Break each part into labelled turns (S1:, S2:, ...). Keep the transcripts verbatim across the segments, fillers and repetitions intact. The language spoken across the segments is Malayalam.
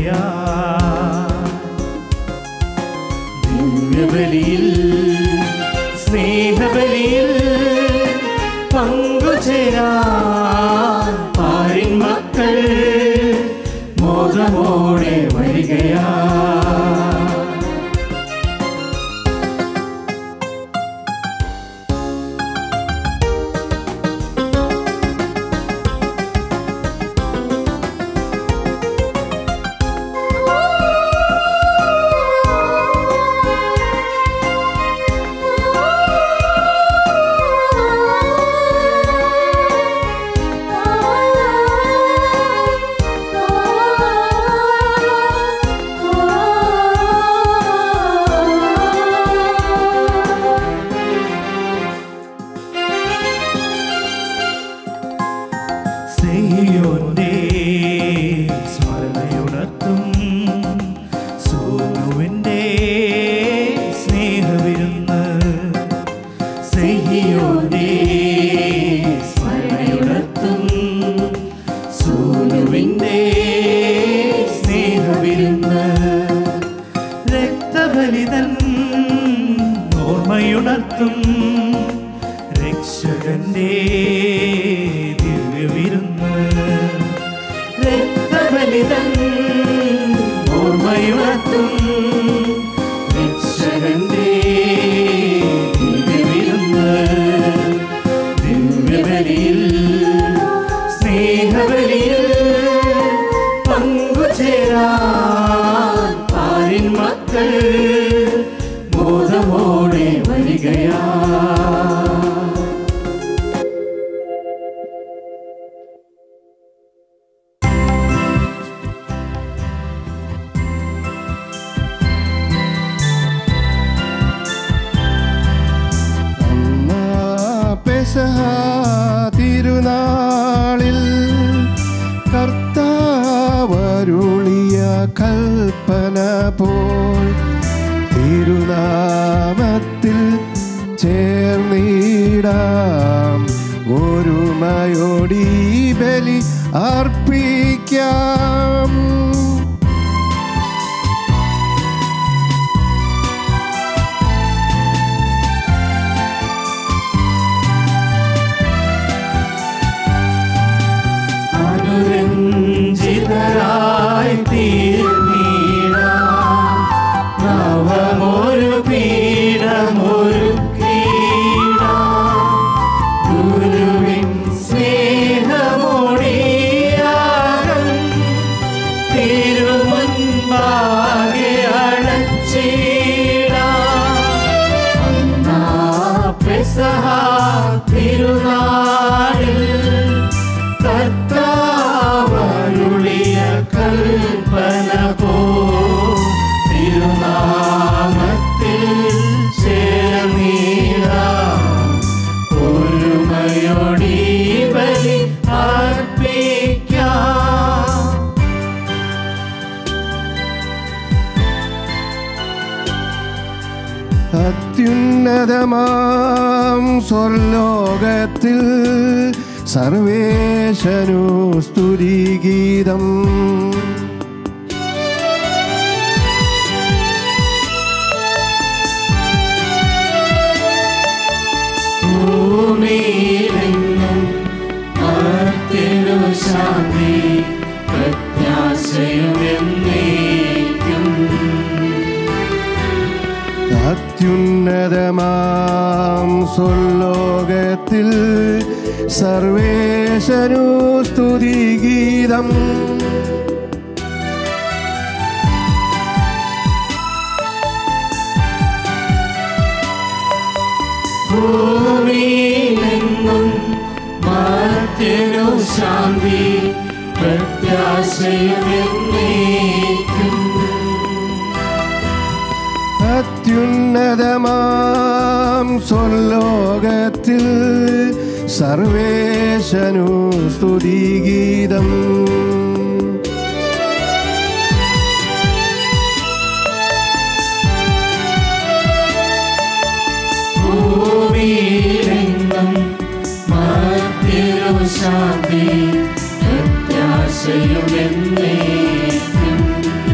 S1: വരികയാ. ദിവ്യബലിയിൽ സ്നേഹബലിയിൽ പങ്കുചേരാൻ പാരിൻ മക്കൾ മോദമോടെ വരികയാ. സിയോന്റെ സ്മരണയുണർത്തും സൂനുവിൻ്റെ സ്നേഹവിരുന്ന്. സിയോന്റെ സ്മരണയുണർത്തും സൂനുവിൻ്റെ സ്നേഹവിരുന്ന്. രക്തബലിതൻ ഓർമ്മയുണർത്തും രക്ഷകന്റെ ദിവ്യവിരുന്ന്. രക്തബലിതൻ ഓർമ്മയുണർത്തും രക്ഷകന്റെ ദിവ്യവിരുന്ന്. ദിവ്യബലിയിൽ സ്നേഹബലിയിൽ പങ്കുചേരാൻ പാരിൻ മക്കൾ മോദമോടെ വരികയാ.
S2: തിരുനാളിൽ കർത്താവരുളിയ കൽപ്പന പോൽ തിരുനാമത്തിൽ ചേർന്നിടാം. ഒരുമയോടി ബലി അർപ്പിക്കാം.
S1: അനുരഞ്ജിതരായി തീർന്നിടാം. നവമൊരു പീഠമൊരുക്കിടാം. ഗുരുവിൻ സ്നേഹമൊടിയാകം തിരുമുൻപാകെ അണച്ചിടാം. അന്നാ പെസഹ തിരുനാളിൽ കർത്താവരുളിയ കൽപ്പന പോ തിരുനാമത്തിൽ ചേർന്നിടാം. ഒരുമയോടി ബലി അർപ്പിക്കാം.
S2: അത്യുന്നതമാം സ്വർലോകത്തിൽ സർവേശനു സ്തുതിഗീതം.
S1: ഭൂമിയിലെങ്ങും മർത്യനു ശാന്തി പ്രത്യാശയും എന്നേക്കും.
S2: അത്യുന്നതമാം സ്വർലോകത്തിൽ സർവേശനു സ്തുതിഗീതം.
S1: ഭൂമിയിലെങ്ങും മർത്യനു ശാന്തി പ്രത്യാശയും എന്നേക്കും.
S2: അത്യുന്നതമാം സ്വർലോകത്തിൽ സർവേശനു സ്തുതിഗീതം.
S1: ഭൂമിയിലെങ്ങും മർത്യനു ശാന്തി പ്രത്യാശയും എന്നേക്കും.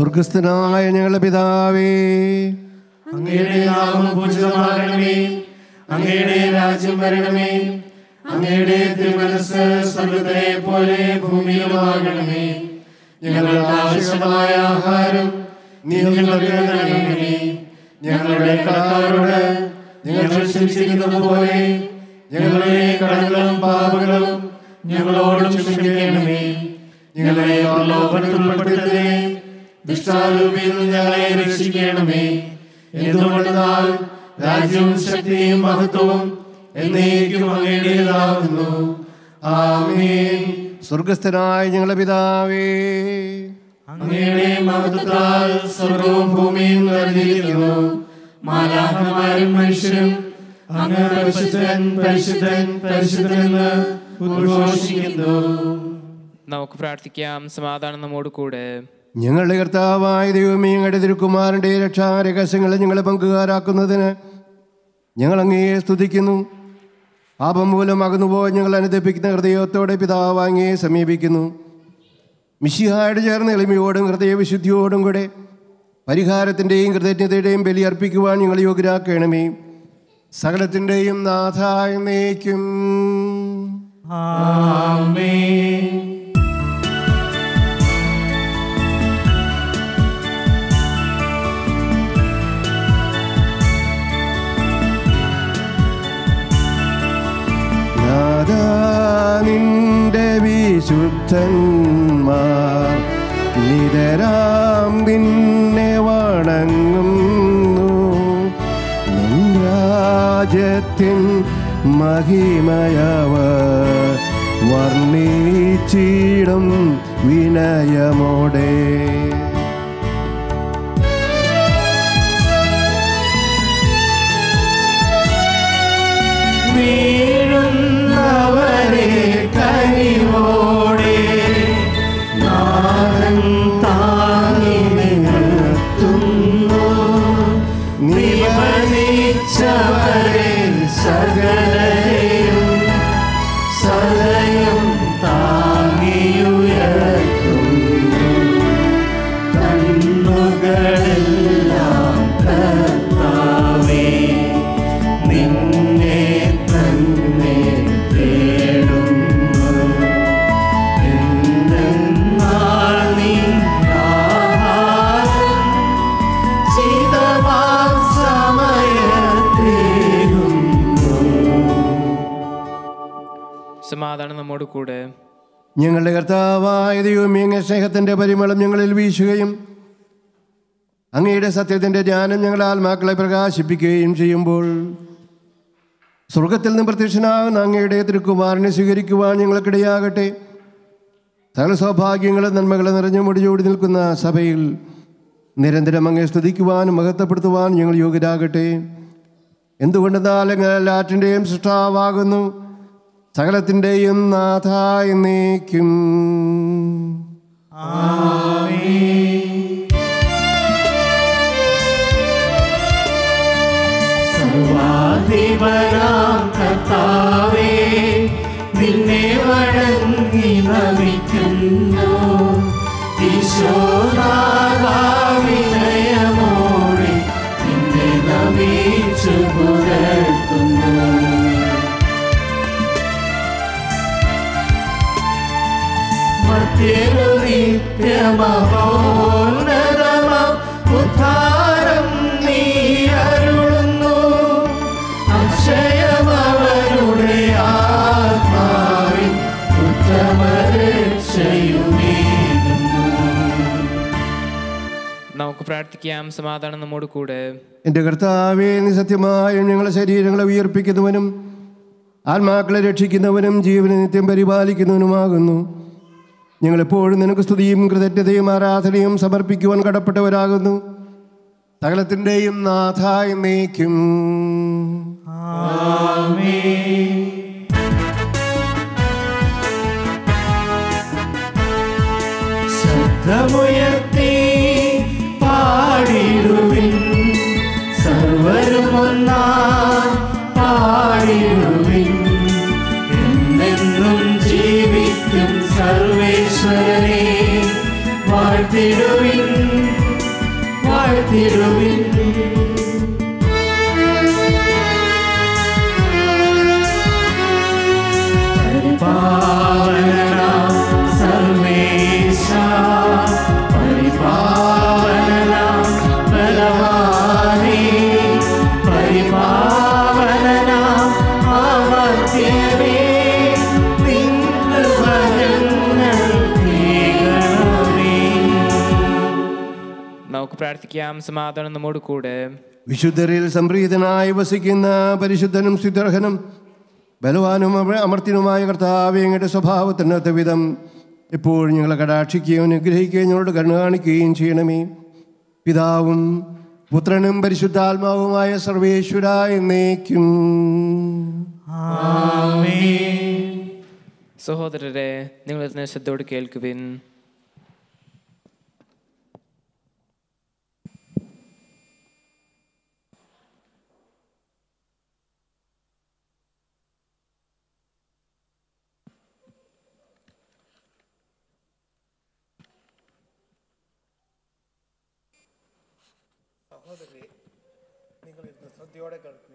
S2: സ്വർഗസ്ഥനായ ഞങ്ങളുടെ പിതാവേ,
S1: അങ്ങയുടെ നാമം പൂജിതമാകണമേ. അങ്ങയുടെ രാജ്യം വരണമേ. അങ്ങയുടെ തിരുമനസ്സ് സ്വർഗ്ഗത്തിലെ പോലെ ഭൂമിയിലുമാകണമേ. ഞങ്ങൾക്ക് ആവശ്യമായ ആഹാരം നീ ഞങ്ങൾക്ക് നൽകണമേ. ഞങ്ങളുടെ കടക്കാരോട് ഞങ്ങൾ ക്ഷമിച്ചിരിക്കുന്നത് പോലെ ഞങ്ങളുടെ കടങ്ങളും പാപങ്ങളും ഞങ്ങളോടും ക്ഷമിക്കണമേ. ഞങ്ങളെ പ്രലോഭനത്തിൽ ഉൾപ്പെടുത്തരുതേ, ദുഷ്ടാരൂപിയിൽ ഞങ്ങളെ രക്ഷിക്കണമേ. എന്തുകൊണ്ടെന്നാൽ രാജ്യവും ശക്തിയും മഹത്വവും എന്നേക്കും അങ്ങയുടേതാകുന്നു. ആമേൻ.
S2: സ്വർഗസ്ഥനായ ഞങ്ങളുടെ പിതാവേ,
S1: അങ്ങയുടെ മഹത്വത്താൽ സ്വർഗവും ഭൂമിയും നിറഞ്ഞിരിക്കുന്നു. മാലാഖമാരും മനുഷ്യരും അങ്ങ് പരിശുദ്ധൻ പരിശുദ്ധൻ പരിശുദ്ധൻ എന്ന് ഉദ്ഘോഷിക്കുന്നു.
S3: നമുക്ക് പ്രാർത്ഥിക്കാം. സമാധാനം നമ്മോട് കൂടെ.
S2: ഞങ്ങളുടെ കർത്താവായ ദൈവമേ, ഞങ്ങളുടെ തിരുക്കുമാരൻ്റെ രക്ഷാരഹസ്യങ്ങളെ ഞങ്ങളെ പങ്കുകാരാക്കുന്നതിന് ഞങ്ങൾ അങ്ങയെ സ്തുതിക്കുന്നു. പാപം മൂലം അകന്നുപോയി ഞങ്ങൾ അനുദപിക്കുന്ന ഹൃദയത്തോടെ പിതാവ് അങ്ങയെ സമീപിക്കുന്നു. മിശിഹായോട് ചേർന്ന് എളിമയോടും ഹൃദയവിശുദ്ധിയോടും കൂടെ പരിഹാരത്തിൻ്റെയും കൃതജ്ഞതയുടെയും ബലി അർപ്പിക്കുവാൻ ഞങ്ങൾ യോഗ്യരാക്കണമേ. സകലത്തിൻ്റെയും നാഥായ എന്നേക്കും
S1: ആമേൻ.
S2: നാഥാ, നിന്റെ വിശുദ്ധന്മാർ നിതരാം നിന്നെ വണങ്ങുന്നു. നിൻ രാജ്യത്തിൻ മഹിമയവർ വർണ്ണിച്ചിടും വിനയമോടെ.
S1: വീഴുന്നവരെ കനിവോടെ നാഥൻ താങ്ങി നിർത്തുന്നു. നിയമനിച്ചവരെ സകലരെയും സദയം താങ്ങിയുയർത്തുന്നു. കണ്ണുകളെല്ലാം കർത്താവേ നിന്നെ തന്നെ തേടുന്നു. എന്തെന്നാൽ നിന്നാഹാരം ചിതമാം സമയത്തേകുന്നു.
S3: സമാധാനം നമ്മോട് കൂടെ.
S2: ഞങ്ങളുടെ കർത്താവായ ദൈവമേ, അങ്ങേ സ്നേഹത്തിൻ്റെ പരിമളം ഞങ്ങളിൽ വീശുകയും അങ്ങയുടെ സത്യത്തിൻ്റെ ജ്ഞാനം ഞങ്ങളുടെ ആത്മാക്കളെ പ്രകാശിപ്പിക്കുകയും ചെയ്യുമ്പോൾ സ്വർഗത്തിൽ നിന്ന് പ്രത്യക്ഷനാകുന്ന അങ്ങയുടെ തിരുക്കുമാരനെ സ്വീകരിക്കുവാൻ ഞങ്ങൾക്കിടയാകട്ടെ. സകല സൗഭാഗ്യങ്ങളും നന്മകളും നിറഞ്ഞു മുടിചൂടി നിൽക്കുന്ന സഭയിൽ നിരന്തരം അങ്ങേ സ്തുതിക്കുവാനും മഹത്വപ്പെടുത്തുവാനും ഞങ്ങൾ യോഗ്യരാകട്ടെ. എന്തുകൊണ്ടെന്നാൽ അങ്ങ് എല്ലാറ്റിൻ്റെയും സൃഷ്ടാവാകുന്നു, സകലത്തിൻ്റെയും നാഥായ എന്നേക്കും.
S1: സർവാധിപനാം കർത്താവേ, നിന്നെ വണങ്ങി നമിക്കുന്നു. ഈശോനാഥാ, വിനയമോടെ നിന്നെ നമിച്ചു പുകഴ്ത്തുന്നു. മധ്യരു നിത്യമഹോന്നതമാം ഉദ്ധാരം നീ അരുളുന്നു. അക്ഷയമവരുടെ ആത്മാവിൽ ഉത്തമരക്ഷയുമേകുന്നു.
S3: നമുക്ക് പ്രാർത്ഥിക്കാം. സമാധാനം നമ്മോട് കൂടെ.
S2: എൻ്റെ കർത്താവേ, നീ സത്യമായും ഞങ്ങളുടെ ശരീരങ്ങളെ ഉയർപ്പിക്കുന്നവനും ആത്മാക്കളെ രക്ഷിക്കുന്നവനും ജീവനെ നിത്യം പരിപാലിക്കുന്നവനുമാകുന്നു. ഞങ്ങളെപ്പോഴും നിനക്ക് സ്തുതിയും കൃതജ്ഞതയും ആരാധനയും സമർപ്പിക്കുവാൻ കടപ്പെട്ടവരാകുന്നു. സകലത്തിൻ്റെയും നാഥായ എന്നേക്കും.
S1: ശബ്ദമുയർത്തി പാടിടുവിൻ, സർവരും ഒന്നായി പാടിടുവിൻ. എന്നെന്നും ജീവിക്കും സർവേശ്വരനെ വാഴ്ത്തിടുവിൻ. വാഴ്ത്തിടുവിൻ. പരിപാവനനാം സർവേശ, പരിപാവനനാം ബലവാനേ, പരിപാവനനാം അമർത്യനേ, നിൻ കൃപ ഞങ്ങൾക്കേകണമേ.
S3: നമുക്ക് പ്രാർത്ഥിക്കാം. സമാധാനം നമ്മോട് കൂടെ.
S2: വിശുദ്ധരിൽ സംപ്രീതനായി വസിക്കുന്ന പരിശുദ്ധനും സ്തുത്യർഹനും ബലവാനും അമർത്യനുമായ കർത്താവേ, അങ്ങയുടെ സ്വഭാവത്തിനൊത്ത വിധം എപ്പോഴും ഞങ്ങളെ കടാക്ഷിക്കുകയും അനുഗ്രഹിക്കുകയും ഞങ്ങളോട് കരുണ കാണിക്കുകയും ചെയ്യണമേ. പിതാവും പുത്രനും പരിശുദ്ധാത്മാവുമായ സർവേശ്വര എന്നേക്കും.
S3: സഹോദരരെ, നിങ്ങൾ ഇതിനെ ശ്രദ്ധയോട് കേൾക്കുവിൻ.
S4: സഹോദരരെ, നിങ്ങൾ ഇരുന്ന് ശ്രദ്ധയോടെ കേൾക്കും.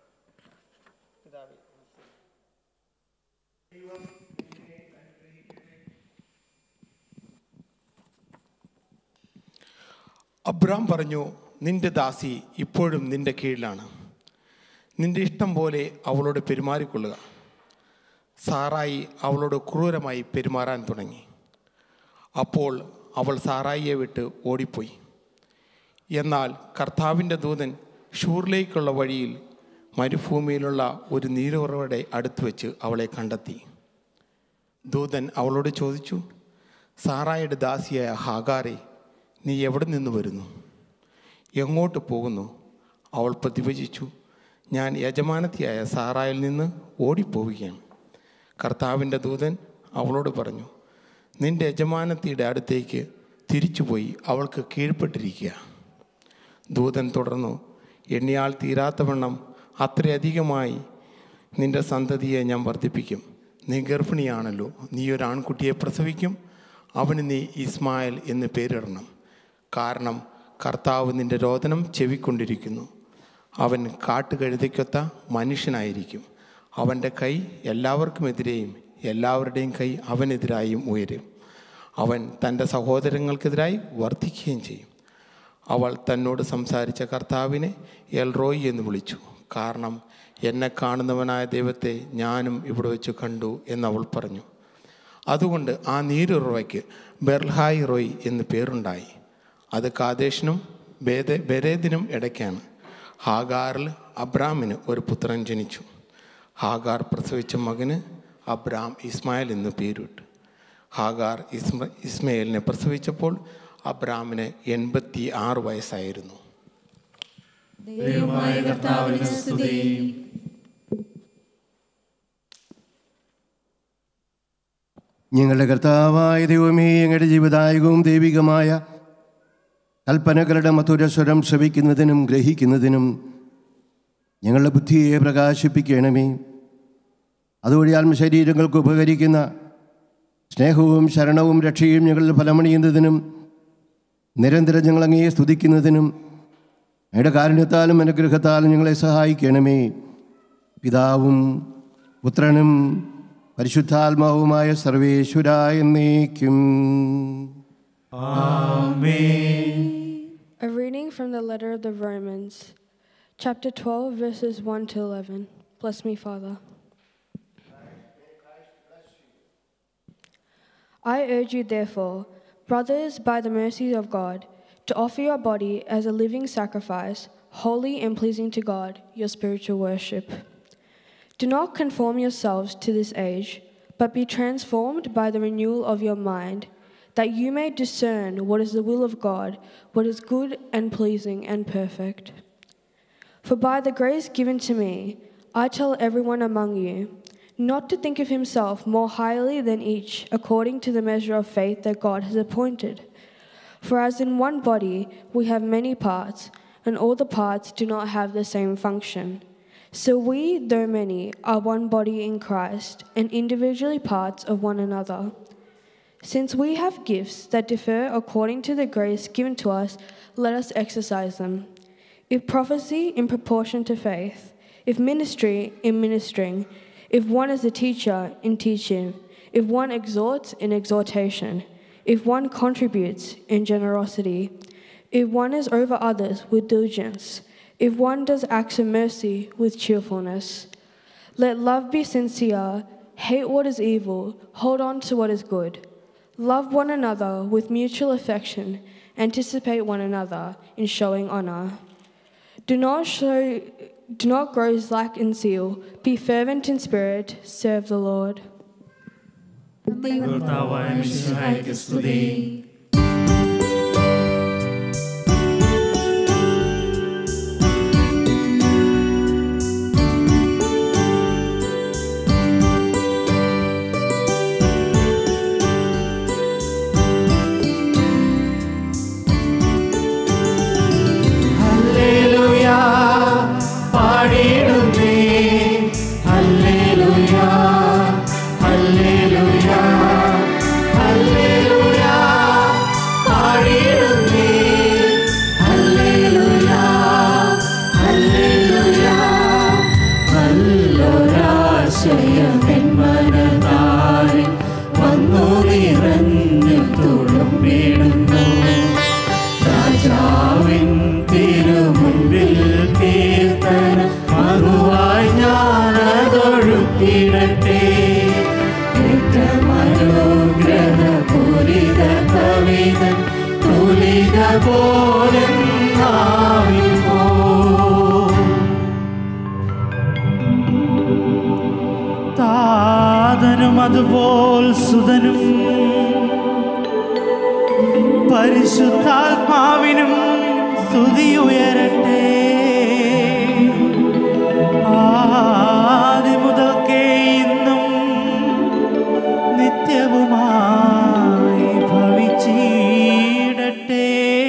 S4: അബ്രാം പറഞ്ഞു, നിന്റെ ദാസി ഇപ്പോഴും നിന്റെ കീഴിലാണ്. നിന്റെ ഇഷ്ടം പോലെ അവളോട് പെരുമാറിക്കൊള്ളുക. സാറായി അവളോട് ക്രൂരമായി പെരുമാറാൻ തുടങ്ങി. അപ്പോൾ അവൾ സാറായിയെ വിട്ട് ഓടിപ്പോയി. എന്നാൽ കർത്താവിൻ്റെ ദൂതൻ ഷൂറിലേക്കുള്ള വഴിയിൽ മരുഭൂമിയിലുള്ള ഒരു നീരുറവയുടെ അടുത്ത് വെച്ച് അവളെ കണ്ടെത്തി. ദൂതൻ അവളോട് ചോദിച്ചു, സാറായുടെ ദാസിയായ ഹാഗാരെ, നീ എവിടെ നിന്ന് വരുന്നു? എങ്ങോട്ട് പോകുന്നു? അവൾ പ്രതിവചിച്ചു, ഞാൻ യജമാനത്തിയായ സാറായിൽ നിന്ന് ഓടിപ്പോവുകയാണ്. കർത്താവിൻ്റെ ദൂതൻ അവളോട് പറഞ്ഞു, നിന്റെ യജമാനത്തിയുടെ അടുത്തേക്ക് തിരിച്ചുപോയി അവൾക്ക് കീഴ്പ്പെട്ടിരിക്കുക. ദൂതൻ തുടർന്നു, എണ്ണിയാൽ തീരാത്തവണ്ണം അത്രയധികമായി നിന്റെ സന്തതിയെ ഞാൻ വർദ്ധിപ്പിക്കും. നീ ഗർഭിണിയാണല്ലോ, നീ ഒരു ആൺകുട്ടിയെ പ്രസവിക്കും. അവന് നീ ഇസ്മായേൽ എന്ന് പേരിടണം. കാരണം കർത്താവ് നിന്റെ രോദനം ചെവിക്കൊണ്ടിരിക്കുന്നു. അവൻ കാട്ടുകഴുതയ്ക്കൊത്ത മനുഷ്യനായിരിക്കും. അവൻ്റെ കൈ എല്ലാവർക്കുമെതിരെയും എല്ലാവരുടെയും കൈ അവനെതിരായും ഉയരും. അവൻ തൻ്റെ സഹോദരങ്ങൾക്കെതിരായി വർദ്ധിക്കുകയും ചെയ്യും. അവൾ തന്നോട് സംസാരിച്ച കർത്താവിനെ എൽറോയി എന്ന് വിളിച്ചു. കാരണം എന്നെ കാണുന്നവനായ ദൈവത്തെ ഞാനും ഇവിടെ വെച്ച് കണ്ടു എന്നവൾ പറഞ്ഞു. അതുകൊണ്ട് ആ നീരുറവയ്ക്ക് ബെർഹായി റോയ് എന്ന് പേരുണ്ടായി. അത് കാദേശിനും ബേദ ബെരേദിനും ഇടയ്ക്കാണ്. ഹാഗാറിൽ അബ്രാമിന് ഒരു പുത്രൻ ജനിച്ചു. ഹാഗാർ പ്രസവിച്ച മകന് അബ്രാം ഇസ്മായേൽ എന്ന് പേരിട്ടു. ഹാഗാർ ഇസ്മ ഇസ്മയേലിനെ പ്രസവിച്ചപ്പോൾ അബ്രാമിന് എൺപത്തി ആറ് വയസ്സായിരുന്നു.
S2: ഞങ്ങളുടെ കർത്താവായ ദൈവമേ, ഞങ്ങളുടെ ജീവിതായകവും ദൈവികമായ കൽപ്പനകളുടെ മധുരസ്വരം ശ്രവിക്കുന്നതിനും ഗ്രഹിക്കുന്നതിനും ഞങ്ങളുടെ ബുദ്ധിയെ പ്രകാശിപ്പിക്കണമേ. അതുവഴി ആത്മശരീരങ്ങൾക്ക് ഉപകരിക്കുന്ന സ്നേഹവും ശരണവും രക്ഷയും ഞങ്ങളിൽ ഫലമണിയുന്നതിനും നിരന്തരം ഞങ്ങൾ അങ്ങയെ സ്തുതിക്കുന്നതിനും അങ്ങയുടെ കാരുണ്യത്താലും അനുഗ്രഹത്താലും ഞങ്ങളെ സഹായിക്കണമേ. പിതാവും പുത്രനും പരിശുദ്ധാത്മാവുമായ സർവേശ്വര എന്നേക്കും.
S5: A reading from the letter of the Romans, chapter twelve, verses one to eleven. Bless me, Father. I urge you, therefore, brothers, by the mercies of God, to offer your body as a living sacrifice, holy and pleasing to God, your spiritual worship. Do not conform yourselves to this age, but be transformed by the renewal of your mind, that you may discern what is the will of God, what is good and pleasing and perfect. For by the grace given to me, I tell everyone among you, not to think of himself more highly than each, according to the measure of faith that God has appointed. For as in one body we have many parts, and all the parts do not have the same function, so we, though many, are one body in Christ, and individually parts of one another. Since we have gifts that differ according to the grace given to us, let us exercise them. If prophecy, in proportion to faith; if ministry, in ministering; if one is a teacher, in teaching; if one exhorts, in exhortation; if one contributes, in generosity; if one is over others, with diligence; if one does acts of mercy, with cheerfulness. Let love be sincere, hate what is evil, hold on to what is good. Love one another with mutual affection, anticipate one another in showing honor. Do not show, do not grow slack in zeal, be fervent in spirit, serve the Lord.
S1: കർത്താവായ മിശിഹായ്ക്ക് സ്തുതി. താതനും അതുപോൽ സുതനും പരിശുദ്ധാത്മാവിനും സ്തുതിയുയരട്ടെ. ആദ്യം മുതൽക്കേ ഇന്നും നിത്യവുമായി ഭവിച്ചിടട്ടെ.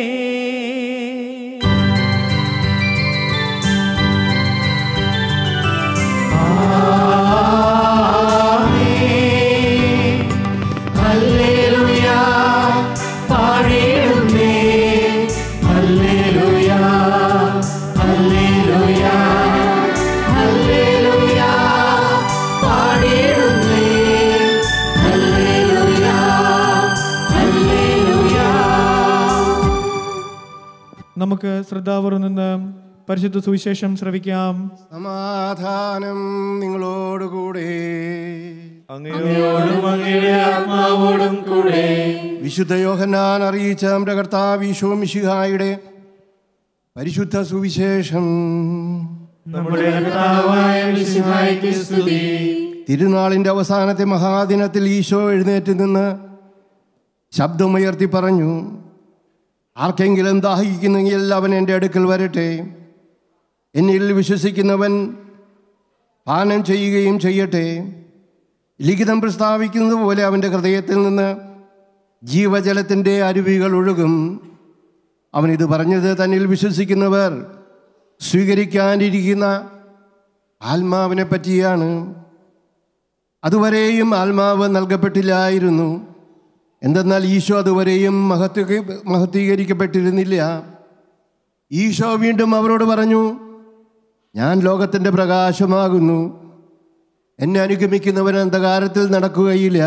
S6: നമുക്ക് ശ്രദ്ധാപൂർവം നിന്ന് പരിശുദ്ധ സുവിശേഷം ശ്രവിക്കാം.
S2: സമാധാനം നിങ്ങളോടുകൂടെ.
S1: അങ്ങയോടും അങ്ങയുടെ ആത്മാവോടും കൂടെ.
S2: വിശുദ്ധ യോഹന്നാൻ അറിയിച്ച നമ്മുടെ കർത്താവ് ഈശോ മിശിഹായുടെ പരിശുദ്ധ സുവിശേഷം.
S1: നമ്മുടെ കർത്താവായ മിശിഹായ്ക്ക് സ്തുതി.
S2: തിരുനാളിൻ്റെ അവസാനത്തെ മഹാദിനത്തിൽ ഈശോ എഴുന്നേറ്റ് നിന്ന് ശബ്ദമുയർത്തി പറഞ്ഞു, ആർക്കെങ്കിലും ദാഹിക്കുന്നെങ്കിൽ അവൻ എൻ്റെ അടുക്കൽ വരട്ടെ. എന്നിൽ വിശ്വസിക്കുന്നവൻ പാനം ചെയ്യുകയും ചെയ്യട്ടെ. ലിഖിതം പ്രസ്താവിക്കുന്നത് പോലെ അവൻ്റെ ഹൃദയത്തിൽ നിന്ന് ജീവജലത്തിൻ്റെ അരുവികൾ ഒഴുകും. അവനിത് പറഞ്ഞത് തന്നിൽ വിശ്വസിക്കുന്നവർ സ്വീകരിക്കാനിരിക്കുന്ന ആത്മാവിനെ പറ്റിയാണ്. അതുവരെയും ആത്മാവ് നൽകപ്പെട്ടില്ലായിരുന്നു. എന്തെന്നാൽ ഈശോ അതുവരെയും മഹത്വ മഹത്വീകരിക്കപ്പെട്ടിരുന്നില്ല. ഈശോ വീണ്ടും അവരോട് പറഞ്ഞു, ഞാൻ ലോകത്തിൻ്റെ പ്രകാശമാകുന്നു. എന്നെ അനുഗമിക്കുന്നവൻ അന്ധകാരത്തിൽ നടക്കുകയില്ല,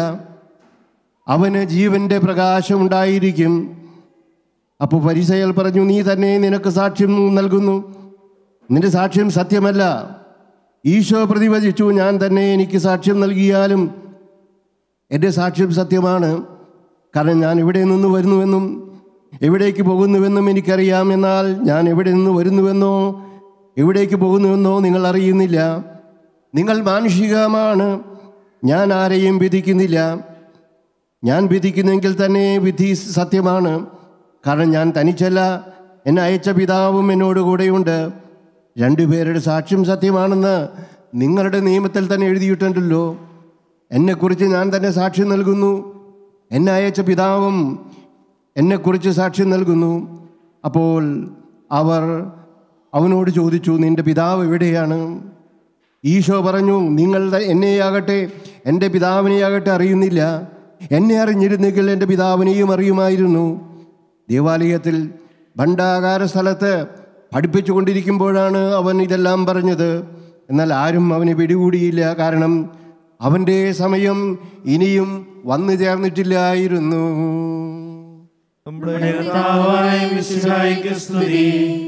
S2: അവന് ജീവൻ്റെ പ്രകാശമുണ്ടായിരിക്കും. അപ്പോൾ ഫരിസയർ പറഞ്ഞു, നീ തന്നെ നിനക്ക് സാക്ഷ്യം നൽകുന്നു, നിന്റെ സാക്ഷ്യം സത്യമല്ല. ഈശോ പ്രതിവചിച്ചു, ഞാൻ തന്നെ എനിക്ക് സാക്ഷ്യം നൽകിയാലും എൻ്റെ സാക്ഷ്യം സത്യമാണ്. കാരണം ഞാൻ എവിടെ നിന്ന് വരുന്നുവെന്നും എവിടേക്ക് പോകുന്നുവെന്നും എനിക്കറിയാം. എന്നാൽ ഞാൻ എവിടെ നിന്ന് വരുന്നുവെന്നോ എവിടേക്ക് പോകുന്നുവെന്നോ നിങ്ങൾ അറിയുന്നില്ല. നിങ്ങൾ മാനുഷികമാണ്, ഞാൻ ആരെയും വിധിക്കുന്നില്ല. ഞാൻ വിധിക്കുന്നെങ്കിൽ തന്നെ വിധി സത്യമാണ്. കാരണം ഞാൻ തനിച്ചല്ല, എന്നെ അയച്ച പിതാവും എന്നോട് കൂടെയുണ്ട്. രണ്ടുപേരുടെ സാക്ഷ്യം സത്യമാണെന്ന് നിങ്ങളുടെ നിയമത്തിൽ തന്നെ എഴുതിയിട്ടുണ്ടല്ലോ. എന്നെക്കുറിച്ച് ഞാൻ തന്നെ സാക്ഷ്യം നൽകുന്നു, എന്നെ അയച്ച പിതാവും എന്നെക്കുറിച്ച് സാക്ഷ്യം നൽകുന്നു. അപ്പോൾ അവർ അവനോട് ചോദിച്ചു, നിൻ്റെ പിതാവ് എവിടെയാണ്? ഈശോ പറഞ്ഞു, നിങ്ങൾ എന്നെയാകട്ടെ എൻ്റെ പിതാവിനെയാകട്ടെ അറിയുന്നില്ല. എന്നെ അറിഞ്ഞിരുന്നെങ്കിൽ എൻ്റെ പിതാവിനെയും അറിയുമായിരുന്നു. ദേവാലയത്തിൽ ഭണ്ഡാകാര സ്ഥലത്ത് പഠിപ്പിച്ചു കൊണ്ടിരിക്കുമ്പോഴാണ് അവൻ ഇതെല്ലാം പറഞ്ഞത്. എന്നാൽ ആരും അവനെ പിടികൂടിയില്ല, കാരണം അവൻ്റെ സമയം ഇനിയും വന്നു ചേർന്നിട്ടില്ലായിരുന്നു.
S1: നമ്മുടെ കർത്താവായ മിശിഹായ്ക്ക് സ്തുതി.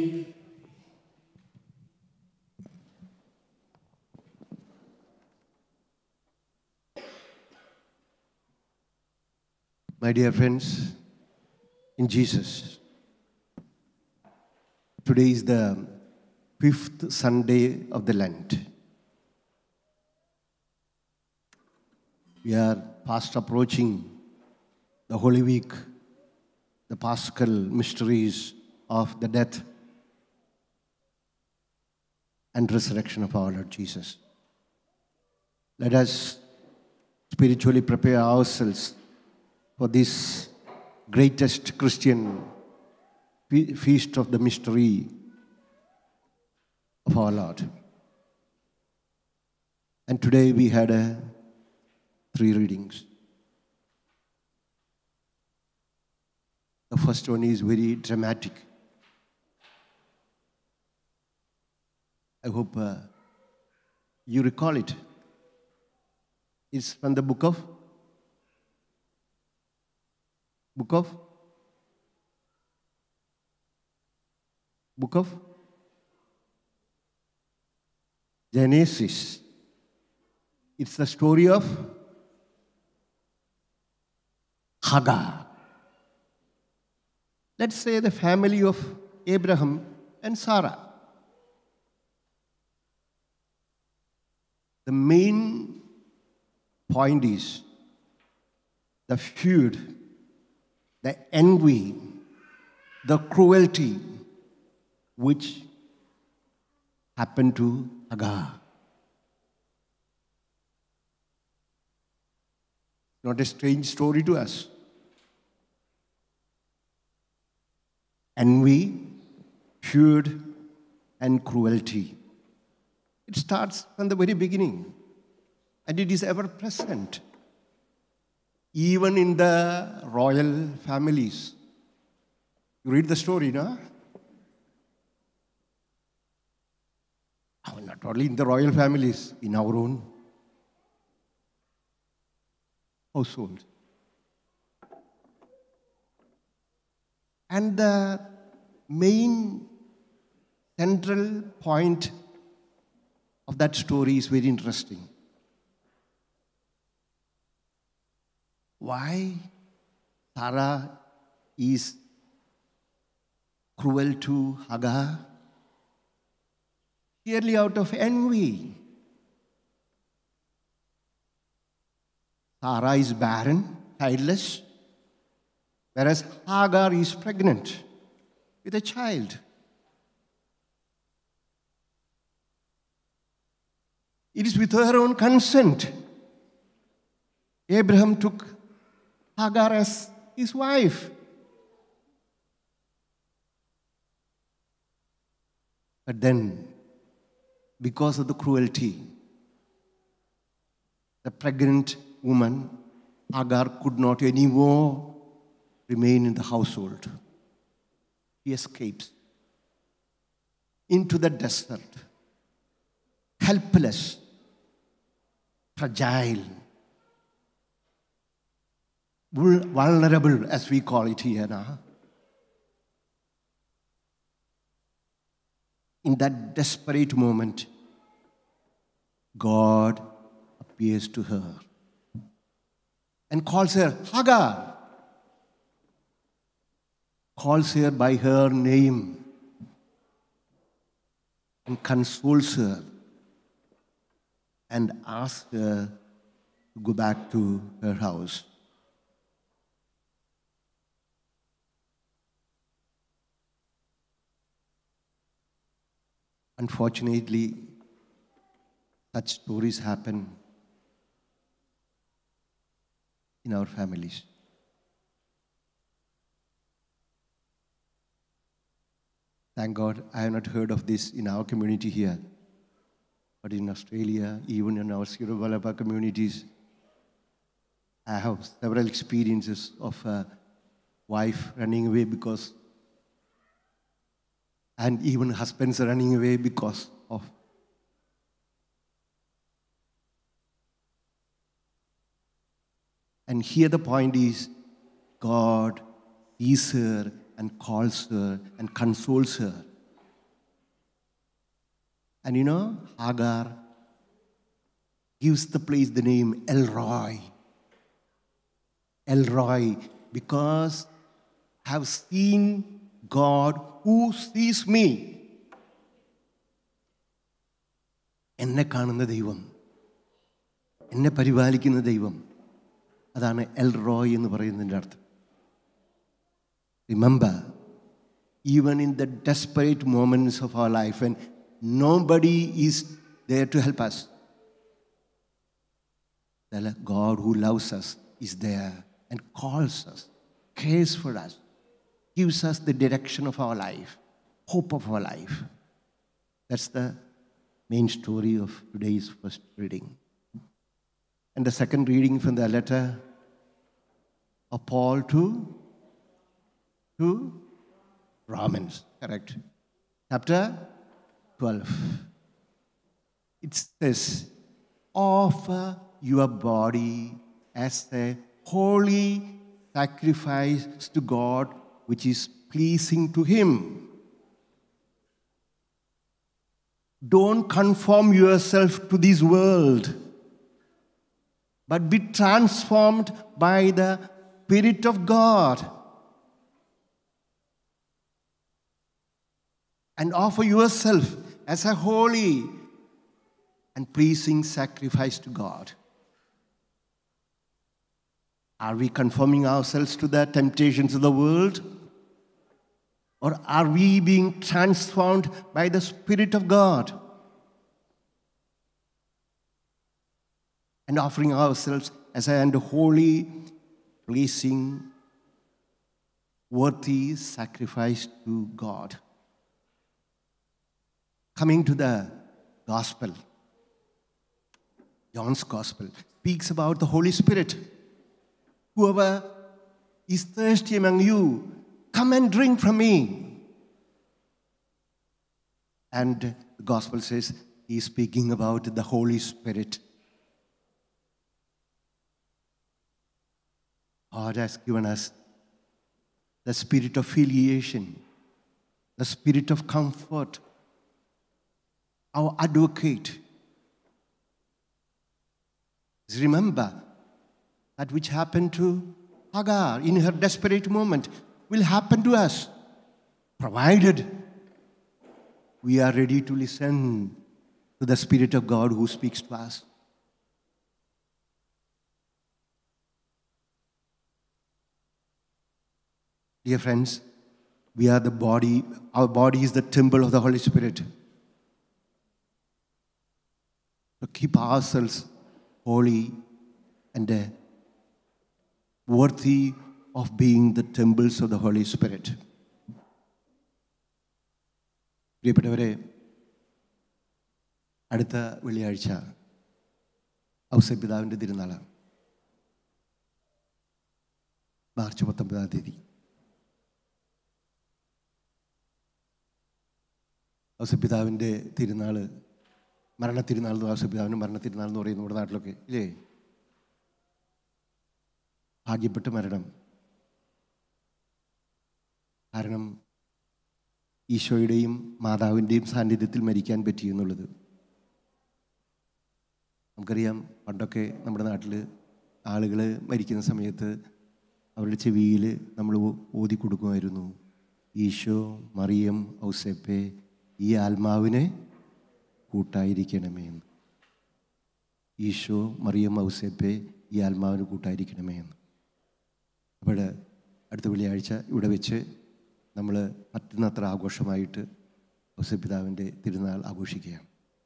S2: My dear friends, in Jesus, today is the fifth Sunday of the Lent. We are fast approaching the Holy Week, the Paschal mysteries of the death and resurrection of our Lord Jesus. Let us spiritually prepare ourselves for this greatest Christian fe- feast of the mystery of our Lord. And today we had a three readings. The first one is very dramatic. I hope uh, you recall it. It's from the book of book of book of Genesis. It's the story of Hagar. Let's say the family of Abraham and Sarah. The main point is the feud, the envy, the cruelty which happened to Hagar. Not a strange story to us. Envy, feud, and cruelty. It starts from the very beginning, and it is ever present, even in the royal families. You read the story, no? Oh, not only in the royal families, in our own household. And the main central point of that story is very interesting. Why Sarah is cruel to Hagar? Clearly out of envy. Sarah is barren, childless, whereas Hagar is pregnant with a child. It is with her own consent Abraham took Hagar as his wife. But then, because of the cruelty, the pregnant woman, Hagar, could not anymore remain in the household. He escapes into the desert, helpless, fragile, vulnerable, as we call it here now. In that desperate moment, God appears to her and calls her Hagar, calls her by her name and consoles her and asks her to go back to her house. Unfortunately, such stories happen in our families. Thank God I have not heard of this in our community here. But in Australia, even in our Sri Vallabha communities, I have several experiences of a wife running away because, and even husbands running away because of. And here the point is, God sees her and calls her and consoles her. And you know, Hagar gives the place the name El Roi. El Roi, because I have seen God who sees me. എന്നെ കാണുന്ന ദൈവം, എന്നെ പരിപാലിക്കുന്ന ദൈവം, അതാണ് എൽ റോയ് എന്ന് പറയുന്നതിൻ്റെ അർത്ഥം. Remember, even in the desperate moments of our life when nobody is there to help us, the God who loves us is there and calls us, cares for us, gives us the direction of our life, hope of our life. That's the main story of today's first reading. And the second reading from the letter of Paul to, to Romans, correct? Chapter twelve. It says, offer your body as a holy sacrifice to God, which is pleasing to Him. Don't conform yourself to this world, but be transformed by the Spirit of God. And offer yourself as a holy and pleasing sacrifice to God. Are we conforming ourselves to the temptations of the world? Or are we being transformed by the Spirit of God? And offering ourselves as a holy, pleasing, worthy sacrifice to God. Coming to the gospel, John's gospel speaks about the Holy Spirit. Whoever is thirsty among you, come and drink from me. And the gospel says he is speaking about the Holy Spirit. God has given us the spirit of filiation, the spirit of comfort, our advocate. Remember, that which happened to Hagar in her desperate moment will happen to us, provided we are ready to listen to the Spirit of God who speaks to us. Dear friends, we are the body, our body is the temple of the Holy Spirit. To keep ourselves holy and uh, worthy of being the temples of the Holy Spirit. പ്രിയപ്പെട്ടവരെ, അടുത്ത വെള്ളിയാഴ്ച ഔസേപ്പിതാവിൻ്റെ തിരുനാളാണ്. മാർച്ച് പത്തൊമ്പതാം തീയതി ഔസേപ്പിതാവിൻ്റെ തിരുനാൾ, മരണത്തിരുനാൾ, ഔസേപ്പിതാവിൻ്റെ മരണത്തിരുനാൾ എന്ന് പറയുന്നു നമ്മുടെ നാട്ടിലൊക്കെ, ഇല്ലേ? ഭാഗ്യപ്പെട്ട മരണം. കാരണം ഈശോയുടെയും മാതാവിൻ്റെയും സാന്നിധ്യത്തിൽ മരിക്കാൻ പറ്റി എന്നുള്ളത്. നമുക്കറിയാം, പണ്ടൊക്കെ നമ്മുടെ നാട്ടിൽ ആളുകൾ മരിക്കുന്ന സമയത്ത് അവരുടെ ചെവിയിൽ നമ്മൾ ഓതി കൊടുക്കുമായിരുന്നു, ഈശോ, മറിയം, ഔസേപ്പേ, ഈ ആത്മാവിനെ കൂട്ടായിരിക്കണമേ എന്ന്. ഈശോ, മറിയം, ഔസേപ്പേ, ഈ ആത്മാവിന് കൂട്ടായിരിക്കണമേ എന്ന്. അപ്പോൾ അടുത്ത വെള്ളിയാഴ്ച ഇവിടെ വെച്ച് നമ്മൾ പറ്റുന്നത്ര ആഘോഷമായിട്ട് ഔസേപ്പിതാവിൻ്റെ തിരുനാൾ ആഘോഷിക്കുകയാണ്.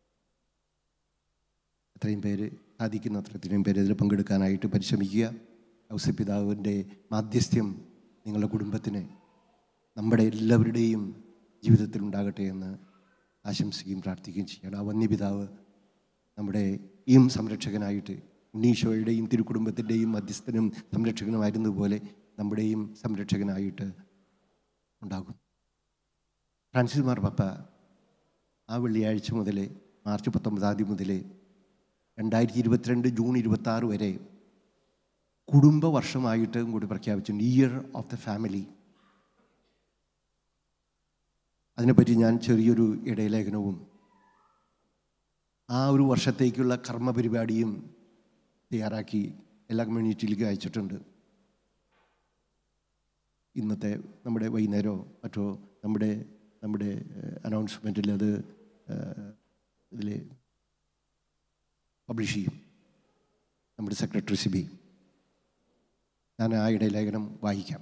S2: എത്രയും പേര് സാധിക്കുന്നത്ര എത്രയും പേര് ഇതിൽ പങ്കെടുക്കാനായിട്ട് പരിശ്രമിക്കുക. ഔസേപ്പിതാവിൻ്റെ മാധ്യസ്ഥ്യം നിങ്ങളുടെ കുടുംബത്തിന്, നമ്മുടെ എല്ലാവരുടെയും ജീവിതത്തിൽ ഉണ്ടാകട്ടെ എന്ന് ആശംസിക്കുകയും പ്രാർത്ഥിക്കുകയും ചെയ്യണം. ആ വന്യപിതാവ് നമ്മുടെ ഈ സംരക്ഷകനായിട്ട് ഉണ്ണീശോയുടെയും തിരുക്കുടുംബത്തിൻ്റെയും മധ്യസ്ഥനും സംരക്ഷകനുമായിരുന്നതുപോലെ നമ്മുടെയും സംരക്ഷകനായിട്ട് ഉണ്ടാകും. ഫ്രാൻസിസ് മാർപ്പാപ്പ ആ വെള്ളിയാഴ്ച മുതൽ മാർച്ച് പത്തൊമ്പതാം തീയതി മുതൽ രണ്ടായിരത്തി ഇരുപത്തിരണ്ട് ജൂൺ ഇരുപത്തി ആറ് വരെ കുടുംബ വർഷമായിട്ടും കൂടി പ്രഖ്യാപിച്ചിട്ടുണ്ട്, ഇയർ ഓഫ് ദ ഫാമിലി. അതിനെപ്പറ്റി ഞാൻ ചെറിയൊരു ഇടയലേഖനവും ആ ഒരു വർഷത്തേക്കുള്ള കർമ്മ പരിപാടിയും തയ്യാറാക്കി എല്ലാ കമ്മ്യൂണിറ്റിയിലേക്ക് അയച്ചിട്ടുണ്ട്. ഇന്നത്തെ നമ്മുടെ വൈകുന്നേരമോ മറ്റോ നമ്മുടെ നമ്മുടെ അനൗൺസ്മെൻറ്റിൽ അത് ഇതിൽ പബ്ലിഷ് ചെയ്യും നമ്മുടെ സെക്രട്ടറി സിബി. ഞാൻ ആ ഇടയലേഖനം വായിക്കാം.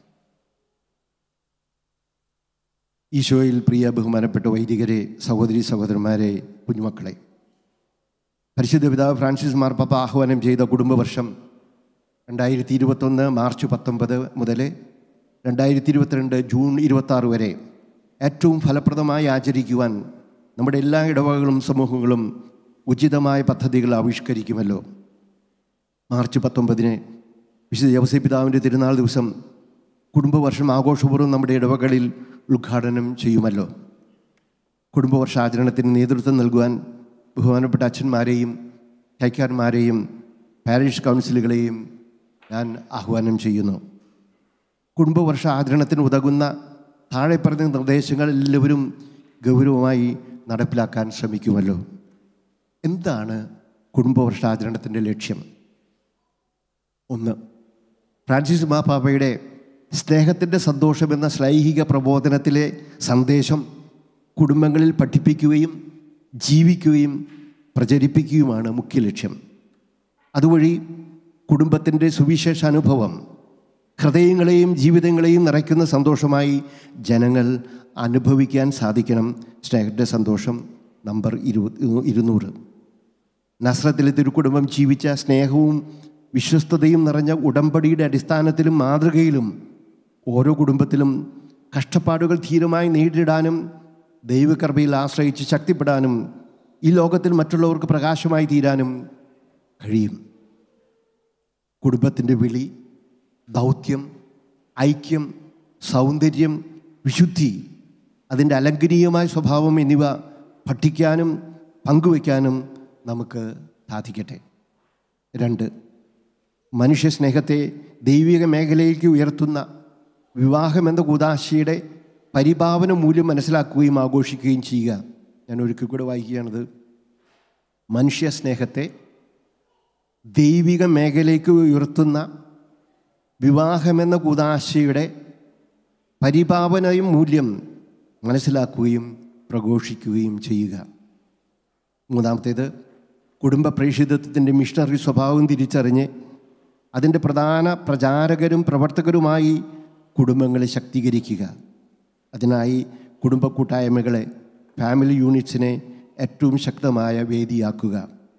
S2: ഈശോയിൽ പ്രിയ ബഹുമാനപ്പെട്ട വൈദികരെ, സഹോദരി സഹോദരന്മാരെ, കുഞ്ഞുമക്കളെ, പരിശുദ്ധ പിതാവ് ഫ്രാൻസിസ് മാർപ്പാപ്പ ആഹ്വാനം ചെയ്ത കുടുംബവർഷം രണ്ടായിരത്തി ഇരുപത്തൊന്ന് മാർച്ച് പത്തൊമ്പത് മുതൽ രണ്ടായിരത്തി ഇരുപത്തിരണ്ട് ജൂൺ ഇരുപത്താറ് വരെ ഏറ്റവും ഫലപ്രദമായി ആചരിക്കുവാൻ നമ്മുടെ എല്ലാ ഇടവകകളും സമൂഹങ്ങളും ഉചിതമായ പദ്ധതികൾ ആവിഷ്കരിക്കുമല്ലോ. മാർച്ച് പത്തൊമ്പതിന് വിശുദ്ധ യൗസേ പിതാവിൻ്റെ തിരുനാൾ ദിവസം കുടുംബവർഷം ആഘോഷപൂർവ്വം നമ്മുടെ ഇടവകളിൽ ഉദ്ഘാടനം ചെയ്യുമല്ലോ. കുടുംബവർഷാചരണത്തിന് നേതൃത്വം നൽകുവാൻ ബഹുമാനപ്പെട്ട അച്ഛന്മാരെയും കൈക്കാരന്മാരെയും പാരിഷ് കൗൺസിലുകളെയും ഞാൻ ആഹ്വാനം ചെയ്യുന്നു. കുടുംബവർഷ ആചരണത്തിന് ഉതകുന്ന താഴെ പറഞ്ഞ നിർദ്ദേശങ്ങൾ എല്ലാവരും ഗൗരവമായി നടപ്പിലാക്കാൻ ശ്രമിക്കുമല്ലോ. എന്താണ് കുടുംബവർഷാചരണത്തിൻ്റെ ലക്ഷ്യം? ഒന്ന്, ഫ്രാൻസിസ് മാർപ്പാപ്പയുടെ സ്നേഹത്തിൻ്റെ സന്തോഷം എന്ന ശ്ലൈഹിക പ്രബോധനത്തിലെ സന്ദേശം കുടുംബങ്ങളിൽ പഠിപ്പിക്കുകയും ജീവിക്കുകയും പ്രചരിപ്പിക്കുകയുമാണ് മുഖ്യ ലക്ഷ്യം. അതുവഴി കുടുംബത്തിൻ്റെ സുവിശേഷ അനുഭവം ഹൃദയങ്ങളെയും ജീവിതങ്ങളെയും നിറയ്ക്കുന്ന സന്തോഷമായി ജനങ്ങൾ അനുഭവിക്കാൻ സാധിക്കണം. സ്നേഹത്തിൻ്റെ സന്തോഷം നമ്പർ ഇരുപത് ഇരുന്നൂറ്. നസ്രത്തിലെ തിരുക്കുടുംബം ജീവിച്ച സ്നേഹവും വിശ്വസ്തതയും നിറഞ്ഞ ഉടമ്പടിയുടെ അടിസ്ഥാനത്തിലും മാതൃകയിലും ഓരോ കുടുംബത്തിലും കഷ്ടപ്പാടുകൾ ധീരമായി നേരിടാനും ദൈവകൃപയിൽ ആശ്രയിച്ച് ശക്തിപ്പെടാനും ഈ ലോകത്തിൽ മറ്റുള്ളവർക്ക് പ്രകാശമായി തീരാനും കഴിയും. കുടുംബത്തിൻ്റെ വിളി, ദൗത്യം, ഐക്യം, സൗന്ദര്യം, വിശുദ്ധി, അതിൻ്റെ അലംഘനീയമായ സ്വഭാവം എന്നിവ പഠിക്കാനും പങ്കുവയ്ക്കാനും നമുക്ക് സാധിക്കട്ടെ. രണ്ട്, മനുഷ്യ സ്നേഹത്തെ ദൈവിക മേഖലയിലേക്ക് ഉയർത്തുന്ന വിവാഹമെന്ന കൂദാശയുടെ പരിഭാവന മൂല്യം മനസ്സിലാക്കുകയും ആഘോഷിക്കുകയും ചെയ്യുക. ഞാൻ ഒരിക്കൽ കൂടെ വായിക്കുകയാണത്. മനുഷ്യ സ്നേഹത്തെ ദൈവിക മേഖലയ്ക്ക് ഉയർത്തുന്ന വിവാഹമെന്ന കൂദാശയുടെ പരിഭാവനയും മൂല്യം മനസ്സിലാക്കുകയും പ്രഘോഷിക്കുകയും ചെയ്യുക. മൂന്നാമത്തേത്, കുടുംബ പ്രേഷിതത്വത്തിൻ്റെ മിഷണറി സ്വഭാവം തിരിച്ചറിഞ്ഞ് അതിൻ്റെ പ്രധാന പ്രചാരകരും പ്രവർത്തകരുമായി കുടുംബങ്ങളെ ശക്തീകരിക്കുക. അതിനായി കുടുംബ കൂട്ടായ്മകളെ, ഫാമിലി യൂണിറ്റ്സിനെ ഏറ്റവും ശക്തമായ വേദിയാക്കുക.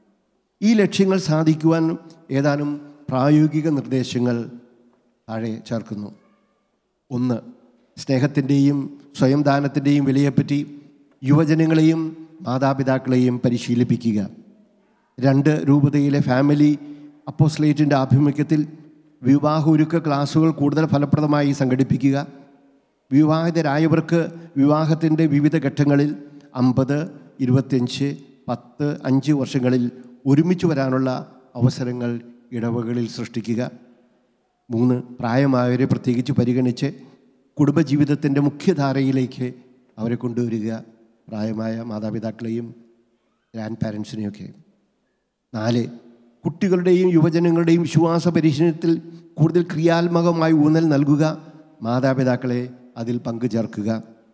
S2: ഈ ലക്ഷ്യങ്ങൾ സാധിക്കുവാൻ ഏതാനും പ്രായോഗിക നിർദ്ദേശങ്ങൾ താഴെ ചേർക്കുന്നു. ഒന്ന്, സ്നേഹത്തിൻ്റെയും സ്വയം ദാനത്തിൻ്റെയും വിലയെപ്പറ്റി യുവജനങ്ങളെയും മാതാപിതാക്കളെയും പരിശീലിപ്പിക്കുക. രണ്ട്, രൂപതയിലെ ഫാമിലി അപ്പോസ്ലേറ്റിൻ്റെ ആഭിമുഖ്യത്തിൽ വിവാഹ ഒരുക്ക ക്ലാസുകൾ കൂടുതൽ ഫലപ്രദമായി സംഘടിപ്പിക്കുക. വിവാഹിതരായവർക്ക് വിവാഹത്തിൻ്റെ വിവിധ ഘട്ടങ്ങളിൽ അമ്പത്, ഇരുപത്തിയഞ്ച്, പത്ത്, അഞ്ച് വർഷങ്ങളിൽ ഒരുമിച്ച് വരാനുള്ള അവസരങ്ങൾ ഇടവകളിൽ സൃഷ്ടിക്കുക. മൂന്ന്, പ്രായമായവരെ പ്രത്യേകിച്ച് പരിഗണിച്ച് കുടുംബജീവിതത്തിൻ്റെ മുഖ്യധാരയിലേക്ക് അവരെ കൊണ്ടുവരിക, പ്രായമായ മാതാപിതാക്കളെയും ഗ്രാൻഡ് പാരൻസിനെയൊക്കെ. നാല്, കുട്ടികളുടെയും യുവജനങ്ങളുടെയും വിശ്വാസ പരിശീലനത്തിൽ കൂടുതൽ ക്രിയാത്മകമായി ഊന്നൽ നൽകുക, മാതാപിതാക്കളെ അതിൽ പങ്കുചേർക്കുക.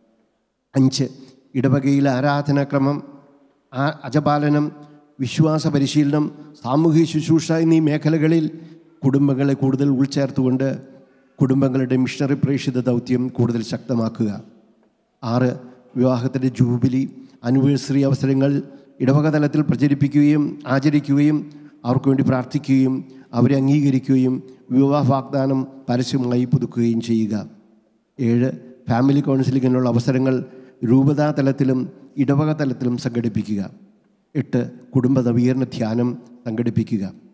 S2: അഞ്ച്, ഇടവകയിലെ ആരാധനാക്രമം, അജപാലനം, വിശ്വാസ പരിശീലനം, സാമൂഹിക ശുശ്രൂഷ എന്നീ മേഖലകളിൽ കുടുംബങ്ങളെ കൂടുതൽ ഉൾച്ചേർത്തുകൊണ്ട് കുടുംബങ്ങളുടെ മിഷണറി പ്രേക്ഷിത ദൗത്യം കൂടുതൽ ശക്തമാക്കുക. ആറ്, വിവാഹത്തിൻ്റെ ജൂബിലി, ആനിവേഴ്സറി അവസരങ്ങൾ ഇടവക തലത്തിൽ പ്രചരിപ്പിക്കുകയും ആചരിക്കുകയും അവർക്ക് വേണ്ടി പ്രാർത്ഥിക്കുകയും അവരെ അംഗീകരിക്കുകയും വിവാഹ വാഗ്ദാനം പരസ്യമായി പുതുക്കുകയും ചെയ്യുക. ഏഴ്, ഫാമിലി കൗൺസിലിങ്ങിനുള്ള അവസരങ്ങൾ രൂപതാ തലത്തിലും ഇടവക തലത്തിലും സംഘടിപ്പിക്കുക. എട്ട്, കുടുംബ നവീകരണ ധ്യാനം സംഘടിപ്പിക്കുക.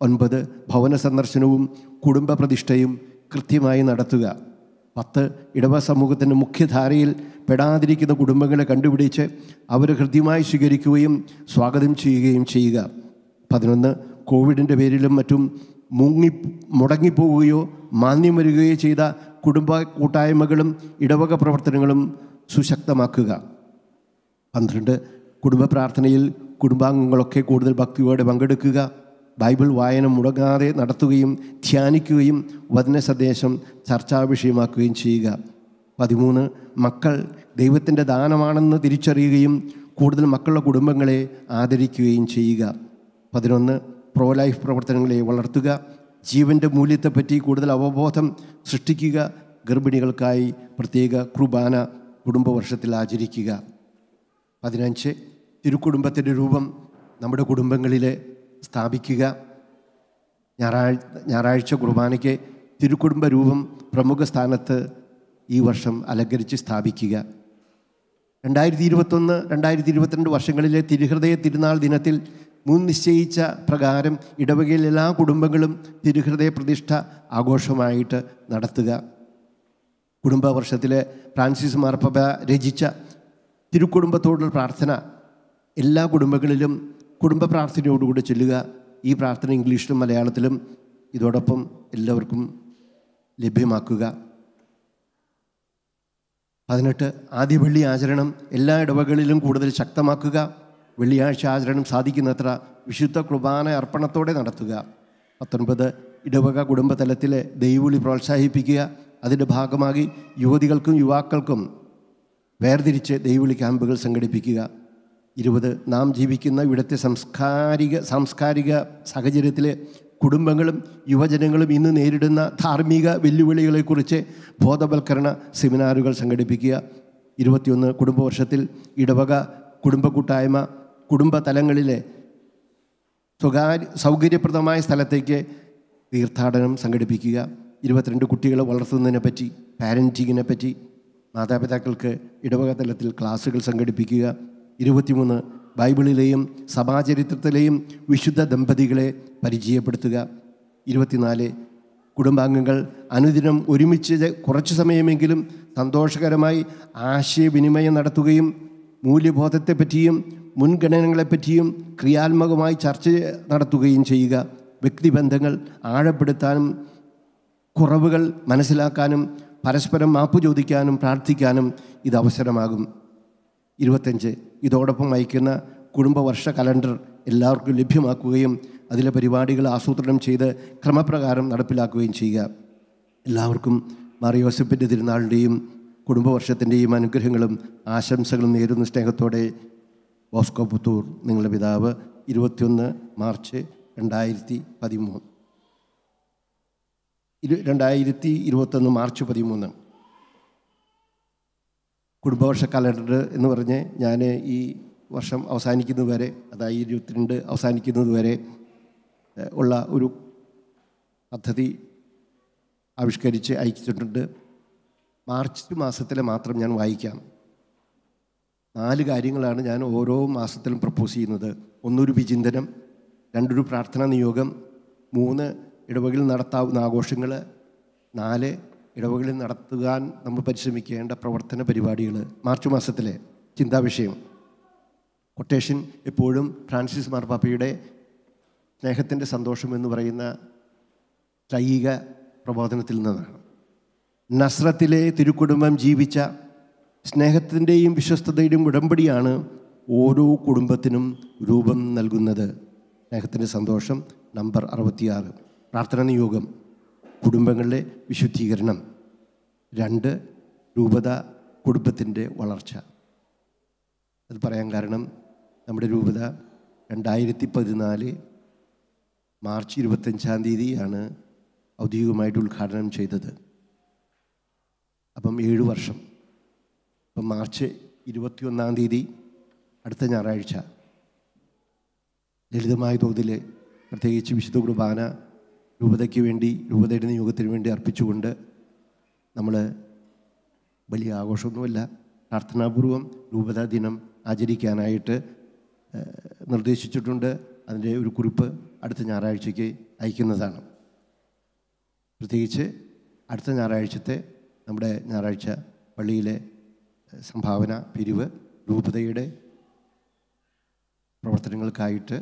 S2: ഒൻപത് ഭവന സന്ദർശനവും കുടുംബ പ്രതിഷ്ഠയും കൃത്യമായി നടത്തുക. പത്ത് ഇടവ സമൂഹത്തിൻ്റെ മുഖ്യധാരയിൽ പെടാതിരിക്കുന്ന കുടുംബങ്ങളെ കണ്ടുപിടിച്ച് അവരെ ഹൃദ്യമായി സ്വീകരിക്കുകയും സ്വാഗതം ചെയ്യുകയും ചെയ്യുക. പതിനൊന്ന് കോവിഡിൻ്റെ പേരിലും മറ്റും മുങ്ങി മുടങ്ങിപ്പോവുകയോ മാന്യം വരികയോ ചെയ്ത കുടുംബ കൂട്ടായ്മകളും ഇടവക പ്രവർത്തനങ്ങളും സുശക്തമാക്കുക. പന്ത്രണ്ട് കുടുംബ പ്രാർത്ഥനയിൽ കുടുംബാംഗങ്ങളൊക്കെ കൂടുതൽ ഭക്തിയോടെ പങ്കെടുക്കുക. ബൈബിൾ വായന മുടങ്ങാതെ നടത്തുകയും ധ്യാനിക്കുകയും വചന സന്ദേശം ചർച്ചാ വിഷയമാക്കുകയും ചെയ്യുക. പതിമൂന്ന് മക്കൾ ദൈവത്തിൻ്റെ ദാനമാണെന്ന് തിരിച്ചറിയുകയും കൂടുതൽ മക്കളുടെ കുടുംബങ്ങളെ ആദരിക്കുകയും ചെയ്യുക. പതിനൊന്ന് പ്രോ ലൈഫ് പ്രവർത്തനങ്ങളെ വളർത്തുക. ജീവൻ്റെ മൂല്യത്തെപ്പറ്റി കൂടുതൽ അവബോധം സൃഷ്ടിക്കുക. ഗർഭിണികൾക്കായി പ്രത്യേക കുർബാന കുടുംബവർഷത്തിൽ ആചരിക്കുക. പതിനഞ്ച് തിരുക്കുടുംബത്തിൻ്റെ രൂപം നമ്മുടെ കുടുംബങ്ങളിൽ സ്ഥാപിക്കുക. ഞായറാഴ്ച ഞായറാഴ്ച കുർബാനയ്ക്ക് തിരുക്കുടുംബ രൂപം പ്രമുഖ സ്ഥാനത്ത് ഈ വർഷം അലങ്കരിച്ച് സ്ഥാപിക്കുക. രണ്ടായിരത്തി ഇരുപത്തൊന്ന് രണ്ടായിരത്തി ഇരുപത്തിരണ്ട് വർഷങ്ങളിലെ തിരുഹൃദയ തിരുനാൾ ദിനത്തിൽ മുൻ നിശ്ചയിച്ച പ്രകാരം ഇടവകയിലെ എല്ലാ കുടുംബങ്ങളും തിരുഹൃദയ പ്രതിഷ്ഠ ആഘോഷമായിട്ട് നടത്തുക. കുടുംബ വർഷത്തിലെ ഫ്രാൻസിസ് മാർപ്പാപ്പ രചിച്ച തിരുക്കുടുംബത്തോടുള്ള പ്രാർത്ഥന എല്ലാ കുടുംബങ്ങളിലും കുടുംബ പ്രാർത്ഥനയോടുകൂടി ചൊല്ലുക. ഈ പ്രാർത്ഥന ഇംഗ്ലീഷിലും മലയാളത്തിലും ഇതോടൊപ്പം എല്ലാവർക്കും ലഭ്യമാക്കുക. പതിനെട്ട് ആദ്യ വെള്ളി ആചരണം എല്ലാ ഇടവകളിലും കൂടുതൽ ശക്തമാക്കുക. വെള്ളിയാഴ്ച ആചരണം സാധിക്കുന്നത്ര വിശുദ്ധ കുർബാന അർപ്പണത്തോടെ നടത്തുക. പത്തൊൻപത് ഇടവക കുടുംബതലത്തിലെ ദൈവവിളി പ്രോത്സാഹിപ്പിക്കുക. അതിൻ്റെ ഭാഗമായി യുവതികൾക്കും യുവാക്കൾക്കും വേർതിരിച്ച് ദൈവവിളി ക്യാമ്പുകൾ സംഘടിപ്പിക്കുക. ഇരുപത് നാം ജീവിക്കുന്ന ഇവിടുത്തെ സാംസ്കാരിക സാംസ്കാരിക സാഹചര്യത്തിലെ കുടുംബങ്ങളും യുവജനങ്ങളും ഇന്ന് നേരിടുന്ന ധാർമ്മിക വെല്ലുവിളികളെക്കുറിച്ച് ബോധവൽക്കരണ സെമിനാറുകൾ സംഘടിപ്പിക്കുക. ഇരുപത്തിയൊന്ന് കുടുംബവർഷത്തിൽ ഇടവക കുടുംബ കൂട്ടായ്മ കുടുംബ തലങ്ങളിലെ സ്വകാര്യ സൗകര്യപ്രദമായ സ്ഥലത്തേക്ക് തീർത്ഥാടനം സംഘടിപ്പിക്കുക. ഇരുപത്തിരണ്ട് കുട്ടികളെ വളർത്തുന്നതിനെ പറ്റി പാരൻറ്റിങ്ങിനെ പറ്റി മാതാപിതാക്കൾക്ക് ഇടവക തലത്തിൽ ക്ലാസ്സുകൾ സംഘടിപ്പിക്കുക. ഇരുപത്തിമൂന്ന് ബൈബിളിലെയും സഭാചരിത്രത്തിലെയും വിശുദ്ധ ദമ്പതികളെ പരിചയപ്പെടുത്തുക. ഇരുപത്തിനാല് കുടുംബാംഗങ്ങൾ അനുദിനം ഒരുമിച്ച് കുറച്ചു സമയമെങ്കിലും സന്തോഷകരമായി ആശയവിനിമയം നടത്തുകയും മൂല്യബോധത്തെപ്പറ്റിയും മുൻഗണനകളെപ്പറ്റിയും ക്രിയാത്മകമായി ചർച്ച നടത്തുകയും ചെയ്യുക. വ്യക്തിബന്ധങ്ങൾ ആഴപ്പെടുത്താനും കുറവുകൾ മനസ്സിലാക്കാനും പരസ്പരം മാപ്പ് ചോദിക്കാനും പ്രാർത്ഥിക്കാനും ഇത് അവസരമാകും. ഇരുപത്തഞ്ച് ഇതോടൊപ്പം അയക്കുന്ന കുടുംബവർഷ കലണ്ടർ എല്ലാവർക്കും ലഭ്യമാക്കുകയും അതിലെ പരിപാടികൾ ആസൂത്രണം ചെയ്ത് ക്രമപ്രകാരം നടപ്പിലാക്കുകയും ചെയ്യുക. എല്ലാവർക്കും മാർ യോസഫിൻ്റെ തിരുനാളിൻ്റെയും കുടുംബവർഷത്തിൻ്റെയും അനുഗ്രഹങ്ങളും ആശംസകളും നേരുന്ന സ്നേഹത്തോടെ ബോസ്കോ പുത്തൂർ നിങ്ങളുടെ പിതാവ്. ഇരുപത്തിയൊന്ന് മാർച്ച് രണ്ടായിരത്തി പതിമൂന്ന് ഇരു രണ്ടായിരത്തി ഇരുപത്തൊന്ന് മാർച്ച് പതിമൂന്ന് കുടുംബവർഷ കലണ്ടർ എന്ന് പറഞ്ഞ് ഞാൻ ഈ വർഷം അവസാനിക്കുന്നത് വരെ, അതായത് ഇരുപത്തിരണ്ട് അവസാനിക്കുന്നത് വരെ ഉള്ള ഒരു പദ്ധതി ആവിഷ്കരിച്ച് അയച്ചിട്ടുണ്ട്. മാർച്ച് മാസത്തിലെ മാത്രം ഞാൻ വായിക്കാം. നാല് കാര്യങ്ങളാണ് ഞാൻ ഓരോ മാസത്തിലും പ്രപ്പോസ് ചെയ്യുന്നത്. ഒന്നൊരു വിചിന്തനം, രണ്ടൊരു പ്രാർത്ഥനാ നിയോഗം, മൂന്ന് ഇടവകളിൽ നടത്താവുന്ന ആഘോഷങ്ങൾ, നാല് ഇടവകളിൽ നടത്തുവാൻ നമ്മൾ പരിശ്രമിക്കേണ്ട പ്രവർത്തന പരിപാടികൾ. മാർച്ച് മാസത്തിലെ ചിന്താവിഷയം കൊട്ടേഷൻ എപ്പോഴും ഫ്രാൻസിസ് മാർപ്പാപ്പയുടെ സ്നേഹത്തിൻ്റെ സന്തോഷം എന്ന് പറയുന്ന ത്രൈക പ്രബോധനത്തിൽ നിന്നാണ്. നസ്രത്തിലെ തിരുക്കുടുംബം ജീവിച്ച സ്നേഹത്തിൻ്റെയും വിശ്വസ്തതയുടെയും ഉടമ്പടിയാണ് ഓരോ കുടുംബത്തിനും രൂപം നൽകുന്നത്. സ്നേഹത്തിൻ്റെ സന്തോഷം നമ്പർ അറുപത്തിയാറ്. പ്രാർത്ഥനാ നിയോഗം കുടുംബങ്ങളിലെ വിശുദ്ധീകരണം. രണ്ട് രൂപത കുടുംബത്തിൻ്റെ വളർച്ച. അത് പറയാൻ കാരണം നമ്മുടെ രൂപത രണ്ടായിരത്തി പതിനാല് മാർച്ച് ഇരുപത്തഞ്ചാം തീയതിയാണ് ഔദ്യോഗികമായിട്ട് ഉദ്ഘാടനം ചെയ്തത്. അപ്പം ഏഴ് വർഷം. അപ്പം മാർച്ച് ഇരുപത്തിയൊന്നാം തീയതി അടുത്ത ഞായറാഴ്ച ലളിതമായ തോതിൽ പ്രത്യേകിച്ച് വിശുദ്ധ കുർബാന രൂപതയ്ക്ക് വേണ്ടി രൂപതയുടെ നിയോഗത്തിന് വേണ്ടി അർപ്പിച്ചുകൊണ്ട് നമ്മൾ വലിയ ആഘോഷമൊന്നുമല്ല, പ്രാർത്ഥനാപൂർവം രൂപതാ ദിനം ആചരിക്കാനായിട്ട് നിർദ്ദേശിച്ചിട്ടുണ്ട്. അതിൻ്റെ ഒരു കുറിപ്പ് അടുത്ത ഞായറാഴ്ചയ്ക്ക് അയക്കുന്നതാണ്. പ്രത്യേകിച്ച് അടുത്ത ഞായറാഴ്ചത്തെ നമ്മുടെ ഞായറാഴ്ച പള്ളിയിലെ സംഭാവന പിരിവ് രൂപതയുടെ പ്രവർത്തനങ്ങൾക്കായിട്ട്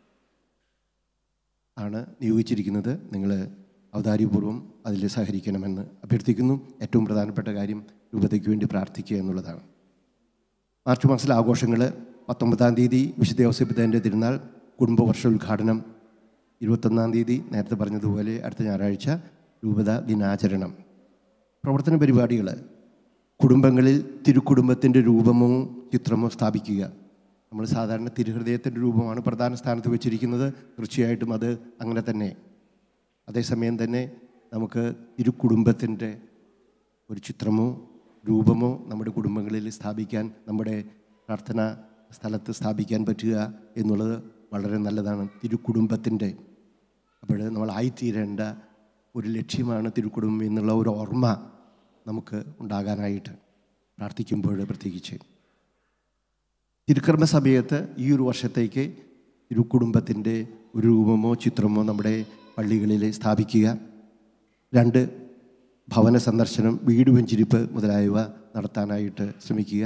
S2: ആണ് നിയോഗിച്ചിരിക്കുന്നത്. നിങ്ങൾ ഔദാര്യപൂർവ്വം അതിൽ സഹകരിക്കണമെന്ന് അഭ്യർത്ഥിക്കുന്നു. ഏറ്റവും പ്രധാനപ്പെട്ട കാര്യം രൂപതയ്ക്ക് വേണ്ടി പ്രാർത്ഥിക്കുക എന്നുള്ളതാണ്. മാർച്ച് മാസത്തിലെ ആഘോഷങ്ങൾ: പത്തൊമ്പതാം തീയതി വിശുദ്ധ ഔസേപ്പിതാവിൻ്റെ തിരുനാൾ, കുടുംബവർഷ ഉദ്ഘാടനം. ഇരുപത്തൊന്നാം തീയതി നേരത്തെ പറഞ്ഞതുപോലെ അടുത്ത ഞായറാഴ്ച രൂപത ദിനാചരണം. പ്രവർത്തന പരിപാടികൾ: കുടുംബങ്ങളിൽ തിരുക്കുടുംബത്തിൻ്റെ രൂപമോ ചിത്രമോ സ്ഥാപിക്കുക. നമ്മൾ സാധാരണ തിരുഹൃദയത്തിൻ്റെ രൂപമാണ് പ്രധാന സ്ഥാനത്ത് വെച്ചിരിക്കുന്നത്. തീർച്ചയായിട്ടും അത് അങ്ങനെ തന്നെ. അതേസമയം തന്നെ നമുക്ക് തിരുക്കുടുംബത്തിൻ്റെ ഒരു ചിത്രമോ രൂപമോ നമ്മുടെ കുടുംബങ്ങളിൽ സ്ഥാപിക്കാൻ, നമ്മുടെ പ്രാർത്ഥന സ്ഥലത്ത് സ്ഥാപിക്കാൻ പറ്റുക എന്നുള്ളത് വളരെ നല്ലതാണ്. തിരുക്കുടുംബത്തിൻ്റെ അപ്പോൾ നമ്മൾ ആയിത്തീരേണ്ട ഒരു ലക്ഷ്യമാണ് തിരുക്കുടുംബം എന്നുള്ള ഒരു ഓർമ്മ നമുക്ക് ഉണ്ടാകാനായിട്ട് പ്രാർത്ഥിക്കുമ്പോൾ പ്രത്യേകിച്ച്. തിരുക്കർമ്മ സമയത്ത് ഈ ഒരു വർഷത്തേക്ക് തിരുക്കുടുംബത്തിൻ്റെ ഒരു രൂപമോ ചിത്രമോ നമ്മുടെ പള്ളികളിൽ സ്ഥാപിക്കുക. രണ്ട്, ഭവന സന്ദർശനം, വീട് വെഞ്ചിരിപ്പ് മുതലായവ നടത്താനായിട്ട് ശ്രമിക്കുക.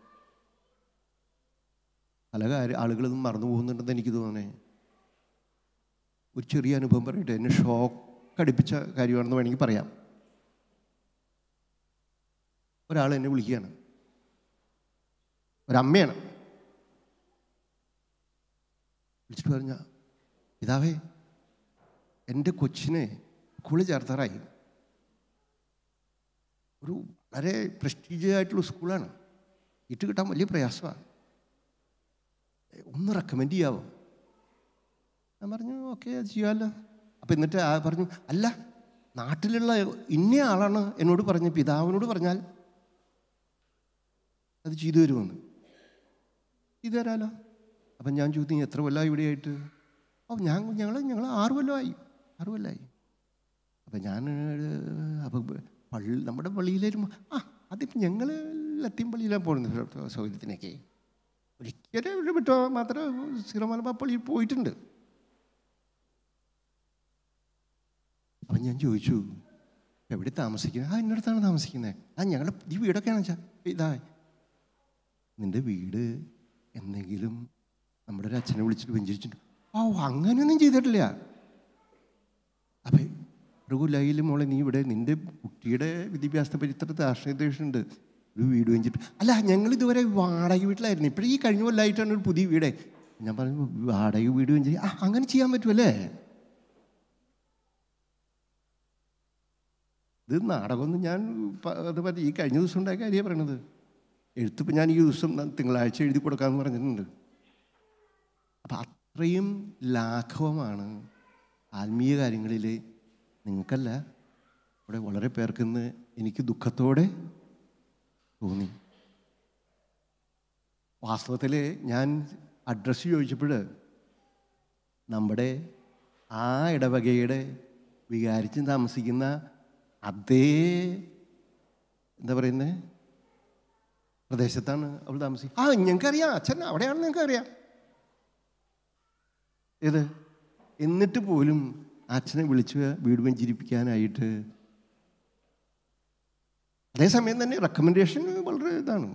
S2: പല കാര്യം ആളുകളൊന്നും മറന്നു പോകുന്നുണ്ടെന്ന് എനിക്ക് തോന്നണേ. ഒരു ചെറിയ അനുഭവം പറയട്ടെ. എന്നെ ഷോക്കടിപ്പിച്ച കാര്യമാണെന്ന് വേണമെങ്കിൽ പറയാം. ഒരാൾ എന്നെ വിളിക്കുകയാണ്, ഒരമ്മയാണ്. വിളിച്ചിട്ട് പറഞ്ഞ, പിതാവേ, എൻ്റെ കൊച്ചിനെ സ്കൂളിൽ ചേർത്താറായി. ഒരു വളരെ പ്രസ്റ്റീജിയസ് ആയിട്ടുള്ള സ്കൂളാണ്, ഇട്ട് കിട്ടാൻ വലിയ പ്രയാസമാണ്, ഒന്ന് റെക്കമെൻഡ് ചെയ്യാവോ? ഞാൻ പറഞ്ഞു ഓക്കെ, അത് ചെയ്യാമല്ലോ. അപ്പം എന്നിട്ട് ആ പറഞ്ഞു, അല്ല, നാട്ടിലുള്ള ഇന്ന ആളാണ് എന്നോട് പറഞ്ഞ് പിതാവിനോട് പറഞ്ഞാൽ അത് ചെയ്തു തരുമെന്ന്. ചെയ്തു തരാമല്ലോ. അപ്പം ഞാൻ ചോദിച്ചു, എത്ര കൊല്ലമായി ഇവിടെയായിട്ട്? ഓ ഞാൻ ഞങ്ങൾ ഞങ്ങൾ ആറ് കൊല്ലമായി ആറ് കൊല്ലമായി അപ്പം ഞാൻ അപ്പം പള്ളി നമ്മുടെ പള്ളിയിലായിരുന്നു. ആ അതിപ്പം ഞങ്ങൾ ലത്തീൻ പള്ളിയിലാണ് പോകുന്നത് സൗകര്യത്തിനൊക്കെ. ഒരിക്കലും ഇവിടെ വിട്ടോ മാത്രം സീറോ മലബാർ പള്ളിയിൽ പോയിട്ടുണ്ട്. അപ്പം ഞാൻ ചോദിച്ചു, എവിടെ താമസിക്കുന്നത്? ആ ഇന്നടത്താണ് താമസിക്കുന്നത്. ആ ഞങ്ങളുടെ ഈ വീടൊക്കെയാണെന്ന് വെച്ചാൽ ഇതാ. നിൻ്റെ വീട് എന്തെങ്കിലും നമ്മുടെ ഒരു അച്ഛനെ വിളിച്ചിട്ട് വെഞ്ചരിച്ചിട്ടുണ്ട്? ഓ അങ്ങനെയൊന്നും ചെയ്തിട്ടില്ല. അപ്പം പ്രഭുലയിൽ മോളെ, നീ ഇവിടെ നിൻ്റെ കുട്ടിയുടെ വിദ്യാഭ്യാസത്തെ പറ്റി ഇത്ര ദാർഷ്ട്യദേഷമുണ്ട്, ഒരു വീട് വെച്ചിട്ട്. അല്ല, ഞങ്ങൾ ഇതുവരെ വാടക വീട്ടിലായിരുന്നു, ഇപ്പോഴും ഈ കഴിഞ്ഞ കൊല്ലമായിട്ടാണ് ഒരു പുതിയ വീടേ. ഞാൻ പറഞ്ഞു, വാടക വീട് വെഞ്ചരി ആ അങ്ങനെ ചെയ്യാൻ പറ്റുമല്ലേ? ഇത് നാടകമൊന്നും ഞാൻ അത് പറ്റി ഈ കഴിഞ്ഞ ദിവസം ഉണ്ടായ കാര്യമാണ് പറയണത്. എഴുത്തിപ്പോൾ ഞാൻ ഈ ദിവസം തിങ്കളാഴ്ച എഴുതി കൊടുക്കാമെന്ന് പറഞ്ഞിട്ടുണ്ട്. അപ്പം അത്രയും ലാഘവമാണ് ആത്മീയ കാര്യങ്ങളിൽ. നിങ്ങൾക്കല്ല, ഇവിടെ വളരെ പേർക്കിന്ന് എനിക്ക് ദുഃഖത്തോടെ തോന്നി. വാസ്തവത്തിൽ ഞാൻ അഡ്രസ്സ് ചോദിച്ചപ്പോൾ നമ്മുടെ ആ ഇടവകയുടെ വികാരിച്ചും താമസിക്കുന്ന അതേ എന്താ പറയുന്നത് പ്രദേശത്താണ് അവൾ താമസിക്കുക. ആ ഞങ്ങൾക്കറിയാം, അച്ഛൻ അവിടെയാണെന്ന് ഞങ്ങൾക്കറിയാം. ഏത് എന്നിട്ട് പോലും അച്ഛനെ വിളിച്ച് വീട് വെഞ്ചിരിപ്പിക്കാനായിട്ട്. അതേസമയം തന്നെ റെക്കമെൻഡേഷൻ വളരെ ഇതാണ്.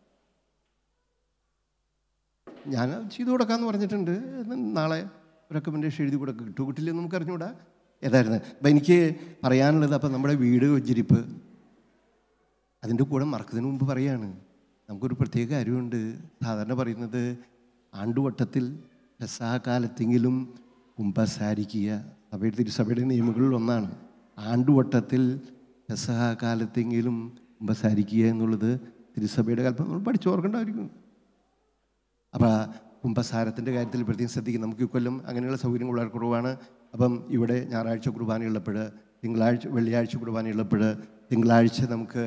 S2: ഞാൻ ചെയ്തു കൊടുക്കാമെന്ന് പറഞ്ഞിട്ടുണ്ട്. നാളെ റെക്കമെൻഡേഷൻ എഴുതി കൊടുക്കുക. കിട്ടു കിട്ടില്ലെന്ന് നമുക്ക് അറിഞ്ഞുകൂടാ. ഏതായിരുന്നു അപ്പം എനിക്ക് പറയാനുള്ളത്, അപ്പം നമ്മുടെ വീട് വെഞ്ചിരിപ്പ് അതിൻ്റെ കൂടെ മറക്കുന്നതിന് മുമ്പ് പറയാണ്, നമുക്കൊരു പ്രത്യേക കാര്യമുണ്ട്. സാധാരണ പറയുന്നത് ആണ്ടുവട്ടത്തിൽ പെസഹക്കാലത്തെങ്കിലും കുമ്പസാരിക്കുക. സഭയുടെ തിരുസഭയുടെ നിയമങ്ങളിൽ ഒന്നാണ് ആണ്ടുവട്ടത്തിൽ പെസഹക്കാലത്തെങ്കിലും കുമ്പസാരിക്കുക എന്നുള്ളത്. തിരുസഭയുടെ കൽപ്പന നമ്മൾ പഠിച്ചോർക്കേണ്ടായിരിക്കും. അപ്പോൾ കുമ്പസാരത്തിൻ്റെ കാര്യത്തിൽ പ്രത്യേകം ശ്രദ്ധിക്കും. നമുക്ക് ഇക്കൊല്ലം അങ്ങനെയുള്ള സൗകര്യങ്ങൾ വളരെ കുറവാണ്. അപ്പം ഇവിടെ ഞായറാഴ്ച കുർബാനയുള്ളപ്പോൾ, തിങ്കളാഴ്ച വെള്ളിയാഴ്ച കുർബാനയുള്ളപ്പോൾ, തിങ്കളാഴ്ച നമുക്ക്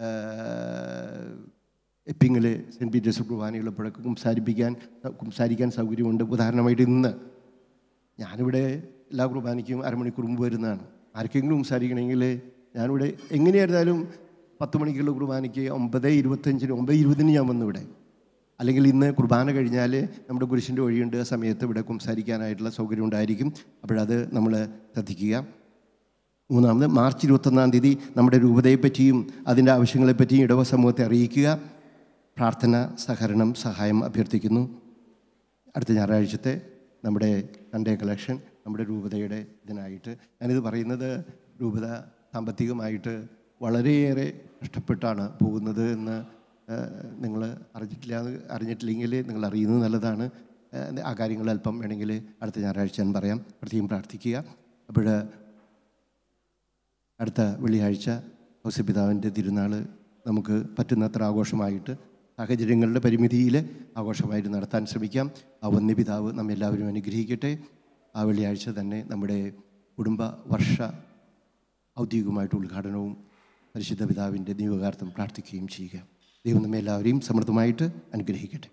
S2: എപ്പിങ്ങിൽ സെൻറ്റ് പീറ്റേഴ്സ് കുർബാനയുള്ളപ്പോഴൊക്കെ കുംസാരിപ്പിക്കാൻ കുംസാരിക്കാൻ സൗകര്യമുണ്ട്. ഉദാഹരണമായിട്ട് ഇന്ന് ഞാനിവിടെ എല്ലാ കുർബാനയ്ക്കും അരമണിക്കൂർ മുമ്പ് വരുന്നതാണ്. ആർക്കെങ്കിലും കുംസാരിക്കണമെങ്കിൽ ഞാനിവിടെ എങ്ങനെയായിരുന്നാലും പത്ത് മണിക്കുള്ള കുർബാനയ്ക്ക് ഒമ്പത് ഇരുപത്തഞ്ചിന് ഒമ്പത് ഇരുപതിന് ഞാൻ വന്നു ഇവിടെ. അല്ലെങ്കിൽ ഇന്ന് കുർബാന കഴിഞ്ഞാൽ നമ്മുടെ കുരിശിൻ്റെ വഴിയുണ്ട്, ആ സമയത്ത് ഇവിടെ സംസാരിക്കാനായിട്ടുള്ള സൗകര്യം ഉണ്ടായിരിക്കും. അപ്പോഴത് നമ്മൾ ശ്രദ്ധിക്കുക. മൂന്നാമത് മാർച്ച് ഇരുപത്തൊന്നാം തീയതി നമ്മുടെ രൂപതയെപ്പറ്റിയും അതിൻ്റെ ആവശ്യങ്ങളെപ്പറ്റിയും ഇടവ സമൂഹത്തെ അറിയിക്കുക. പ്രാർത്ഥന, സഹകരണം, സഹായം അഭ്യർത്ഥിക്കുന്നു. അടുത്ത ഞായറാഴ്ചത്തെ നമ്മുടെ സൺഡേ കളക്ഷൻ നമ്മുടെ രൂപതയുടെ ഇതിനായിട്ട്. ഞാനിത് പറയുന്നത് രൂപത സാമ്പത്തികമായിട്ട് വളരെയേറെ കഷ്ടപ്പെട്ടാണ് പോകുന്നത് എന്ന് നിങ്ങൾ അറിഞ്ഞിട്ടില്ല അറിഞ്ഞിട്ടില്ലെങ്കിൽ നിങ്ങൾ അറിയുന്നത് നല്ലതാണ്. ആ കാര്യങ്ങൾ അല്പം വേണമെങ്കിൽ അടുത്ത ഞായറാഴ്ച ഞാൻ പറയാം. പ്രത്യേകം പ്രാർത്ഥിക്കുക. അപ്പോൾ അടുത്ത വെള്ളിയാഴ്ച ഔസേപ്പിതാവിൻ്റെ തിരുനാൾ നമുക്ക് പറ്റുന്നത്ര ആഘോഷമായിട്ട് സാഹചര്യങ്ങളുടെ പരിമിതിയിൽ ആഘോഷമായിട്ട് നടത്താൻ ശ്രമിക്കാം. ആ വന്യപിതാവ് നമ്മെല്ലാവരും അനുഗ്രഹിക്കട്ടെ. ആ വെള്ളിയാഴ്ച തന്നെ നമ്മുടെ കുടുംബ വർഷ ഔദ്യോഗികമായിട്ട് ഉദ്ഘാടനവും പരിശുദ്ധ പിതാവിൻ്റെ നിയോഗാർത്ഥം പ്രാർത്ഥിക്കുകയും ചെയ്യുക. ദൈവം നമ്മെല്ലാവരെയും സമൃദ്ധമായിട്ട് അനുഗ്രഹിക്കട്ടെ.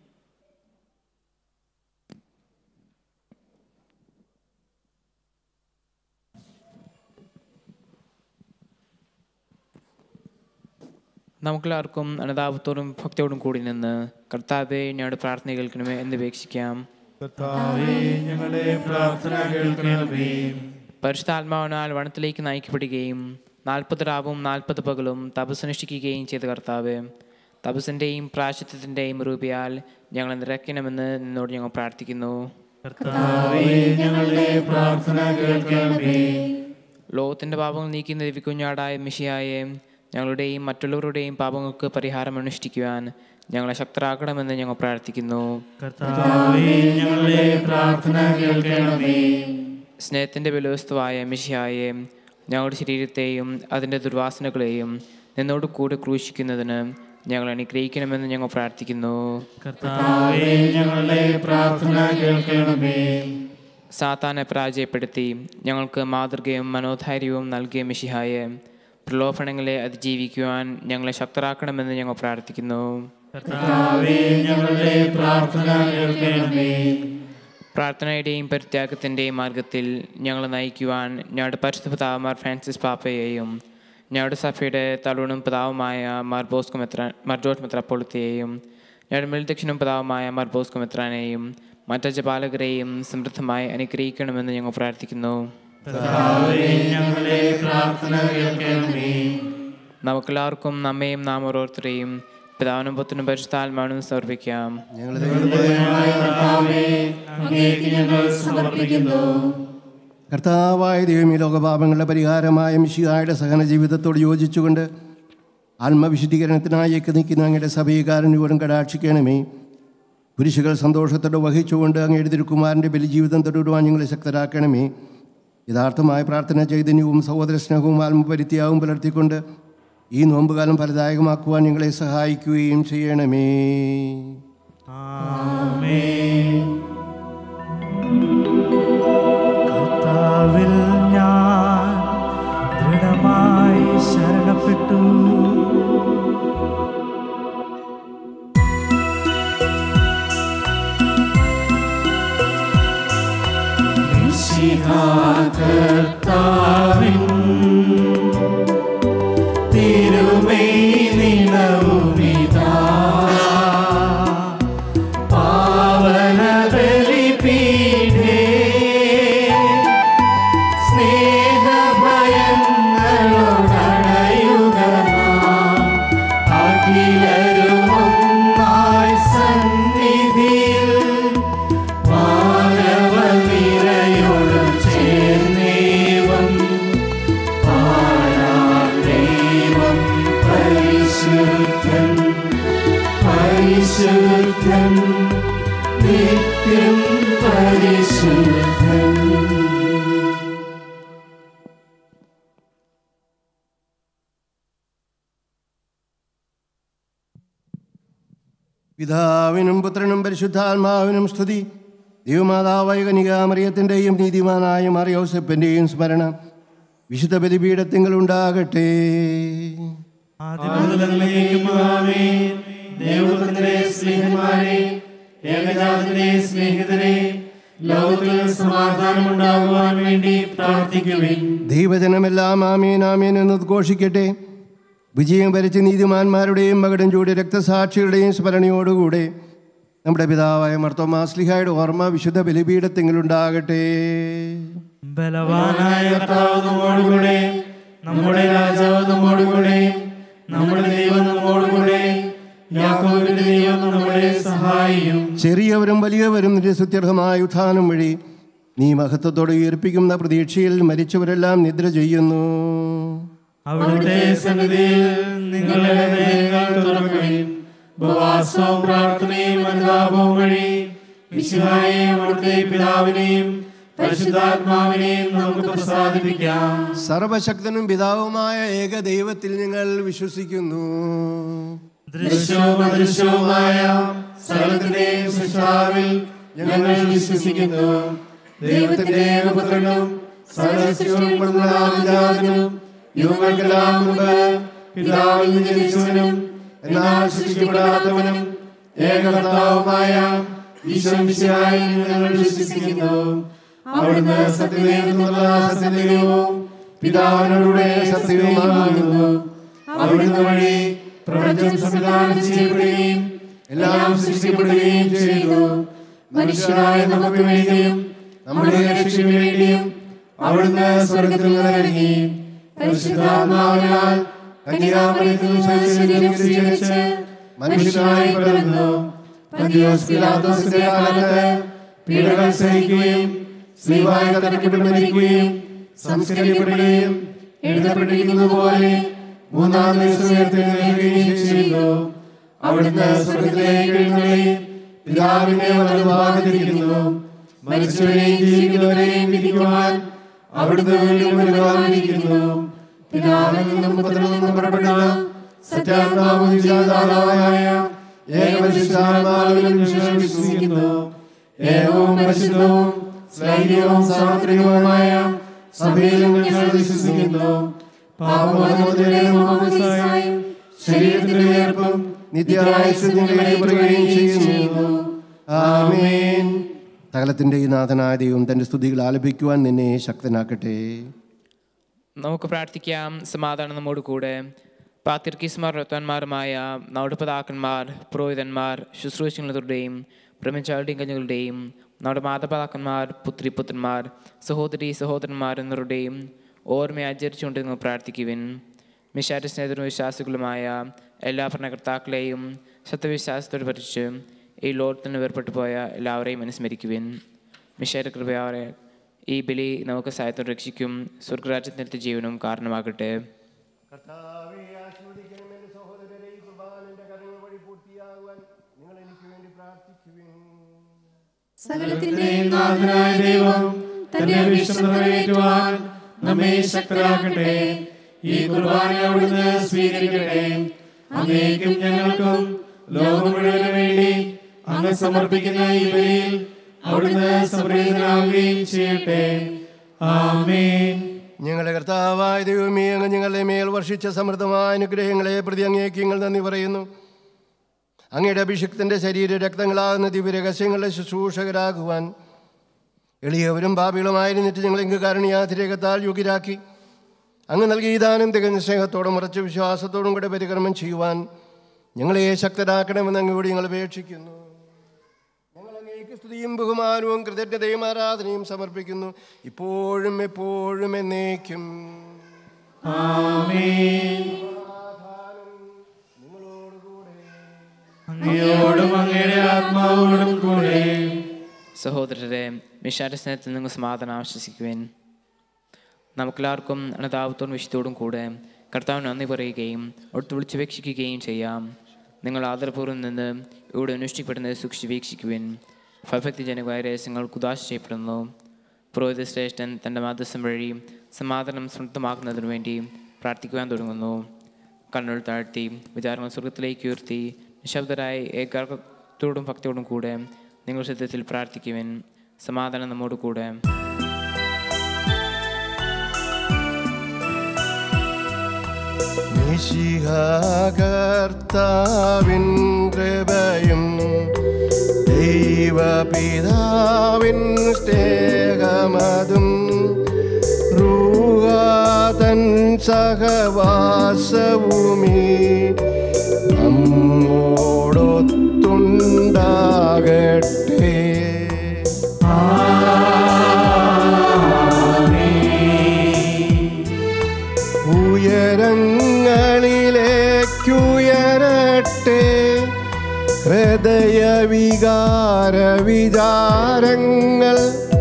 S3: നമുക്കെല്ലാവർക്കും അനുതാപത്തോടും ഭക്തിയോടും കൂടി നിന്ന് കർത്താവേ ഞങ്ങളുടെ പ്രാർത്ഥന കേൾക്കണമേ എന്ന് അപേക്ഷിക്കാം.
S1: ഞങ്ങളുടെ പ്രാർത്ഥന കേൾക്കണമേ.
S3: പരിശുദ്ധാത്മാവിനാൽ വനത്തിലേക്ക് നയിക്കപ്പെടുകയും നാൽപ്പത് രാവും നാൽപ്പത് പകലും തപസ്സനുഷ്ഠിക്കുകയും ചെയ്ത കർത്താവ്, തപസ്സിൻ്റെയും പ്രായശ്ചിത്തത്തിൻ്റെയും രൂപയാൽ ഞങ്ങളെ നിറയ്ക്കണമെന്ന് നിന്നോട് ഞങ്ങൾ പ്രാർത്ഥിക്കുന്നു.
S1: ഞങ്ങളുടെ പ്രാർത്ഥന കേൾക്കണമേ.
S3: ലോകത്തിൻ്റെ പാപങ്ങൾ നീക്കി ദൈവകുഞ്ഞാടായ മിശിഹായെ ഞങ്ങളുടെയും മറ്റുള്ളവരുടെയും പാപങ്ങൾക്ക് പരിഹാരം അനുഷ്ഠിക്കുവാൻ ഞങ്ങളെ ശക്തരാക്കണമെന്ന് ഞങ്ങൾ പ്രാർത്ഥിക്കുന്നു.
S1: ഞങ്ങളുടെ പ്രാർത്ഥന കേൾക്കണമേ.
S3: സ്നേഹത്തിൻ്റെ ബലവസ്തുവായ മിശിഹായെ ഞങ്ങളുടെ ശരീരത്തെയും അതിൻ്റെ ദുർവാസനകളെയും നിന്നോട് കൂടെ ക്രൂശിക്കുന്നതിന് ഞങ്ങൾ അനുഗ്രഹിക്കണമെന്ന് ഞങ്ങൾ പ്രാർത്ഥിക്കുന്നു.
S1: ഞങ്ങളുടെ പ്രാർത്ഥന കേൾക്കണമേ.
S3: സാത്താനെ പരാജയപ്പെടുത്തി ഞങ്ങൾക്ക് മാതൃകയും മനോധൈര്യവും നൽകിയ മിശിഹായെ പ്രലോഭനങ്ങളെ അതിജീവിക്കുവാൻ ഞങ്ങളെ ശക്തരാക്കണമെന്ന് ഞങ്ങൾ പ്രാർത്ഥിക്കുന്നു.
S1: ഞങ്ങളുടെ പ്രാർത്ഥന കേൾക്കണമേ.
S3: പ്രാർത്ഥനയുടെയും പരിത്യാഗത്തിൻ്റെയും മാർഗത്തിൽ ഞങ്ങളെ നയിക്കുവാൻ ഞങ്ങളുടെ പരിശുദ്ധ പിതാവുമാർ ഫ്രാൻസിസ് പാപ്പയെയും ഞങ്ങളുടെ സഭയുടെ തലവനും പിതാവുമായ മാർ ബോസ്കോ മെത്രാൻ മാർ ജോർജ് മെത്രാപ്പോളിത്തയെയും ഞങ്ങളുടെ മേൽദക്ഷിണും പിതാവുമായ മാർ ബോസ്കോ മെത്രാനെയും മറ്റു ജപാലകരെയും സമൃദ്ധമായി അനുഗ്രഹിക്കണമെന്ന് ഞങ്ങൾ പ്രാർത്ഥിക്കുന്നു. നമുക്കെല്ലാവർക്കും നമ്മയും നാം ഓരോരുത്തരെയും പിതാവിനും പുത്രനും പരിശുദ്ധാത്മാവിനും സമർപ്പിക്കാം.
S2: കർത്താവായ ദൈവം, ഈ ലോകപാപങ്ങളുടെ പരിഹാരമായ മിശിഹായുടെ സഹന ജീവിതത്തോട് യോജിച്ചുകൊണ്ട് ആത്മവിശുദ്ധീകരണത്തിനായി നിൽക്കുന്ന അങ്ങയുടെ സഭയെ കാരുണ്യപൂർവ്വം കടാക്ഷിക്കണമേ. കുരിശുകൾ സന്തോഷത്തോടെ വഹിച്ചുകൊണ്ട് അങ്ങയുടെ തിരുക്കുമാരൻ്റെ ബലിജീവിതം തുടരുവാൻ ഞങ്ങളെ ശക്തരാക്കണമേ. യഥാർത്ഥമായ പ്രാർത്ഥന ചൈതന്യവും സഹോദര സ്നേഹവും ആത്മപരിത്യാഗവും പുലർത്തിക്കൊണ്ട് ഈ നോമ്പുകാലം ഫലദായകമാക്കുവാൻ ഞങ്ങളെ സഹായിക്കുകയും ചെയ്യണമേ.
S1: കർത്താവിൽ ഞാൻ ദൃഢമായി ശരണപ്പെട്ടു. കർത്താവിൻ തിരുമൈ നിണവുമിതാ പാവന ബലിപീഠേ സ്നേഹഭയങ്ങളോടണയുക അഖിലരും ഒന്നായി സന്നിധിയിൽ മാനവനിരയോട് ചേർന്നേവം പാടാം ദൈവം പരിശുദ്ധൻ പരിശുദ്ധൻ നിത്യം പരിശുദ്ധൻ.
S2: പിതാവിനും പുത്രനും പരിശുദ്ധാത്മാവിനും സ്തുതി. ദൈവമാതാവായ കന്യകാമറിയത്തിൻ്റെയും നീതിമാനായ മാർ യോസേപ്പിൻ്റെയും സ്മരണ വിശുദ്ധ ബലിപീഠത്തിങ്കൽ ഉണ്ടാകട്ടെ.
S1: സമാധാനമുണ്ടാകുവാൻ വേണ്ടി പ്രാർത്ഥിക്കുവിൻ.
S2: ദൈവജനമെല്ലാം ആമേൻ ആമേൻ എന്ന് ഘോഷിക്കട്ടെ. വിജയം വരിച്ച നീതിമാന്മാരുടെയും മകടം ചൂടി രക്തസാക്ഷികളുടെയും സ്മരണയോടുകൂടെ നമ്മുടെ പിതാവായ മർത്തോമാ ശ്ലീഹായുടെ ഓർമ്മ വിശുദ്ധ ബലിപീഠത്തിലുണ്ടാകട്ടെ.
S1: ബലവാനായ കർത്താവ് നമ്മോടുകൂടെ, നമ്മുടെ രാജാവ് നമ്മോടുകൂടെ, നമ്മുടെ ദൈവം നമ്മോടുകൂടെ, യാക്കോബിന്റെ ദൈവം നമ്മുടെ സഹായിയും.
S2: ചെറിയവരും വലിയവരും നിന്റെ സ്തുത്യർഹമായ ഉത്ഥാനം വഴി നീ മഹത്വത്തോടെ ഉയർപ്പിക്കുന്ന പ്രതീക്ഷയിൽ മരിച്ചവരെല്ലാം നിദ്ര ചെയ്യുന്നു.
S1: അവിടുത്തെ സന്നിധിയിൽ നിങ്ങളുടെ ഹൃദയങ്ങൾ തുറക്കുകയും ഉപവാസവും പ്രാർത്ഥനയും അനുതാപവും വഴി മിശിഹായെയും അവിടുത്തെ പിതാവിനെയും പരിശുദ്ധാത്മാവിനെയും നമുക്ക് പ്രസാദിപ്പിക്കാം.
S2: സർവശക്തനും പിതാവുമായ ഏക ദൈവത്തിൽ ഞങ്ങൾ വിശ്വസിക്കുന്നു.
S1: ദൃശ്യവും അദൃശ്യവുമായ സകലത്തിന്റെയും സൃഷ്ടാവിൽ ഞങ്ങൾ വിശ്വസിക്കുന്നു. ദൈവത്തിന്റെ ഏകപുത്രനും സർവ്വസൃഷ്ടികൾക്കുമുള്ളാതിനും യുഗങ്ങൾക്കെല്ലാം മുമ്പ് പിതാവിൽ നിന്ന് ജനിച്ചവനും എന്നാൽ സൃഷ്ടിക്കപ്പെടാത്തവനും ഏകകർത്താവുമായ ഈശോമിശിഹായിൽ ഞങ്ങൾ വിശ്വസിക്കുന്നു. അവിടുന്ന് സത്യദൈവത്തിനുള്ള സത്യദൈവവും പിതാവിനോടുകൂടെ സത്യവുമാകുന്നു. അവിടുന്ന് വഴി പ്രപഞ്ചം സംവിധാനം ചെയ്യപ്പെടുകയും എല്ലാം സൃഷ്ടിക്കപ്പെടുകയും ചെയ്തു. മനുഷ്യരായ നമുക്ക് വേണ്ടിയും നമ്മുടെ രക്ഷയ്ക്ക് വേണ്ടിയും അവിടുന്ന് സ്വർഗ്ഗത്തിൽ നിന്നിറങ്ങി പരിശുദ്ധാത്മാവിനാൽ കന്യാമറിയത്തിൽ ശരീരം സ്വീകരിച്ച് മനുഷ്യനായി പിറന്നു. പന്തിയോസ് പീലാത്തോസിന്റെ കാലത്ത് പീഡകൾ സഹിക്കുകയും സ്ലീവായിൽ തറയ്ക്കപ്പെട്ട് മരിക്കുകയും സംസ്കരിക്കപ്പെടുകയും എഴുതപ്പെട്ടിരിക്കുന്നത് പോലെ മൂന്നാം ദിവസം ഉയർത്തെഴുന്നേൽക്കുകയും ചെയ്തു. അവിടുന്ന് സ്വർഗ്ഗത്തിലേക്ക് എഴുന്നള്ളി പിതാവിന്റെ വലതുഭാഗത്തിരിക്കുന്നു. മരിച്ചവരെയും ജീവിക്കുന്നവരെയും വിധിക്കുവാൻ അവിടുന്ന് വീണ്ടും വരുവാനിരിക്കുന്നു. പിതാവിൽ നിന്നും പുത്രനിൽ നിന്നും പുറപ്പെട്ട സത്യാത്മാവും ജീവദാതാവായ ഏകപരിശുദ്ധാത്മാവിലും ഞങ്ങൾ വിശ്വസിക്കുന്നു. ഏകവും പരിശുദ്ധവും ശ്ലൈഹികവും സാർവത്രികവുമായ സഭയിലും ഞങ്ങൾ വിശ്വസിക്കുന്നു. പാപമോചനത്തിനും മാമോദീസായും ശരീരത്തിന്റെ ഉയർപ്പും നിത്യായുസ്സും ഞങ്ങളെ പറയുകയും ചെയ്യുന്നു. ആമേൻ. സകലത്തിന്റെ ഈ നാഥനായ ദൈവം തന്റെ സ്തുതികൾ ആലപിക്കുവാൻ നിന്നെ ശക്തനാക്കട്ടെ.
S3: നമുക്ക് പ്രാർത്ഥിക്കാം. സമാധാനം നമ്മോട് കൂടെ. പാത്രിർക്കീസ്മാർ രത്വന്മാരുമായ നമ്മുടെ പിതാക്കന്മാർ, പുരോഹിതന്മാർ, ശുശ്രൂഷകളുടെയും ബ്രഹ്മചാരിയുടെയും കന്യകളുടെയും നമ്മുടെ മാതാപിതാക്കന്മാർ, പുത്രി പുത്രന്മാർ, സഹോദരി സഹോദരന്മാർ എന്നിവരുടെയും ഓർമ്മയെ ആചരിച്ചുകൊണ്ട് നിങ്ങൾ പ്രാർത്ഥിക്കുവിൻ. മിശാന്റെ സ്നേഹിതരും വിശ്വാസികളുമായ എല്ലാ ഭരണകർത്താക്കളെയും സത്യവിശ്വാസത്തോട് ഭരിച്ച് ഈ ലോകത്തിൽ നിന്ന് വേർപെട്ടു പോയ എല്ലാവരെയും അനുസ്മരിക്കുവിൻ. മിശാന്റെ കൃപയാറെ ഈ ബലി നമുക്ക് സഹായത്തോടെ രക്ഷിക്കും, സ്വർഗരാജ്യത്തിൻ്റെ ജീവനും കാരണമാകട്ടെ.
S1: സകലത്തിന്റെയും നാഥനായ ദൈവം തന്റെ അഭിഷ്ടം നിറവേറ്റുവാൻ നമ്മെ ശക്തരാക്കട്ടെ. ഈ കുർബാന അവിടുന്ന് സ്വീകരിക്കട്ടെ. അങ്ങേക്കും ഞങ്ങൾക്കും ലോകം മുഴുവനും വേണ്ടി അങ്ങ് സമർപ്പിക്കുന്ന ഈ ബലിയിൽ അവിടുന്ന് സംപ്രീതനാവുകയും ചെയ്യട്ടെ. ആമേൻ.
S2: ഞങ്ങളുടെ കർത്താവായ ദൈവമേ, അങ്ങ് ഞങ്ങളുടെ മേൽ വർഷിച്ച സമൃദ്ധമായ അനുഗ്രഹങ്ങളെ പ്രതി അങ്ങേക്ക് ഞങ്ങൾ നന്ദി പറയുന്നു. അങ്ങയുടെ അഭിഷിക്തന്റെ ശരീര രക്തങ്ങളാകുന്ന ദിവ്യരഹസ്യങ്ങളുടെ ശുശ്രൂഷകരാകുവാൻ എളിയവരും പാപികളുമായിരുന്നിട്ട് ഞങ്ങളെങ്ക് കാരുണ്യാതിരേകത്താൽ യോഗ്യരാക്കി. അങ്ങ് നൽകിയ ദാനം തികഞ്ഞ സ്നേഹത്തോടും ഉറച്ച വിശ്വാസത്തോടും കൂടെ പരികർമ്മം ചെയ്യുവാൻ ഞങ്ങളെ ശക്തരാക്കണമെന്ന് അങ്ങോട് ഞങ്ങൾ അപേക്ഷിക്കുന്നു. ഞങ്ങൾ അങ്ങേക്ക് സ്തുതിയും ബഹുമാനവും കൃതജ്ഞതയും ആരാധനയും സമർപ്പിക്കുന്നു, ഇപ്പോഴും എപ്പോഴും എന്നേക്കും.
S1: അങ്ങയോടും അങ്ങയുടെ ആത്മാവോടും കൂടെ.
S3: സഹോദരരെ, മിശാന്റെ സ്നേഹത്തിൽ നിങ്ങൾ സമാധാനം ആശ്വസിക്കുവാൻ നമുക്കെല്ലാവർക്കും അനതാപത്തോടും വിശുദ്ധോടും കൂടെ കർത്താവിന് നന്ദി പറയുകയും ഒടുത്ത് വിളിച്ചുപേക്ഷിക്കുകയും ചെയ്യാം. നിങ്ങൾ ആദരപൂർവ്വം നിന്ന് ഇവിടെ അനുഷ്ഠിക്കപ്പെടുന്നത് സൂക്ഷിച്ച് വീക്ഷിക്കുവാൻ ഭയഭക്തി ജനകമായ രഹസ്യങ്ങൾ കുദാശ ചെയ്യപ്പെടുന്നു. പുരോഹിത ശ്രേഷ്ഠൻ തൻ്റെ മാധ്യസ്ഥം വഴി സമാധാനം സ്വന്തമാക്കുന്നതിനു വേണ്ടി പ്രാർത്ഥിക്കുവാൻ തുടങ്ങുന്നു. കണ്ണുകൾ താഴ്ത്തി വിചാരങ്ങൾ സ്വർഗത്തിലേക്ക് ഉയർത്തി നിശബ്ദരായി ഏകാഗ്രതയോടും ഭക്തിയോടും കൂടെ നിങ്ങൾ ശ്രദ്ധത്തിൽ പ്രാർത്ഥിക്കുവാൻ. സമാധാനം നമ്മോട് കൂടെ.
S2: കർത്താവിൻ കൃപയും ദൈവപിതാവിൻ സ്നേഹമതും റൂഹാതൻ സഹവാസവുമീ നമ്മോടൊത്തുണ്ടാകട്ടെ. ഹൃദയവികാര വിചാരങ്ങൾ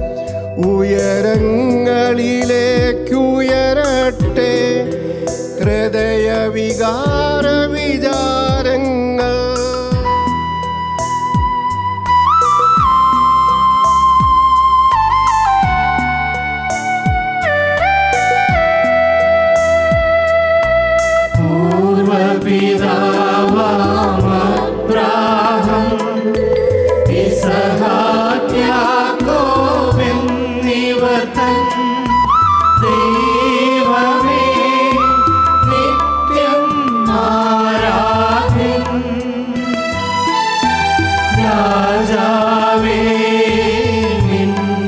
S2: ഉയരങ്ങളിലേക്കുയരട്ടെ. ഹൃദയവികാര വിചാരങ്ങൾ
S1: പൂർവപിതാവാമബ്രാഹം ഇസഹാക്ക് യാക്കോബ് എന്നിവർ തൻ ദൈവമേ നിത്യം ആരാധ്യൻ. രാജാവേ നിൻ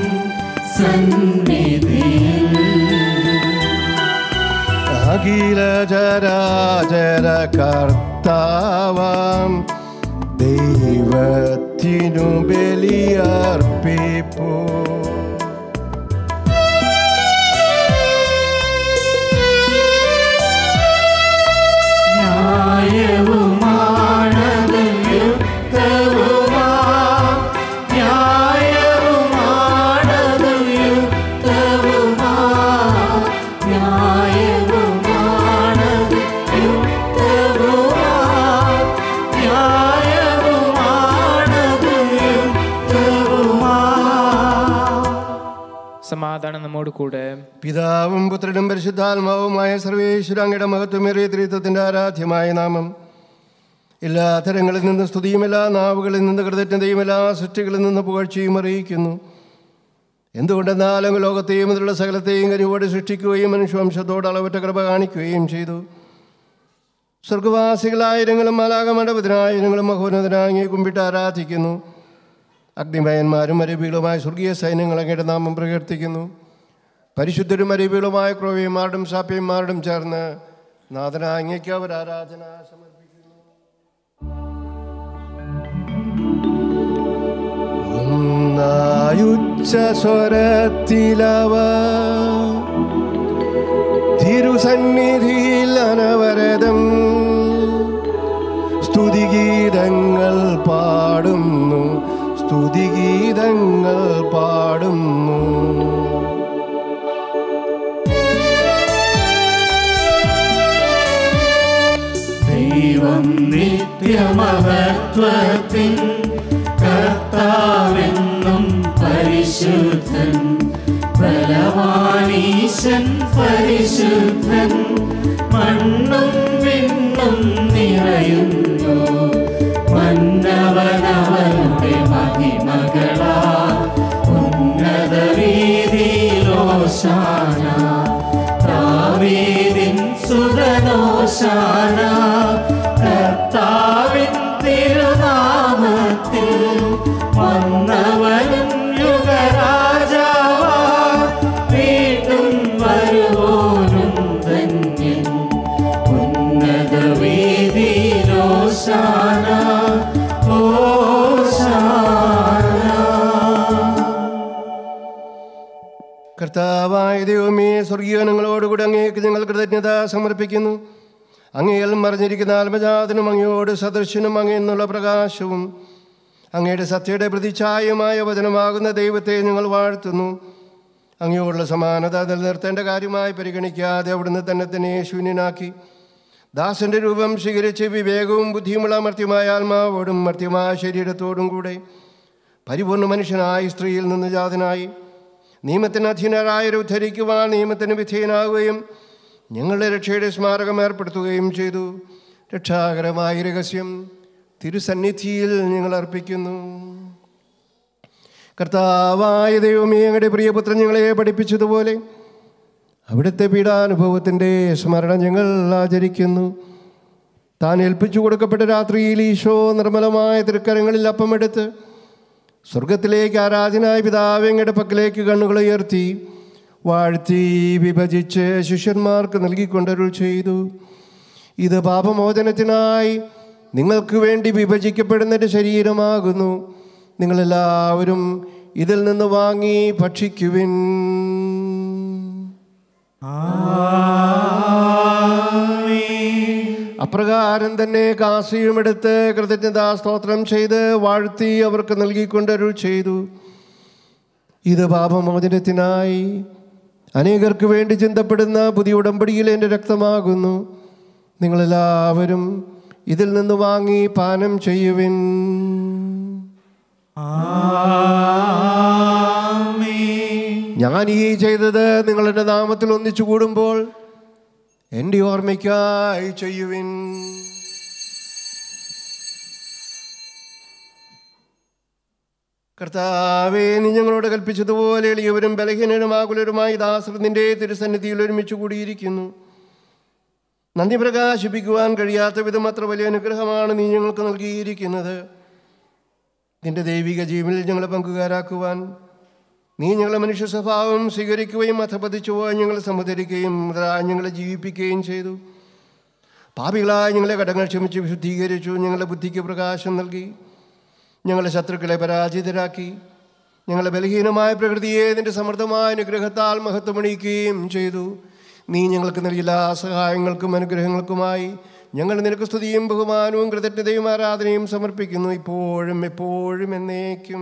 S1: സന്നിധിയിൽ
S2: അഖില ചരാചര കർത്താവാം ദൈവത്തിനു ബലിയർപ്പിപ്പൂ.
S1: ന്യായവുമാണത് യുക്തവുമാ ന്യായവുമാണത് യുക്തവുമാ ന്യായവുമാണത് യുക്തവുമാ ന്യായവുമാണത് യുക്തവുമാ.
S3: സമാധാനം നമ്മോട് കൂടെ.
S2: പിതാവും പുത്രനും പരിശുദ്ധാത്മാവുമായ സർവേശ്വര അങ്ങയുടെ മഹത്വമേറിയ ത്രിത്വത്തിൻ്റെ ആരാധ്യമായ നാമം എല്ലാ തരങ്ങളിൽ നിന്ന് സ്തുതിയും എല്ലാ നാവുകളിൽ നിന്ന് കൃതജ്ഞതയും എല്ലാ സൃഷ്ടികളിൽ നിന്ന് പുകഴ്ചയും അറിയിക്കുന്നു. എന്തുകൊണ്ടെന്നാൽ അങ്ങ് ലോകത്തെയും അതിലുള്ള സകലത്തെയും കനിവോടെ സൃഷ്ടിക്കുകയും മനുഷ്യവംശത്തോട് അളവറ്റ കൃപ കാണിക്കുകയും ചെയ്തു. സ്വർഗവാസികളായിരങ്ങളും മാലാകമണ്ഡപത്തിനായിരങ്ങളും മഹോന്നതനാങ്ങി കുമ്പിട്ട് ആരാധിക്കുന്നു. അഗ്നിമയന്മാരും അരബികളുമായ സ്വർഗീയ സൈന്യങ്ങൾ അങ്ങയുടെ നാമം പ്രകീർത്തിക്കുന്നു. പരിശുദ്ധരും അരബികളുമായ ക്രോവ്യന്മാരുടെയും സാപ്യന്മാരുടെയും ചേർന്ന് നാഥനായ അങ്ങേക്ക് അവർ ആരാധന സമർപ്പിക്കുന്നു. ഒന്നായുച്ച സ്വരത്തിലവ തിരുസന്നിധിയിൽ അനവരതം സ്തുതിഗീതങ്ങൾ പാടുന്നു സ്തുതിഗീതങ്ങൾ പാടുന്നു.
S1: ദൈവം നിത്യമഹത്വത്തിൻ കർത്താവെന്നും പരിശുദ്ധൻ ബലവാനീശൻ പരിശുദ്ധൻ മണ്ണും വിണ്ണും നിറയുന്നു മന്നവനവരുടെ മഹിമകളാ ഉന്നത വീതിയിലോശാന ദാവീദിൻ സുതനോശാന കർത്താവിൻ തിരുനാമത്തിൽ വന്നവനും യുഗരാജാവാ വീണ്ടും വരുവോനും ധന്യൻ ഉന്നത വീതിയിലോശാന
S2: കർത്താവായ ദൈവമേ, സ്വർഗീയനങ്ങളോടുകൂടി അങ്ങേക്ക് ഞങ്ങൾ കൃതജ്ഞത സമർപ്പിക്കുന്നു. അങ്ങയിൽ മറിഞ്ഞിരിക്കുന്ന ആത്മജാതനും അങ്ങയോട് സദൃശനും അങ്ങയെന്നുള്ള പ്രകാശവും അങ്ങയുടെ സത്യയുടെ പ്രതിച്ഛായമായ വചനമാകുന്ന ദൈവത്തെ ഞങ്ങൾ വാഴ്ത്തുന്നു. അങ്ങയോടുള്ള സമാനത നിലനിർത്തേണ്ട കാര്യമായി പരിഗണിക്കാതെ അവിടുന്ന് തന്നെ തന്നെ ശൂന്യനാക്കി ദാസന്റെ രൂപം സ്വീകരിച്ച് വിവേകവും ബുദ്ധിയുമുള്ള മർത്യമായ ആത്മാവോടും മർത്യമായ ശരീരത്തോടും കൂടെ പരിപൂർണ്ണ മനുഷ്യനായി സ്ത്രീയിൽ നിന്ന് ജാതനായി നിയമത്തിന് അധീനരായവരെ ഉദ്ധരിക്കുവാൻ നിയമത്തിന് വിധേയനാവുകയും ഞങ്ങളുടെ രക്ഷയുടെ സ്മാരകം ഏർപ്പെടുത്തുകയും ചെയ്തു. രക്ഷാകരമായ രഹസ്യം തിരുസന്നിധിയിൽ ഞങ്ങൾ അർപ്പിക്കുന്നു. കർത്താവായ ദൈവമേ, ഞങ്ങളുടെ പ്രിയപുത്രൻ ഞങ്ങളെ പഠിപ്പിച്ചതുപോലെ അവിടുത്തെ പീഡാനുഭവത്തിൻ്റെ സ്മരണ ഞങ്ങൾ ആചരിക്കുന്നു. താൻ ഏൽപ്പിച്ചു കൊടുക്കപ്പെട്ട രാത്രിയിൽ ഈശോ നിർമ്മലമായ തൃക്കരങ്ങളിൽ അപ്പമെടുത്ത് സ്വർഗത്തിലേക്ക് ആരാധനായ പിതാവ് അങ്ങയുടെ പക്കലേക്ക് കണ്ണുകൾ ഉയർത്തി വാഴ്ത്തി വിഭജിച്ച് ശിഷ്യന്മാർക്ക് നൽകിക്കൊണ്ടരുൾ ചെയ്തു. ഇത് പാപമോചനത്തിനായി നിങ്ങൾക്ക് വേണ്ടി വിഭജിക്കപ്പെടുന്നൊരു ശരീരമാകുന്നു. നിങ്ങളെല്ലാവരും ഇതിൽ നിന്ന് വാങ്ങി ഭക്ഷിക്കുവിൻ. അപ്രകാരം തന്നെ കാസിയും എടുത്ത് കൃതജ്ഞതാ സ്തോത്രം ചെയ്ത് വാഴ്ത്തി അവർക്ക് നൽകിക്കൊണ്ടരുൾ ചെയ്തു. ഇത് പാപമോചനത്തിനായി അനേകർക്ക് വേണ്ടി ചിന്തപ്പെടുന്ന പുതിയ ഉടമ്പടിയിൽ എൻ്റെ രക്തമാകുന്നു. നിങ്ങളെല്ലാവരും ഇതിൽ നിന്ന് വാങ്ങി പാനം ചെയ്യുവിൻ. ഞാൻ ഈ ചെയ്തത് നിങ്ങളുടെ നാമത്തിൽ ഒന്നിച്ചു കൂടുമ്പോൾ എൻ്റെ ഓർമ്മയ്ക്കായി ചെയ്യുവിൻ. കർത്താവേ, നീ ഞങ്ങളോട് കൽപ്പിച്ചതുപോലെ എളിയവരും ബലഹീനരും ആകുലരുമായി ദാസർ നിന്റെ തിരുസന്നിധിയിൽ ഒരുമിച്ച് കൂടിയിരിക്കുന്നു. നന്ദി പ്രകാശിപ്പിക്കുവാൻ കഴിയാത്ത വിധം അത്ര വലിയ അനുഗ്രഹമാണ് നീ ഞങ്ങൾക്ക് നൽകിയിരിക്കുന്നത്. നിന്റെ ദൈവിക ജീവനിൽ ഞങ്ങളെ പങ്കുകാരാക്കുവാൻ നീ ഞങ്ങളെ മനുഷ്യ സ്വഭാവം സ്വീകരിക്കുകയും അധപതിച്ചു പോയി ഞങ്ങളെ സമുദ്ധരിക്കുകയും ഞങ്ങളെ ജീവിപ്പിക്കുകയും ചെയ്തു. പാപികളായ ഞങ്ങളെ കടങ്ങൾ ക്ഷമിച്ച് വിശുദ്ധീകരിച്ചു. ഞങ്ങളുടെ ബുദ്ധിക്ക് പ്രകാശം നൽകി. ഞങ്ങളെ ശത്രുക്കളെ പരാജിതരാക്കി. ഞങ്ങളെ ബലഹീനമായ പ്രകൃതിയെ നിന്റെ സമൃദ്ധമായ അനുഗ്രഹത്താൽ മഹത്വമണിയിക്കുകയും ചെയ്തു. നീ ഞങ്ങൾക്ക് നൽകിയ എല്ലാ സഹായങ്ങൾക്കും അനുഗ്രഹങ്ങൾക്കുമായി ഞങ്ങൾ നിനക്ക് സ്തുതിയും ബഹുമാനവും കൃതജ്ഞതയും ആരാധനയും സമർപ്പിക്കുന്നു, ഇപ്പോഴും എപ്പോഴും എന്നേക്കും.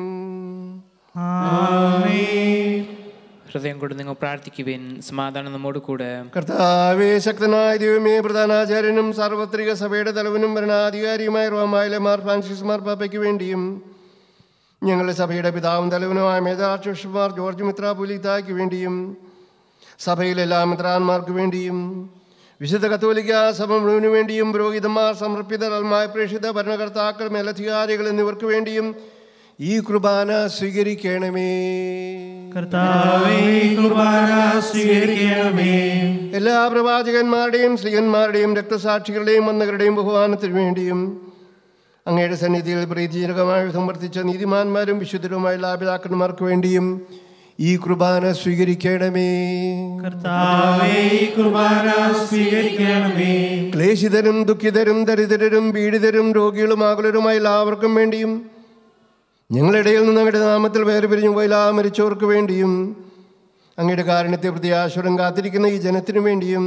S3: ഹൃദയം കൊണ്ട് നിങ്ങൾ പ്രാർത്ഥിക്കുവിൻ. സമാധാനം നമ്മോട് കൂടെ.
S2: കർത്താവേ, ശക്തനായ ദൈവമേ, പ്രധാനാചാര്യനും സാർവത്രിക സഭയുടെ തലവനും ഭരണാധികാരിയുമായ റോമായിലെ മാർ ഫ്രാൻസിസ് മാർപ്പാപ്പയ്ക്ക് വേണ്ടിയും ഞങ്ങളുടെ സഭയുടെ പിതാവും തലവനുമായ മേധാക്ഷമാർ ജോർജ് മിത്രാപൊലീത്തായ്ക്ക് വേണ്ടിയും സഭയിലെ എല്ലാ മിത്രാന്മാർക്ക് വേണ്ടിയും വിശുദ്ധ കത്തോലിക്ക സഭ മുഴുവനു വേണ്ടിയും പുരോഹിതന്മാർ, സമർപ്പിതരമായ പ്രേക്ഷിത ഭരണകർത്താക്കൾ, മേലധികാരികൾ എന്നിവർക്ക് വേണ്ടിയും ഈ കുർബാന സ്വീകരിക്കണമേ.
S1: കർത്താവേ, കുർബാന സ്വീകരിക്കണമേ.
S2: എല്ലാ പ്രവാചകന്മാരുടെയും സ്ത്രീയന്മാരുടെയും രക്തസാക്ഷികളുടെയും വന്നവരുടെയും ബഹുമാനത്തിനു വേണ്ടിയും അങ്ങയുടെ സന്നിധിയിൽ പ്രീതിജനകമായി സംവർത്തിച്ച നീതിമാന്മാരും വിശുദ്ധരുമായ എല്ലാ പിതാക്കന്മാർക്ക് വേണ്ടിയും ഈ കുർബാന സ്വീകരിക്കണമേ.
S1: കർത്താവേ, കുർബാന സ്വീകരിക്കണമേ.
S2: ക്ലേശിതരും ദുഃഖിതരും ദരിദ്രരും പീഡിതരും രോഗികളും ആകുലരുമായ എല്ലാവർക്കും വേണ്ടിയും ഞങ്ങളുടെ ഇടയിൽ നിന്ന് അങ്ങയുടെ നാമത്തിൽ വേറെ പിരിഞ്ഞു പോയില്ല മരിച്ചവർക്ക് വേണ്ടിയും അങ്ങയുടെ കാരുണ്യത്തെ പ്രത്യാശുരം കാത്തിരിക്കുന്ന ഈ ജനത്തിനു വേണ്ടിയും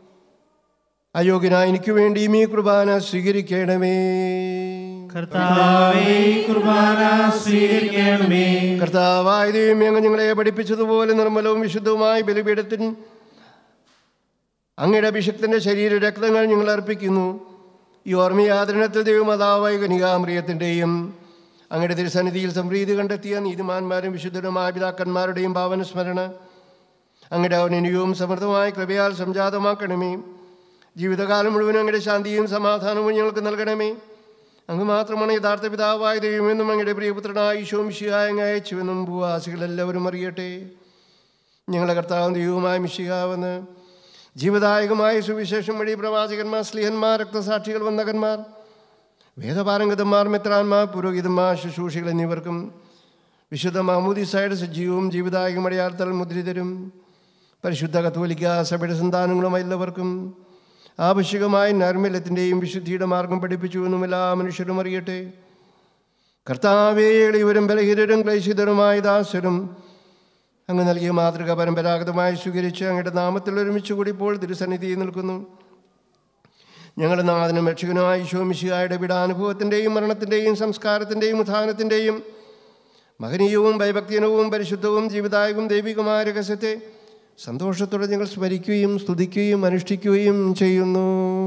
S2: അയോഗ്യനായ എനിക്ക് വേണ്ടിയും ഈ കുർബാന സ്വീകരിക്കണമേ.
S1: കർത്താവേ, കുർബാന സ്വീകരിക്കണമേ.
S2: കർത്താവായ ദൈവമേ, അങ്ങ് ഞങ്ങളെ പഠിപ്പിച്ചതുപോലെ നിർമ്മലവും വിശുദ്ധവുമായ ബലിപീഠത്തിൽ അങ്ങയുടെ അഭിഷിക്തന്റെ ശരീര രക്തങ്ങൾ ഞങ്ങൾ അർപ്പിക്കുന്നു. ഈ ഓർമ്മയാദരണത്തിൽ ദൈവമാതാവായ കനികാമറിയത്തിൻ്റെയും അങ്ങയുടെ തിരുസന്നിധിയിൽ സംപ്രീതി കണ്ടെത്തിയ നീതിമാന്മാരും വിശുദ്ധരുമായ പിതാക്കന്മാരുടെയും ഭാവനസ്മരണ അങ്ങയുടെ ഔന്നത്യവും സമൃദ്ധമായ കൃപയാൽ സംജാതമാക്കണമേ. ജീവിതകാലം മുഴുവൻ അങ്ങയുടെ ശാന്തിയും സമാധാനവും ഞങ്ങൾക്ക് നൽകണമേ. അങ്ങ് മാത്രമാണ് യഥാർത്ഥ പിതാവായ ദൈവമെന്നും അങ്ങയുടെ പ്രിയപുത്രനായ ഈശോ മിശിഹായെ അങ്ങ് അയച്ചുവെന്നും ഭൂവാസികളെല്ലാവരും അറിയട്ടെ. ഞങ്ങളുടെ കർത്താവും ദൈവവുമായ മിശിഹാവെന്ന് ജീവദായകമായ സുവിശേഷം വഴി പ്രവാചകന്മാർ, സ്ലീഹന്മാർ, രക്തസാക്ഷികൾ, വന്ദകന്മാർ, വേദപാരംഗതന്മാർ, മെത്രാന്മാർ, പുരോഹിതന്മാർ, ശുശ്രൂഷികൾ എന്നിവർക്കും വിശുദ്ധ മാമോദീസായുടെ സജീവവും ജീവദായകം അടയാളത്താൽ മുദ്രിതരും പരിശുദ്ധ കത്തോലിക്ക സഭയുടെ സന്താനങ്ങളും എല്ലാവർക്കും ആവശ്യകമായ നൈർമല്യത്തിൻ്റെയും വിശുദ്ധിയുടെ മാർഗം പഠിപ്പിച്ചുവെന്നും എല്ലാ മനുഷ്യരും അറിയട്ടെ. കർത്താവേ, എളിയവരും ബലഹീനരും ക്ലേശിതരുമായ ദാസരും അങ്ങ് നൽകിയ മാതൃക പരമ്പരാഗതമായി സ്വീകരിച്ച് അങ്ങയുടെ നാമത്തിൽ ഒരുമിച്ച് കൂടി ഇപ്പോൾ തിരുസന്നിധിയിൽ നിൽക്കുന്നു. ഞങ്ങളുടെ നാഥനും രക്ഷകനുമായ ഈശോ മിശിഹായുടെ പീഡാനുഭവത്തിൻ്റെയും മരണത്തിൻ്റെയും സംസ്കാരത്തിൻ്റെയും ഉത്ഥാനത്തിൻ്റെയും മഹനീയവും ഭയഭക്തിയനവും പരിശുദ്ധവും ജീവിതായകവും ദൈവികമായ രഹസ്യത്തെ സന്തോഷത്തോടെ ഞങ്ങൾ സ്മരിക്കുകയും സ്തുതിക്കുകയും അനുഷ്ഠിക്കുകയും ചെയ്യുന്നു.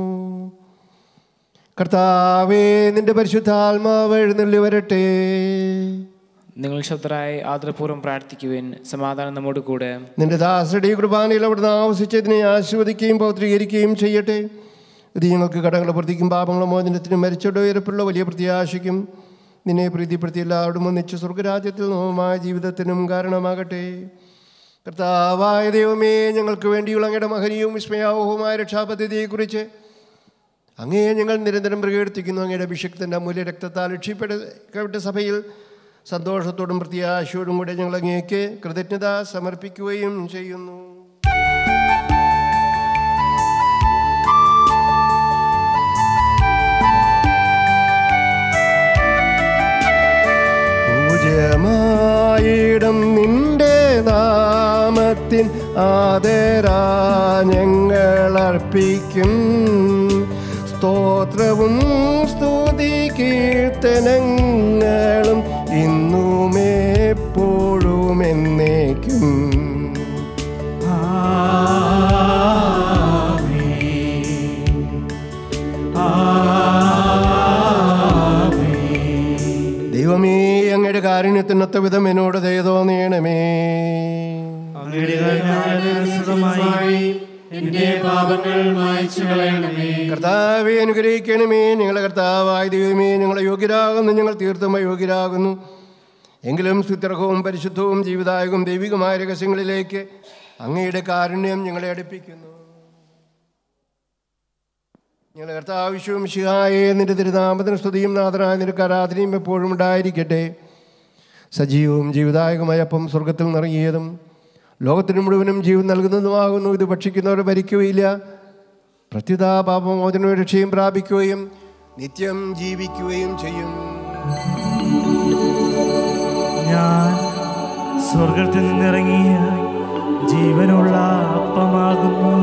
S2: കർത്താവേ, നിന്റെ പരിശുദ്ധാത്മാവ് എഴുന്നള്ളി വരട്ടെ.
S3: നിങ്ങൾ ശബ്ദരായി ആദരപൂർവ്വം പ്രാർത്ഥിക്കുവിൻ. സമാധാനം നമ്മോട് കൂടെ.
S2: നിന്റെ ദാസരുടെ ഈ കുർബാനയിൽ അവിടുന്ന് ആവശ്യിച്ചതിനെ ആശീർവദിക്കുകയും പൗത്രീകരിക്കുകയും ചെയ്യട്ടെ. ഇത് ഞങ്ങൾക്ക് കടങ്ങളെ പ്രതിക്കും പാപങ്ങളെ മോചനത്തിനും മരിച്ചോടെ ഉയരപ്പുള്ള വലിയ പ്രത്യാശയ്ക്കും നിന്നെ പ്രീതിപ്പെടുത്തി എല്ലാവരും ഒന്നിച്ച് സ്വർഗരാജ്യത്തിൽ നോമായ ജീവിതത്തിനും കാരണമാകട്ടെ. കർത്താവായ ദൈവമേ, ഞങ്ങൾക്ക് വേണ്ടിയുള്ള അങ്ങയുടെ മഹനീയവും വിസ്മയാവഹവുമായ രക്ഷാപദ്ധതിയെക്കുറിച്ച് അങ്ങയെ ഞങ്ങൾ നിരന്തരം പ്രകീർത്തിക്കുന്നു. അങ്ങയുടെ അഭിഷിക്തൻ്റെ അമൂല്യ രക്തത്താൽ രക്ഷിക്കപ്പെട്ട സഭയിൽ സന്തോഷത്തോടും പ്രത്യാശയോടും കൂടെ ഞങ്ങൾ അങ്ങേക്ക് കൃതജ്ഞത സമർപ്പിക്കുകയും ചെയ്യുന്നു. പൂജ്യമായിടം നിന്റെ നാമത്തിൻ ആദരാ ഞങ്ങൾ അർപ്പിക്കും. സ്തോത്രവും സ്തുതി കീർത്തനങ്ങളും ഇന്നും എപ്പോഴും എന്നേക്കും. ദൈവമേ, അങ്ങയുടെ കാരുണ്യത്തിനൊത്ത വിധം എന്നോട് ദയ തോന്നിയണമേ. കർത്താവെ അനുഗ്രഹിക്കണമേ. ഞങ്ങളെ കർത്താവായ ദൈവമേ, ഞങ്ങളെ യോഗ്യരാകുന്നു, ഞങ്ങൾ തീർത്തും അയോഗ്യരാകുന്നു. എങ്കിലും സുത്യർഹവും പരിശുദ്ധവും ജീവിതായകവും ദൈവികമായ രഹസ്യങ്ങളിലേക്ക് അങ്ങയുടെ കാരുണ്യം ഞങ്ങളെ അടുപ്പിക്കുന്നു. ഞങ്ങളുടെ കർത്താവിശ്വം ശിഹായേ, നിന്റെ തിരുനാമത്തിന് സ്തുതിയും നാഥനായ നിനക്ക് ആരാധനയും എപ്പോഴും ഉണ്ടായിരിക്കട്ടെ. സജീവവും ജീവിതായകമായ അപ്പം സ്വർഗത്തിൽ നിറങ്ങിയതും ലോകത്തിന് മുഴുവനും ജീവൻ നൽകുന്നതുമാകുന്നു. ഇത് ഭക്ഷിക്കുന്നവർ ഭരിക്കുകയില്ല, പ്രത്യുത പാപമോചനവും രക്ഷയും പ്രാപിക്കുകയും നിത്യം ജീവിക്കുകയും ചെയ്യും.
S1: ഞാൻ സ്വർഗത്തിൽ നിന്നിറങ്ങിയ ജീവനുള്ള അപ്പമാകുന്നു.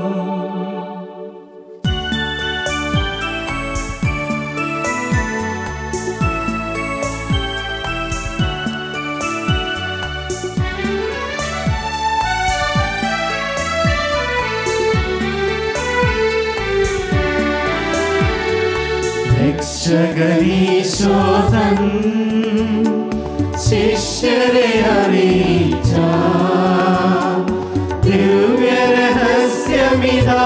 S1: രക്ഷകനീശോതൻ ശിഷ്യരെ അറിയിച്ച ദിവ്യരഹസ്യമിതാ,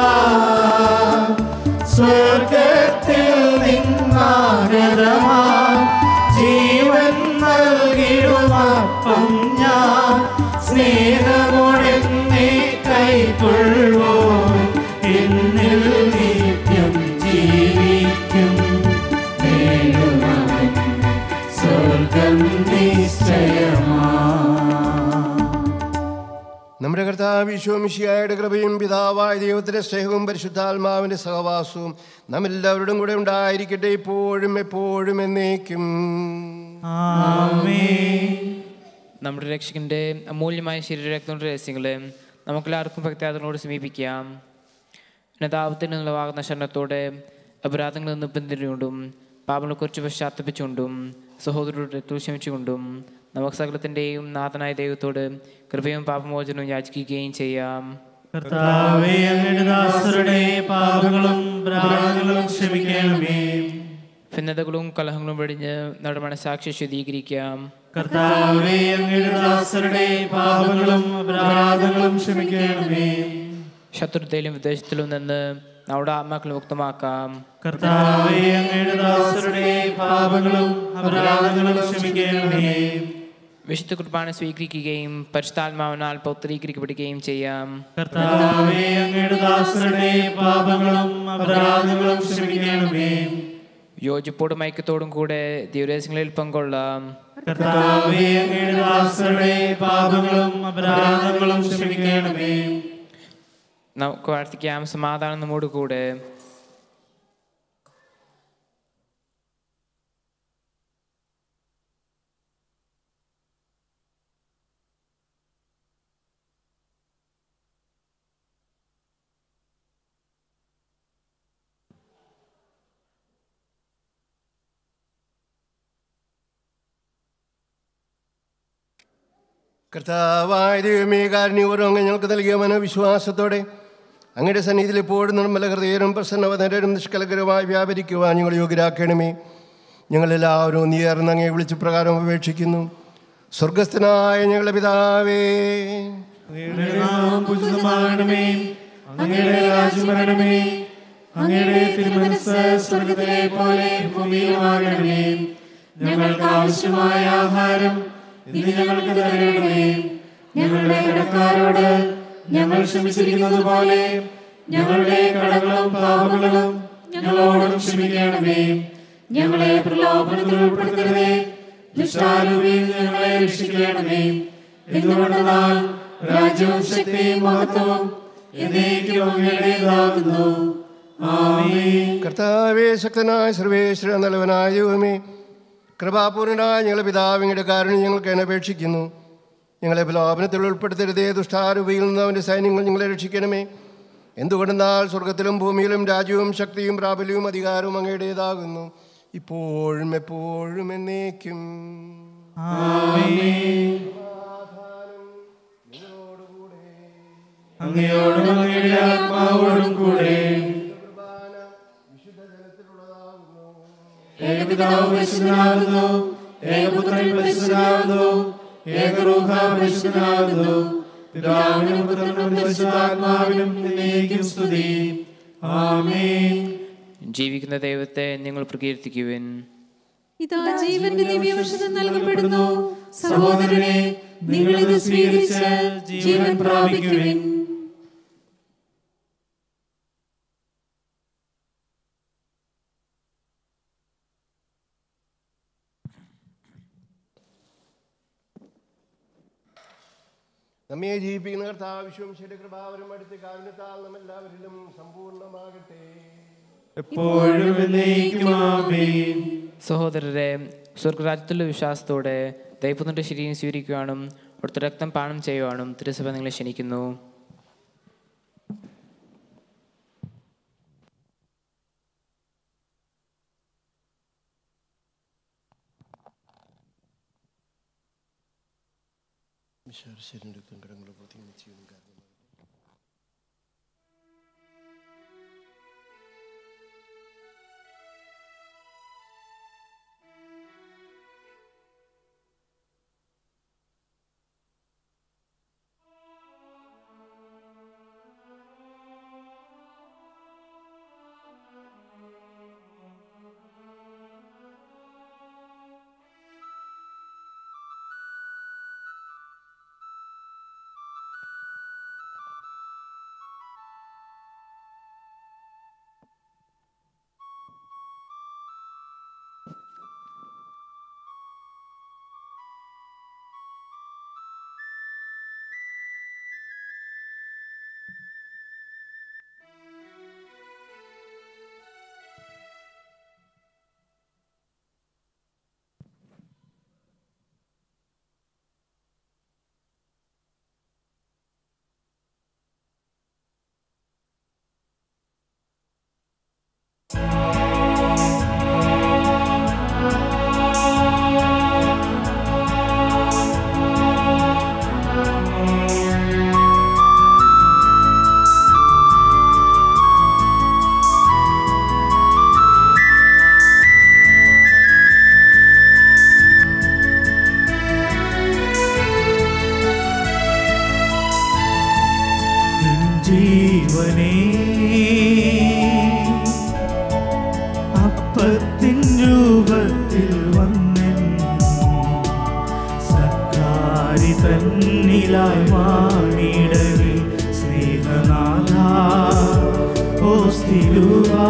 S1: സ്വർഗത്തിൽ നിന്നാഗതമാ ജീവൻ നൽകിടുമപ്പം ഞാൻ, സ്നേഹമോടെന്നെ കൈക്കൊള്ളുവോ എന്നിൽ നിത്യം ജീവിക്കും. സ്വർഗം നിശ്ചയമാ.
S2: നമ്മുടെ കർത്താവ് ഈശോ മിശിഹായുടെ കൃപയും പിതാവായ ദൈവത്തിൻ്റെ സ്നേഹവും പരിശുദ്ധാത്മാവിൻ്റെ സഹവാസവും നമ്മെല്ലാവരുടെയും കൂടെ ഉണ്ടായിരിക്കട്ടെ, ഇപ്പോഴും എപ്പോഴും എന്നേക്കും.
S3: നമ്മുടെ രക്ഷകന്റെ അമൂല്യമായ ശരീരരക്തങ്ങളുടെ രഹസ്യങ്ങളെ നമുക്കെല്ലാവർക്കും ഭക്തിയാദനോട് സമീപിക്കാം. നദാപത്തിൽ നിന്നുള്ളവാകുന്ന ശരണത്തോടെ അപരാധങ്ങളിൽ നിന്ന് പിന്തിരിഞ്ഞുകൊണ്ടും പാപങ്ങളെക്കുറിച്ച് പശ്ചാത്തപിച്ചുകൊണ്ടും സഹോദരരുടെ ക്ഷമിച്ചുകൊണ്ടും നമുക്ക് സകലത്തിൻ്റെയും നാഥനായ ദൈവത്തോട് കൃപയും പാപമോചനവും യാചിക്കുകയും ചെയ്യാം.
S1: കർത്താവേ, അങ്ങയുടെ ദാസരുടെ പാപങ്ങളും അപരാധങ്ങളും ക്ഷമിക്കണമേ.
S3: ഭിന്നതകളും കലഹങ്ങളും വെടിഞ്ഞ് നമ്മുടെ മനസ്സാക്ഷി ശുദ്ധീകരിക്കാം.
S1: കർത്താവേ, അങ്ങയുടെ ദാസരുടെ പാപങ്ങളും അപരാധങ്ങളും ക്ഷമിക്കണമേ.
S3: ശത്രുതയിലും വിദേശത്തിലും നിന്ന് നമ്മുടെ ആത്മാക്കളെ മുക്തമാക്കാം.
S1: കർത്താവേ, അങ്ങയുടെ ദാസരുടെ പാപങ്ങളും അപരാധങ്ങളും ക്ഷമിക്കണമേ.
S3: വിശുദ്ധ കുർബാന സ്വീകരിക്കുകയും പരിശുദ്ധാത്മാവിനാൽ പൗത്രീകരിക്കപ്പെടുകയും ചെയ്യാം.
S1: കർത്താവേ, അങ്ങയുടെ ദാസരുടെ പാപങ്ങളും അപരാധങ്ങളും ക്ഷമിക്കണമേ.
S3: യോജിപ്പോടും ഐക്യത്തോടും കൂടെ ദിവ്യരഹസ്യങ്ങളിൽ പങ്കൊള്ളാം.
S1: കർത്താവേ, അങ്ങയുടെ ദാസരുടെ പാപങ്ങളും അപരാധങ്ങളും ക്ഷമിക്കണമേ.
S3: നമുക്ക് പ്രാർത്ഥിക്കാം. സമാധാനം നമ്മോട് കൂടെ.
S2: കർത്താവായ ദൈവമേ, കാരുണ്യപൂർവ്വം അങ്ങ് ഞങ്ങൾക്ക് നൽകിയ മനോവിശ്വാസത്തോടെ അങ്ങയുടെ സന്നിധിയിൽ എപ്പോഴും നിർമ്മല ഹൃദയരും പ്രസന്നവതരും നിഷ്കലകരമായി വ്യാപരിക്കുവാൻ ഞങ്ങൾ യോഗ്യരാക്കണമേ. ഞങ്ങളെല്ലാവരും നീയർന്ന് അങ്ങയെ വിളിച്ച് പ്രകാരം അപേക്ഷിക്കുന്നു. സ്വർഗസ്ഥനായ ഞങ്ങളുടെ പിതാവേ,
S1: അങ്ങയുടെ നാമം പൂജിതമാകണമേ. അങ്ങയുടെ രാജ്യം വരണമേ. അങ്ങയുടെ തിരുമനസ്സ് സ്വർഗ്ഗത്തിലെ പോലെ ഭൂമിയിലുമാകണമേ. ഞങ്ങൾക്ക് ആവശ്യമായ ആഹാരം ഇന്ന് ഞങ്ങൾക്ക് തരണമേ. ഞങ്ങളുടെ കടക്കാരോട് ഞങ്ങൾ ക്ഷമിച്ചിരിക്കുന്നത് പോലെ ഞങ്ങളുടെ കടങ്ങളും പാപങ്ങളും ഞങ്ങളോടും ക്ഷമിക്കണമേ. ഞങ്ങളെ പ്രലോഭനത്തിൽ ഉൾപ്പെടുത്തരുതേ, ദുഷ്ടാരൂപിയിൽ ഞങ്ങളെ രക്ഷിക്കണമേ. എന്തുകൊണ്ടെന്നാൽ രാജ്യവും ശക്തിയും മഹത്വവും എന്നേക്കും അങ്ങയുടേതാകുന്നു. ആമേൻ.
S2: കർത്താവേ, ശക്തനായ സർവേശ്വര നല്ലവനായ ദൈവമേ, കൃപാപൂർണനായ ഞങ്ങളുടെ പിതാവിങ്ങളുടെ കാരുണ്യം ഞങ്ങൾക്ക് അപേക്ഷിക്കുന്നു. ഞങ്ങളെ പ്രലോഭനത്തിൽ ഉൾപ്പെടുത്തരുതേ, ദുഷ്ടാരൂപിയിൽ നിന്ന് അവൻ്റെ സൈന്യങ്ങൾ ഞങ്ങളെ രക്ഷിക്കണമേ. എന്തുകൊണ്ടെന്നാൽ സ്വർഗത്തിലും ഭൂമിയിലും രാജ്യവും ശക്തിയും പ്രാബല്യവും അധികാരവും അങ്ങയുടേതാകുന്നു, ഇപ്പോഴും എപ്പോഴും എന്നേക്കും.
S1: അങ്ങയോടും അങ്ങയുടെ ആത്മാവോടും കൂടെ. ഏകപിതാവ് പരിശുദ്ധനാകുന്നു, ഏകപുത്രൻ പരിശുദ്ധനാകുന്നു, ഏകരൂഹ പരിശുദ്ധനാകുന്നു, പിതാവിനും പുത്രനും പരിശുദ്ധാത്മാവിനും എന്നേക്കും സ്തുതി. ആമേൻ.
S3: ജീവിക്കുന്ന ദൈവത്തെ നിങ്ങൾ പ്രകീർത്തിക്കുവിൻ.
S7: ഇതാ ജീവന്റെ ദിവ്യവശതം നൽകപ്പെടുന്നു. സഹോദരനെ, നിങ്ങൾ ഇത് സ്വീകരിച്ച് ജീവൻ പ്രാപിക്കുവിൻ.
S2: നമ്മെ ജീവിപ്പിക്കുന്ന കർത്താവ് വിശ്വംശയുടെ കൃപാവരും അടുത്ത കാരുണ്യത്താൽ നമ്മെല്ലാവരിലും സമ്പൂർണ്ണമാകട്ടെ.
S1: എപ്പോഴും എന്നേക്കും ആമേൻ.
S3: സഹോദരരെ, സ്വർഗരാജ്യത്തിലുള്ള വിശ്വാസത്തോടെ ദൈവത്തിന്റെ ശരീരം സ്വീകരിക്കുവാനും അവിടുത്തെ രക്തം പാനം ചെയ്യുവാനും തിരുസഭ നിങ്ങളെ ക്ഷണിക്കുന്നു.
S1: ജീവനേ, അപ്പത്തിൻ രൂപത്തിൽ വന്നെൻ സക്കാരി തന്നിലായി വാണിടവി സ്നേഹനാഥ ഓസ്തിരുവാ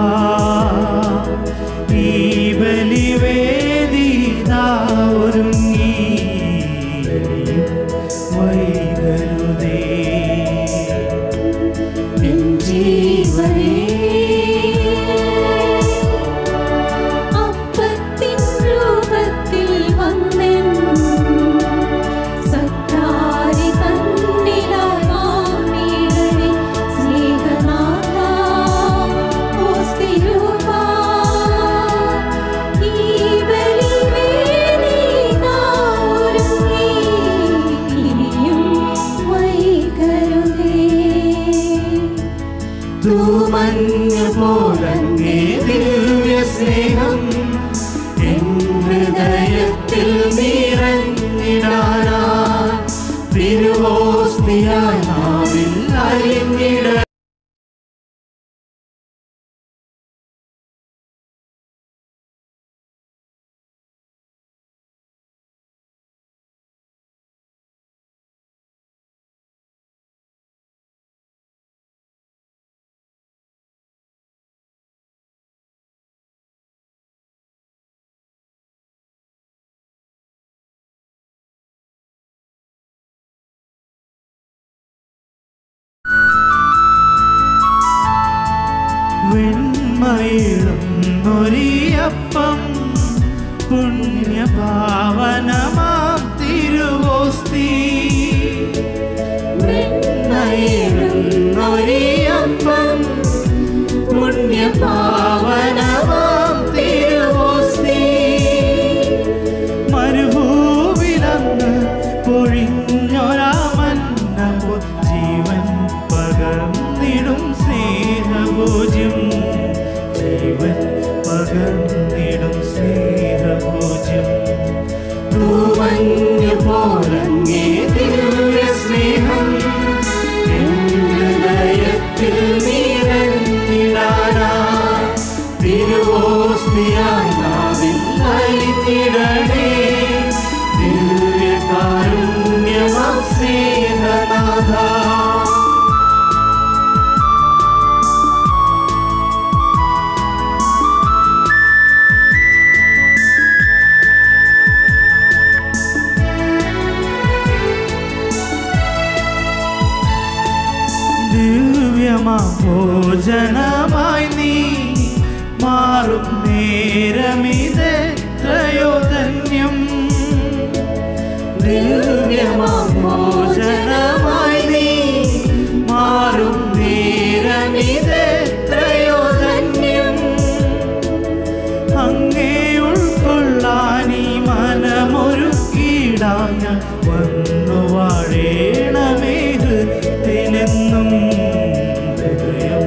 S1: ഈ ബലിവേദിതാ ഒരുങ്ങി വൈകരുതേ.
S7: അപ്പത്തിൻ രൂപത്തിൽ വന്നെൻ സക്കാരി തന്നിലായി വാണിടവി സ്നേഹനാഥ ഓസ്തിരുവാ ഈ ബലിവേദിതാ ഒരുങ്ങി ഇനിയും വൈകരുതേ.
S1: തൂമഞ്ഞ പോലങ്ങേ ദിവ്യ സ്നേഹം എൻ ഹൃദയത്തിൽ നിറഞ്ഞിടാനാ തിരുവോസ്തിയായി നാവിൽ അലിഞ്ഞിട. വെണ്മയിടുന്നൊരിയപ്പം പുണ്യപാവനമാം തിരുവോസ്തി. വെണ്മയിടുന്നൊരിയപ്പം മോചനമായി നീ മാറും നേരമിതെത്രയോ ധന്യം. ദിവ്യമാം മോചനമായി നീ മാറും നേരമിതെത്രയോ ധന്യം. അങ്ങേ ഉൾക്കൊള്ളാനീ മനമൊരുക്കിടാം ഞാൻ വന്നു വാഴേണമേ ഹൃത്തിലെന്നും. ഹൃദയം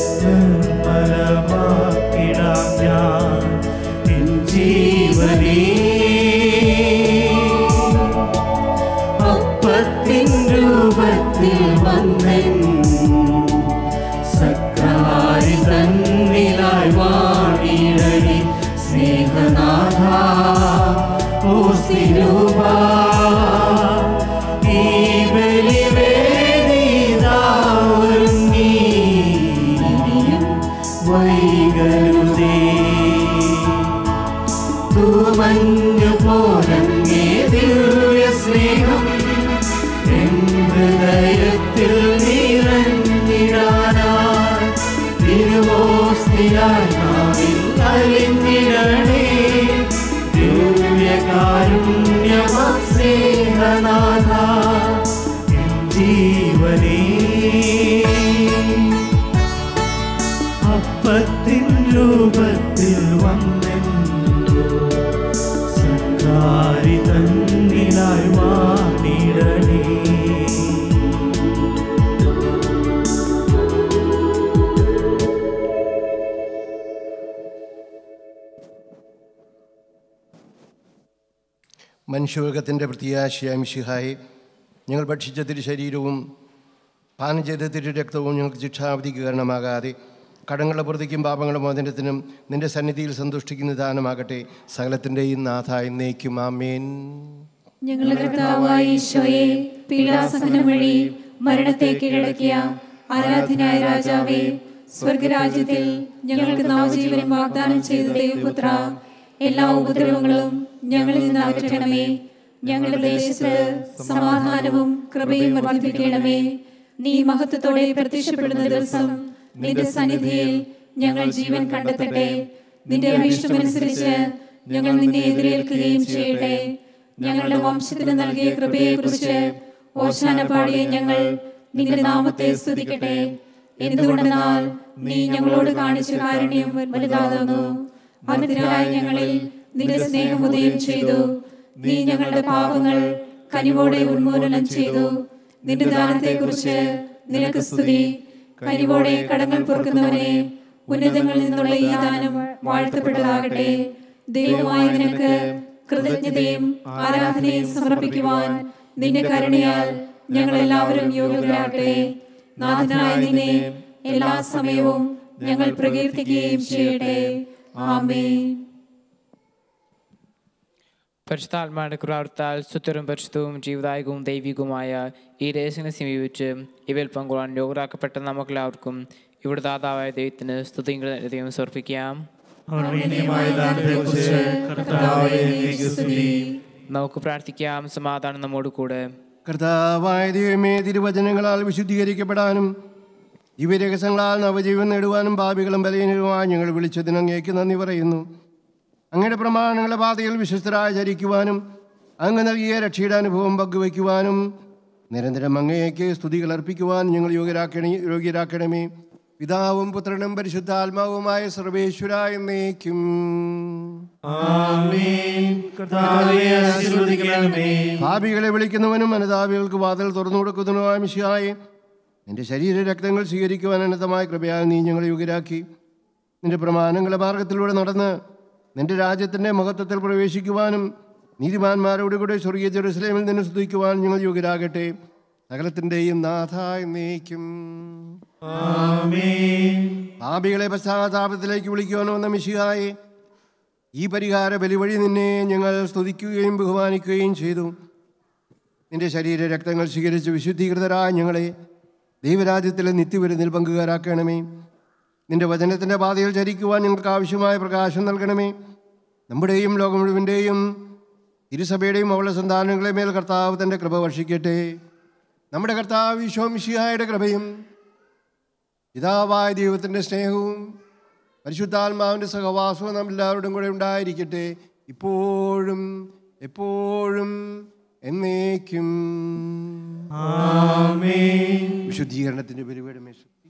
S1: നിർമ്മലമാക്കിടാം ഞാൻ എൻ ജീവനേ. അപ്പത്തിൻ രൂപത്തിൽ വന്നെൻ സക്രാരി തന്നിലായി വാണിടണി സ്നേഹനാഥ. ഓ സ്ഥിരൂപ ഈ ബലിവേദിതാ ഒരുങ്ങി വൈകരുതേ. തൂമഞ്ഞു പോലങ്ങേ ദിവ്യ സ്നേഹം എൻ ഹൃദയത്തിൽ നിറഞ്ഞിടാനായി തിരുവോസ്തിയായി നാവിൽ അലിഞ്ഞിടണേ. ദിവ്യകാരുണ്യമാം സ്നേഹനാഥ എൻ ജീവനേ. അപ്പത്തിൻ രൂപത്തിൽ വന്നെൻ സക്രാരി തന്നിലായി വാണിടണേ.
S2: മനുഷ്യവർഗത്തിൻ്റെ പ്രത്യാശയായ മിശിഹായെ, ഞങ്ങൾ ഭക്ഷിച്ച തിരു ശരീരവും പാനം ചെയ്ത തിരു രക്തവും ഞങ്ങൾക്ക് ശിക്ഷാവധിക്ക് കാരണമാകാതെ കടങ്ങളുടെ പുറത്തേക്കും പാപങ്ങളുടെ മോചനത്തിനും നിന്റെ സന്നിധിയിൽ സന്തുഷ്ടിക്കുന്ന ദാനമാകട്ടെ. സകലത്തിൻ്റെയും നാഥ എന്നേക്കും ആമേൻ.
S7: ഞങ്ങളുടെ കർത്താവായ ഈശോയെ, പീഡാസഹനം വഴി മരണത്തെ കീഴടക്കിയ ആരാധനായ രാജാവേ, സ്വർഗരാജ്യത്തിൽ ഞങ്ങൾക്ക് നവജീവനം വാഗ്ദാനം ചെയ്ത ദൈവപുത്ര, എല്ലാ ഉപദ്രവങ്ങളും ഞങ്ങളിൽ നിന്ന് അകറ്റണമേ. ഞങ്ങളുടെ ദേശത്ത് സമാധാനവും കൃപയും വർദ്ധിപ്പിക്കണമേ. നീ മഹത്വത്തോടെ പ്രത്യക്ഷപ്പെടുന്ന ദിവസം നിന്റെ സന്നിധിയിൽ ഞങ്ങൾ ജീവൻ കണ്ടെത്തട്ടെ. നിന്റെ അഭീഷ്ടമനുസരിച്ച് ഞങ്ങൾ നിന്നെ എതിരേൽക്കുകയും ചെയ്യട്ടെ. ഞങ്ങളുടെ വംശത്തിന് നൽകിയ കൃപയെക്കുറിച്ച് ഓശാന പാടിയ ഞങ്ങൾ നിന്റെ നാമത്തെ സ്തുതിക്കട്ടെ. എന്തുകൊണ്ടെന്നാൽ നീ ഞങ്ങളോട് കാണിച്ച കാരുണ്യം വലുതാകുന്നു. അതിനായ ഞങ്ങളിൽ നിന്റെ സ്നേഹം ഉദയം ചെയ്തു. നീ ഞങ്ങളുടെ പാപങ്ങൾ കനിവോടെ ഉന്മൂലനം ചെയ്തു. നിന്റെ ദാനത്തെക്കുറിച്ച് നിനക്ക് സ്തുതി. കനിവോടെ കടങ്ങൾ പൊറുക്കുന്നവനെ, ഉന്നതങ്ങളിൽ നിന്നുള്ള ഈ ദാനം വാഴ്ത്തപ്പെട്ടതാകട്ടെ. ദൈവമായ നിനക്ക് കൃതജ്ഞതയും ആരാധനയും സമർപ്പിക്കുവാൻ നിന്റെ കരുണയാൽ ഞങ്ങൾ എല്ലാവരും യോഗ്യരാകട്ടെ. നാഥനായ നിന്നെ എല്ലാ സമയവും ഞങ്ങൾ പ്രകീർത്തിക്കുകയും ചെയ്യട്ടെ. ആമേൻ.
S3: പരിശുദ്ധാത്മാവിന്റെ കൃപാവൃത്താൽ സുത്തരും പരിശുദ്ധവും ജീവദായകവും ദൈവികവുമായ ഈ രഹസ്യങ്ങളെ സമീപിച്ച് ഇവയിൽ പങ്കുകൊള്ളാൻ യോഗ്യരാക്കപ്പെട്ട നമുക്കെല്ലാവർക്കും ഇവിടെ ദാതാവായ ദൈവത്തിന് സ്തുതിയും സമർപ്പിക്കാം. നമുക്ക് പ്രാർത്ഥിക്കാം. സമാധാനം നമ്മോട് കൂടെ.
S2: കർത്താവായ ദൈവമേ, തിരുവചനങ്ങളാൽ വിശുദ്ധീകരിക്കപ്പെടാനും ദിവ്യരഹസ്യങ്ങളാൽ നവജീവൻ നേടുവാനും പാപികളും ബലഹീനരുമായി ഞങ്ങൾ വിളിച്ചതിന് അങ്ങേക്ക് നന്ദി പറയുന്നു. അങ്ങയുടെ പ്രമാണങ്ങളുടെ പാതയിൽ വിശ്വസ്തരായി ചരിക്കുവാനും അങ്ങ് നൽകിയ രക്ഷയുടെ അനുഭവം പങ്കുവയ്ക്കുവാനും നിരന്തരം അങ്ങേക്ക് സ്തുതികൾ അർപ്പിക്കുവാൻ ഞങ്ങൾ യോഗ്യരാക്കണേ യോഗ്യരാക്കണമേ. പിതാവും പുത്രനും പരിശുദ്ധാത്മാവുമായ സർവേശ്വര എന്നേക്കും. പാപികളെ വിളിക്കുന്നവനും അനുതാപികൾക്ക് വാതിൽ തുറന്നു കൊടുക്കുന്നതുമായ മിശിഹായെ, നിന്റെ ശരീര രക്തങ്ങൾ സ്വീകരിക്കുവാൻ അനന്തമായ കൃപയാൽ നീ ഞങ്ങളെ യോഗ്യരാക്കി. നിന്റെ പ്രമാണങ്ങളുടെ മാർഗത്തിലൂടെ നടന്ന് നിന്റെ രാജ്യത്തിൻ്റെ മഹത്വത്തിൽ പ്രവേശിക്കുവാനും നീതിമാന്മാരോട് കൂടെ സ്വർഗീയ ജെറുസലേമിൽ നിന്ന് സ്തുതിക്കുവാൻ ഞങ്ങൾ യോഗ്യരാകട്ടെ. സകലത്തിൻ്റെയും നാഥ എന്നേക്കും. പാപികളെ പശ്ചാത്താപത്തിലേക്ക് വിളിക്കുവാൻ വന്ന മിശിഹായെ, ഈ പരിഹാര ബലി വഴി നിന്നെ ഞങ്ങൾ സ്തുതിക്കുകയും ബഹുമാനിക്കുകയും ചെയ്തു. നിന്റെ ശരീര രക്തങ്ങൾ സ്വീകരിച്ച് വിശുദ്ധീകൃതരായ ഞങ്ങളെ ദൈവരാജ്യത്തിലെ നിത്യവിരുന്നിൽ പങ്കുകാരാക്കണമേ. നിന്റെ വചനത്തിൻ്റെ പാതയിൽ ചരിക്കുവാൻ ഞങ്ങൾക്ക് ആവശ്യമായ പ്രകാശം നൽകണമേ. നമ്മുടെയും ലോകം മുഴുവൻ്റെയും തിരുസഭയുടെയും അവളുടെ സന്താനങ്ങളെ മേൽ കർത്താവ് തൻ്റെ കൃപ വർഷിക്കട്ടെ. നമ്മുടെ കർത്താവ് ഈശോ മിശിഹായുടെ കൃപയും പിതാവായ ദൈവത്തിൻ്റെ സ്നേഹവും പരിശുദ്ധാത്മാവിൻ്റെ സഹവാസവും നാം എല്ലാവരുടെയും കൂടെ ഉണ്ടായിരിക്കട്ടെ, ഇപ്പോഴും എപ്പോഴും എന്നേക്കും.
S1: ആമേൻ.
S2: വിശുദ്ധീകരണത്തിൻ്റെ പരിപാടി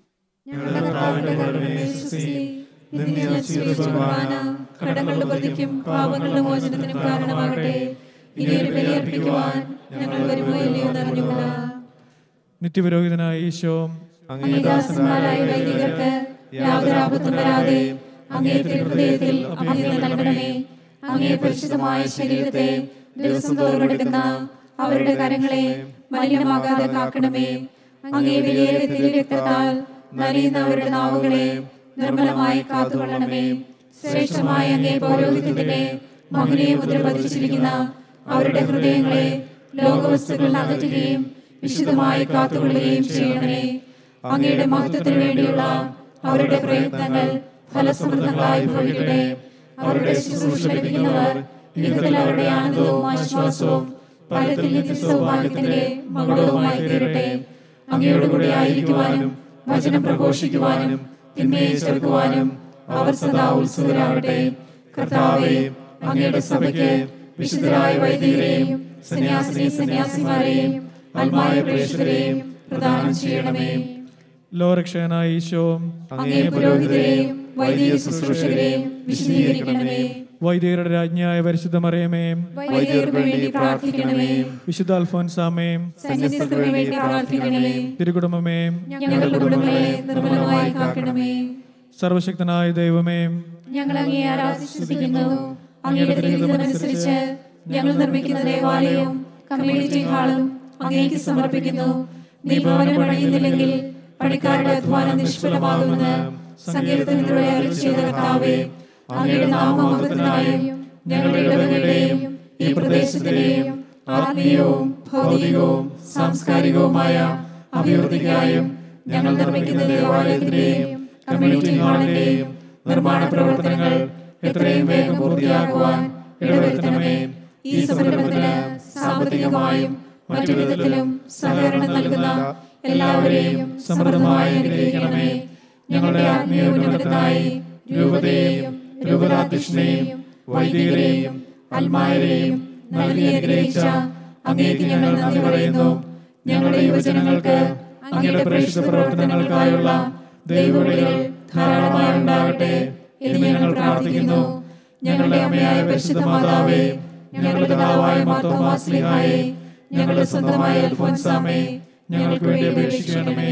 S7: കടങ്ങളുടെ പ്രതിക്കും പാപങ്ങളുടെ മോചനത്തിനും കാരണമാകട്ടെ. ഇനിയൊരു ബലിയർപ്പിക്കുവാൻ ഞങ്ങൾ വരുമോ ഇല്ലയോ എന്നറിഞ്ഞുകൂടാ.
S6: നിത്യപുരോഹിതനായ ഈശോ,
S7: അങ്ങേ ദാസന്മാരായ വൈദികർക്ക് യാതൊരു ആപത്തും വരാതെ അങ്ങേ തിരുഹൃദയത്തിൽ അഭയം നൽകണമേ. അങ്ങേ പരിശുദ്ധമായ ശരീരത്തെ ദിവസം തോറും എടുക്കുന്ന അവരുടെ കരങ്ങളെ മലിനമാകാതെ കാക്കണമേ. അങ്ങേ വിലയേറിയ തിരുരക്തത്താൽ നലിയുന്ന അവരുടെ നാവുകളെ നിർമ്മലമായി കാത്തുകൊള്ളണമേ. ശ്രേഷ്ഠമായ അങ്ങേ പൗരോഹിത്യത്തിന്റെ മകനെ മുദ്ര പതിച്ചിരിക്കുന്ന അവരുടെ ഹൃദയങ്ങളെ ലോകവസ്തുക്കളിൽ അകറ്റുകയും വിശുദ്ധമായി കാത്തുകൊള്ളുകയും ചെയ്യണമേ. അങ്ങയുടെ മഹത്വത്തിന് വേണ്ടിയുള്ള അവരുടെ പ്രയത്നങ്ങൾ ഫലസമൃദ്ധങ്ങളായി ഭവിക്കട്ടെ. അവരുടെ ശുശ്രൂഷ ലഭിക്കുന്നവർ ഇഹത്തിൽ അവരുടെ ആനന്ദവും ആശ്വാസവും പരത്തിൽ നിത്യ സൗഭാഗ്യത്തിന്റെ മകുടവുമായി തീരട്ടെ. അങ്ങയോടുകൂടി ആയിരിക്കുവാനും വചനം പ്രഘോഷിക്കുവാനും തിന്മയെ ചെറുക്കുവാനും അവർ സദാ ഉത്സുകരാകട്ടെ. കർത്താവേ, അങ്ങയുടെ സഭയ്ക്ക് വിശുദ്ധരായ വൈദികരെയും സന്യാസിനി സന്യാസിമാരെയും ആത്മായ പ്രേക്ഷിതരെയും പ്രദാനം ചെയ്യണമേ.
S6: ലോകരക്ഷകനായ ഈശോ,
S7: അങ്ങേ പുരോഹിതരെയും വൈദിക ശുശ്രൂഷകരെയും വിശദീകരിക്കണമേ.
S6: വൈദികരുടെ രാജ്ഞിയായ പരിശുദ്ധ മറിയമേ,
S7: വൈദികർക്ക് വേണ്ടി പ്രാർത്ഥിക്കണമേ.
S6: വിശുദ്ധ അൽഫോൻസാമേ,
S7: സന്യസ്തർക്ക് വേണ്ടി പ്രാർത്ഥിക്കണമേ.
S6: തിരുകുടുംബമേ,
S7: ഞങ്ങളുടെ കുടുംബങ്ങളെ നിർമ്മലമായി കാക്കണമേ.
S6: സർവശക്തനായ ദൈവമേ,
S7: ഞങ്ങൾ അങ്ങേ ആരാധിക്കുന്നു. അങ്ങയുടെ തിരുഹിതമനുസരിച്ച് ഞങ്ങൾ നിർമ്മിക്കുന്ന ദേവാലയവും കമ്മ്യൂണിറ്റി ഹാളും അങ്ങേക്ക് സമർപ്പിക്കുന്നു. നീ ഭവനം പണിയുന്നില്ലെങ്കിൽ പണിക്കാരുടെ അധ്വാനം നിഷ്ഫലമാകുമെന്ന് സങ്കീർത്തനത്തിലൂടെ അരുളി ചെയ്ത കർത്താവേ, അങ്ങയുടെ നാമമഹത്വത്തിനായും ഞങ്ങളുടെ ഇടവകളുടെയും ഈ പ്രദേശത്തിന്റെയും ആത്മീയവും ഭൗതികവും സാംസ്കാരികവുമായ അഭിവൃദ്ധിക്കായും ഞങ്ങൾ നിർമ്മിക്കുന്ന ദേവാലയത്തിന്റെയും കമ്മ്യൂണിറ്റി ഹാളിന്റെയും നിർമ്മാണ പ്രവർത്തനങ്ങൾ എത്രയും വേഗം പൂർത്തിയാക്കുവാൻ ഇടവരുത്തണമേ. ഈ സംരംഭത്തിന് സാമ്പത്തികമായും മറ്റു വിധത്തിലും സഹകരണം നൽകുന്ന എല്ലാവരെയും സമൃദ്ധമായി അനുഗ്രഹിക്കണമേ. ഞങ്ങളുടെ ആത്മീയ ഉന്നമനത്തിനായി രൂപതയെയും രൂപതാധ്യക്ഷനെയും വൈദികരെയും അൽമായരെയും നൽകി അനുഗ്രഹിച്ച അങ്ങേക്ക് ഞങ്ങൾ നന്ദി പറയുന്നു. ഞങ്ങളുടെ യുവജനങ്ങൾക്ക് അങ്ങയുടെ പ്രേക്ഷിത പ്രവർത്തനങ്ങൾക്കായുള്ള ദൈവവിളികൾ ധാരാളമായി ഉണ്ടാകട്ടെ എന്ന് ഞങ്ങൾ പ്രാർത്ഥിക്കുന്നു. ഞങ്ങളുടെ അമ്മയായ പരിശുദ്ധ മാതാവേ, ഞങ്ങളുടെ പിതാവായ മാർത്തോമാ ശ്ലീഹായെ, ഞങ്ങളുടെ സ്വന്തമായ അൽഫോൻസാമേ, ഞങ്ങൾക്ക് വേണ്ടി അപേക്ഷിക്കണമേ.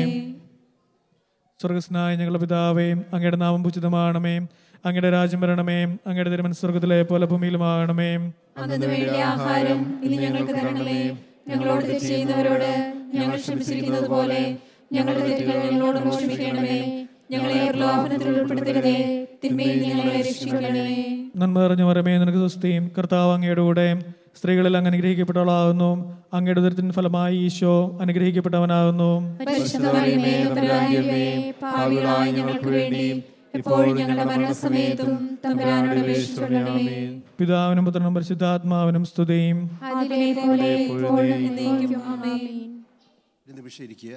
S6: സ്വർഗസ്നായ ഞങ്ങളുടെ പിതാവേ, അങ്ങയുടെ നാമം പൂജിതമാകണമേ. അങ്ങയുടെ രാജ്യം വരണമേ. അങ്ങയുടെ തിരുമനസ്സ് സ്വർഗത്തിലെ പോലെ ഭൂമിയിലുമാകണമേ.
S7: അന്നു വേണ്ട ആഹാരം ഇനി ഞങ്ങൾക്ക് തരണമേ. ഞങ്ങളോട് തെറ്റ് ചെയ്യുന്നവരോട് ഞങ്ങൾ ക്ഷമിച്ചിരിക്കുന്നത് പോലെ ഞങ്ങളുടെ തെറ്റുകൾ ഞങ്ങളോട് ക്ഷമിക്കണമേ. ഞങ്ങളെ പ്രലോഭനത്തിൽ ഉൾപ്പെടുത്തരുതേ, തിന്മയിൽ ഞങ്ങളെ രക്ഷിക്കണമേ.
S6: നന്മ നിറഞ്ഞ മറിയമേ, നിനക്ക് സ്വസ്തിയും. കർത്താവ് അങ്ങയുടെ കൂടെ സ്ത്രീകളിൽ അങ്ങ് അനുഗ്രഹിക്കപ്പെട്ടവളാകുന്നു. അങ്ങയുടെ ഉദരത്തിൻ ഫലമായി ഈശോ അനുഗ്രഹിക്കപ്പെട്ടവനാകുന്നു.
S7: പരിശുദ്ധ മറിയമേ, തമ്പുരാന്റമ്മേ, പാപികളായ ഞങ്ങൾക്ക് വേണ്ടി എപ്പോഴും ഞങ്ങളുടെ മരണസമയത്തും തമ്പുരാനോട് അപേക്ഷിച്ചുകൊള്ളണമേ.
S6: പിതാവിനും പുത്രനും പരിശുദ്ധാത്മാവിനും സ്തുതിയും.
S7: അതിലെ പോലെ ഇപ്പോഴും എന്നേക്കും. ആമേൻ.
S2: നിമിഷം ഇരിക്കുക.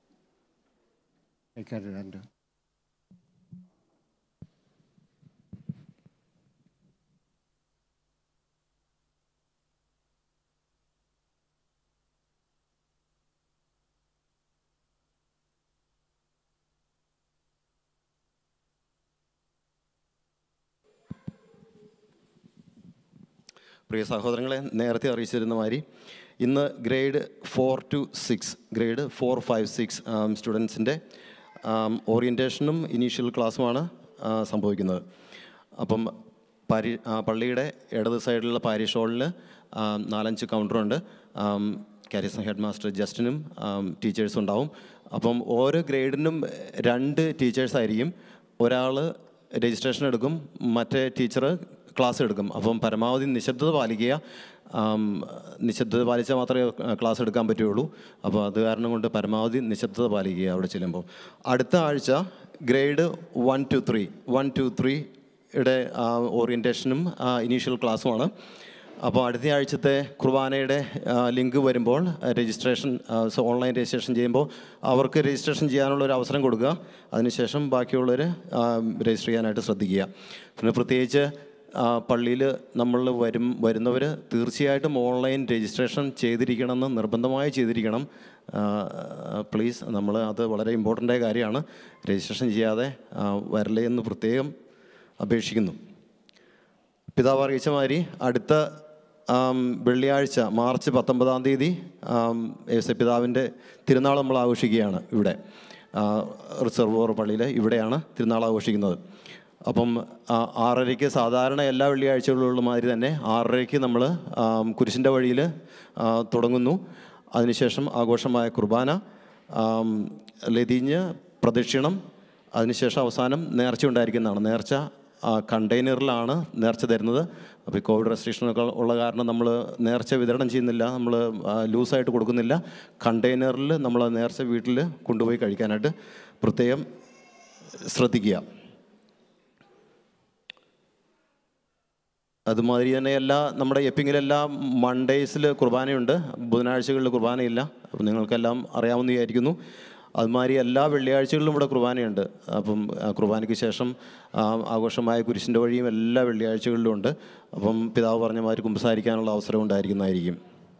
S2: രണ്ട്
S8: പ്രിയ സഹോദരങ്ങളെ, നേരത്തെ അറിയിച്ചിരുന്ന മാതിരി ഇന്ന് grade four to six grade four five six സ്റ്റുഡൻസിൻ്റെ ഓറിയൻറ്റേഷനും ഇനീഷ്യൽ ക്ലാസ്സുമാണ് സംഭവിക്കുന്നത്. അപ്പം പാരി പള്ളിയുടെ ഇടത് സൈഡിലുള്ള പാരിഷ് ഹാളിൽ നാലഞ്ച് കൗണ്ടറുണ്ട്. കാരിസം ഹെഡ് മാസ്റ്റർ ജസ്റ്റിനും ടീച്ചേഴ്സും ഉണ്ടാവും. അപ്പം ഓരോ ഗ്രേഡിനും രണ്ട് ടീച്ചേഴ്സായിരിക്കും. ഒരാൾ രജിസ്ട്രേഷൻ എടുക്കും, മറ്റേ ടീച്ചർ ക്ലാസ് എടുക്കും. അപ്പം പരമാവധി നിശബ്ദത പാലിക്കുക. നിശബ്ദത പാലിച്ചാൽ മാത്രമേ ക്ലാസ് എടുക്കാൻ പറ്റുകയുള്ളൂ. അപ്പോൾ അത് കാരണം കൊണ്ട് പരമാവധി നിശബ്ദത പാലിക്കുക അവിടെ ചെല്ലുമ്പോൾ. അടുത്ത ആഴ്ച grade one two three one two ത്രീയുടെ ഓറിയൻറ്റേഷനും ഇനീഷ്യൽ ക്ലാസ്സുമാണ്. അപ്പോൾ അടുത്ത ആഴ്ചത്തെ കുർബാനയുടെ ലിങ്ക് വരുമ്പോൾ രജിസ്ട്രേഷൻ ഓൺലൈൻ രജിസ്ട്രേഷൻ ചെയ്യുമ്പോൾ അവർക്ക് രജിസ്ട്രേഷൻ ചെയ്യാനുള്ള ഒരു അവസരം കൊടുക്കുക. അതിനുശേഷം ബാക്കിയുള്ളവർ രജിസ്റ്റർ ചെയ്യാനായിട്ട് ശ്രദ്ധിക്കുക. പിന്നെ പ്രത്യേകിച്ച് പള്ളിയിൽ നമ്മൾ വരും വരുന്നവർ തീർച്ചയായിട്ടും ഓൺലൈൻ രജിസ്ട്രേഷൻ ചെയ്തിരിക്കണമെന്ന് നിർബന്ധമായി ചെയ്തിരിക്കണം. പ്ലീസ്, നമ്മൾ അത് വളരെ ഇമ്പോർട്ടൻ്റായ കാര്യമാണ്. രജിസ്ട്രേഷൻ ചെയ്യാതെ വരലേ എന്ന് പ്രത്യേകം അപേക്ഷിക്കുന്നു. പിതാവ് അറിയിച്ച മാതിരി അടുത്ത വെള്ളിയാഴ്ച മാർച്ച് പത്തൊമ്പതാം തീയതി യേശു പിതാവിൻ്റെ തിരുനാൾ നമ്മൾ ആഘോഷിക്കുകയാണ്. ഇവിടെ റിസർവോർ പള്ളിയിൽ ഇവിടെയാണ് തിരുനാൾ ആഘോഷിക്കുന്നത്. അപ്പം ആറരയ്ക്ക് സാധാരണ എല്ലാ വെള്ളിയാഴ്ചകളിലുള്ള മാതിരി തന്നെ ആറരയ്ക്ക് നമ്മൾ കുരിശിൻ്റെ വഴിയിൽ തുടങ്ങുന്നു. അതിനുശേഷം ആഘോഷമായ കുർബാന, ലതിഞ്ഞ്, പ്രദക്ഷിണം, അതിനുശേഷം അവസാനം നേർച്ച ഉണ്ടായിരിക്കുന്നതാണ്. നേർച്ച കണ്ടെയ്നറിലാണ് നേർച്ച തരുന്നത്. അപ്പോൾ ഈ കോവിഡ് റെസ്ട്രിക്ഷനൊക്കെ ഉള്ള കാരണം നമ്മൾ നേർച്ച വിതരണം ചെയ്യുന്നില്ല, നമ്മൾ ലൂസായിട്ട് കൊടുക്കുന്നില്ല. കണ്ടെയ്നറിൽ നമ്മൾ നേർച്ച വീട്ടിൽ കൊണ്ടുപോയി കഴിക്കാനായിട്ട് പ്രത്യേകം ശ്രദ്ധിക്കുക. അതുമാതിരി തന്നെ എല്ലാ നമ്മുടെ എപ്പിങ്ങിലെല്ലാം മൺഡേയ്സിൽ കുർബാനയുണ്ട്, ബുധനാഴ്ചകളിൽ കുർബാനയില്ല. അപ്പോൾ നിങ്ങൾക്കെല്ലാം അറിയാവുന്നതായിരിക്കുന്നു. അതുമാതിരി എല്ലാ വെള്ളിയാഴ്ചകളിലും ഇവിടെ കുർബാനയുണ്ട്. അപ്പം കുർബാനയ്ക്ക് ശേഷം ആഘോഷമായ കുരിശിൻ്റെ വഴിയും എല്ലാ വെള്ളിയാഴ്ചകളിലും ഉണ്ട്. അപ്പം പിതാവ് പറഞ്ഞ മാതിരി കുമ്പസാരിക്കാനുള്ള അവസരം ഉണ്ടായിരിക്കുന്നതായിരിക്കും.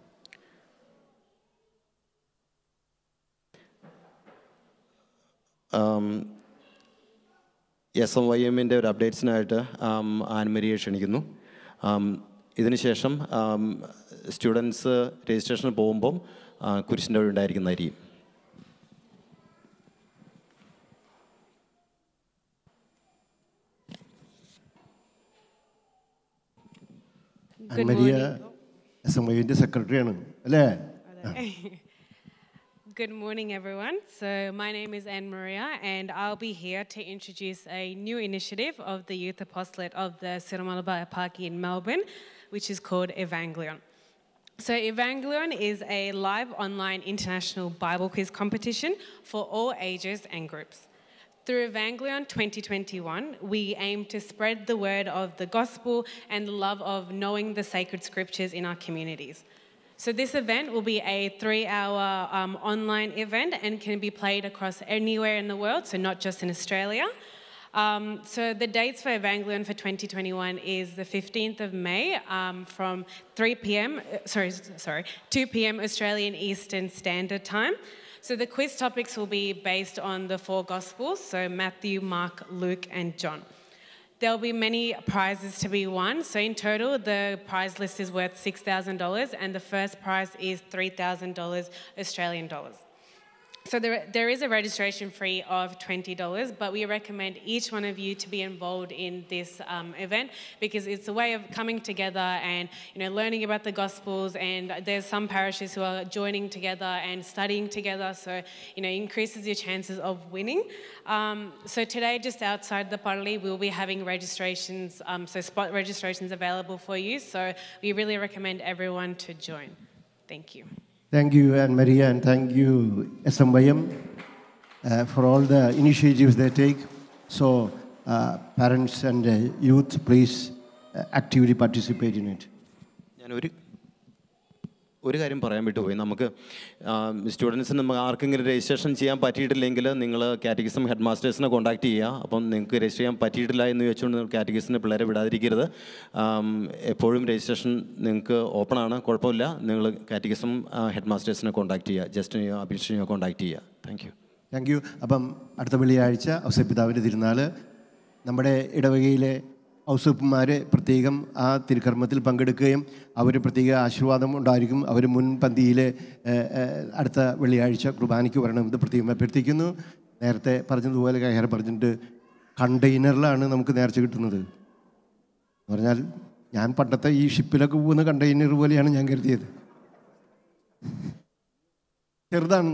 S8: എസ് എം വൈ എമ്മിൻ്റെ ഒരു അപ്ഡേറ്റ്സിനായിട്ട് ആൻമരിയെ ക്ഷണിക്കുന്നു. ഇതിനുശേഷം സ്റ്റുഡൻസ് രജിസ്ട്രേഷന് പോകുമ്പം കുരിശിൻ്റെ വഴി ഉണ്ടായിരിക്കുന്നതായിരിക്കും.
S2: ആൻമരിയ എസ് എം വൈൻ്റെ സെക്രട്ടറിയാണ് അല്ലേ?
S9: Good morning, everyone. So my name is Anne Maria, and I'll be here to introduce a new initiative of the Youth Apostolate of the Sirumalabai Apaki in Melbourne, which is called Evangelion. So Evangelion is a live online international Bible quiz competition for all ages and groups. Through Evangelion twenty twenty-one, we aim to spread the word of the gospel and the love of knowing the sacred scriptures in our communities. So this event will be a three-hour um, online event and can be played across anywhere in the world, so not just in Australia. Um, so the dates for Evangelion for twenty twenty-one is the fifteenth of May um, from three p.m. Sorry, sorry, two p.m. Australian Eastern Standard Time. So the quiz topics will be based on the four Gospels, so Matthew, Mark, Luke, and John. There'll be many prizes to be won. So in total, the prize list is worth six thousand dollars, and the first prize is three thousand dollars Australian dollars. So there, there is a registration fee of twenty dollars, but we recommend each one of you to be involved in this um, event because it's a way of coming together and, you know, learning about the Gospels, and there's some parishes who are joining together and studying together, so, you know, increases your chances of winning. Um, so today, just outside the Parli, we'll be having registrations, um, so spot registrations available for you, so we really recommend everyone to join. Thank you.
S2: Thank you, Anne Maria, and thank you, S M Y M, uh, for all the initiatives they take. So, uh, parents and uh, youth, please uh, actively participate in it.
S8: ഞാനൊരു ഒരു കാര്യം പറയാൻ വിട്ടുപോയി. നമുക്ക് സ്റ്റുഡൻസിന് നമുക്ക് ആർക്കെങ്കിലും രജിസ്ട്രേഷൻ ചെയ്യാൻ പറ്റിയിട്ടില്ലെങ്കിൽ നിങ്ങൾ കാറ്റഗിസം ഹെഡ് മാസ്റ്റേഴ്സിനെ കോൺടാക്ട് ചെയ്യുക. അപ്പം നിങ്ങൾക്ക് രജിസ്റ്റർ ചെയ്യാൻ പറ്റിയിട്ടില്ല എന്ന് വെച്ചുകൊണ്ട് നിങ്ങൾ കാറ്റഗിസിന് പിള്ളേരെ വിടാതിരിക്കരുത്. എപ്പോഴും രജിസ്ട്രേഷൻ നിങ്ങൾക്ക് ഓപ്പൺ ആണ്, കുഴപ്പമില്ല. നിങ്ങൾ കാറ്റഗിസം ഹെഡ് മാസ്റ്റേഴ്സിനെ കോൺടാക്ട് ചെയ്യുക, ജസ്റ്റിനെയോ അഭിഷേകിനെയോ കോൺടാക്ട് ചെയ്യുക. Thank you.
S2: Thank you. അപ്പം അടുത്ത വെള്ളിയാഴ്ച ഔസേപ്പിതാവിൻ്റെ തിരുനാൾ നമ്മുടെ ഇടവകയിലെ ഔസേപ്പന്മാർ പ്രത്യേകം ആ തിരുക്കർമ്മത്തിൽ പങ്കെടുക്കുകയും അവർ പ്രത്യേക ആശീർവാദം ഉണ്ടായിരിക്കും. അവർ മുൻപന്തിയിൽ അടുത്ത വെള്ളിയാഴ്ച കുർബാനയ്ക്ക് വരണമെന്ന് പ്രത്യേകം അഭ്യർത്ഥിക്കുന്നു. നേരത്തെ പറഞ്ഞതുപോലെ കൈഹാര പറഞ്ഞിട്ട് കണ്ടെയ്നറിലാണ് നമുക്ക് നേർച്ച കിട്ടുന്നത് എന്ന് പറഞ്ഞാൽ ഞാൻ പണ്ടത്തെ ഈ ഷിപ്പിലൊക്കെ പോകുന്ന കണ്ടെയ്നർ പോലെയാണ് ഞാൻ കരുതിയത്. ചെറുതാണ്.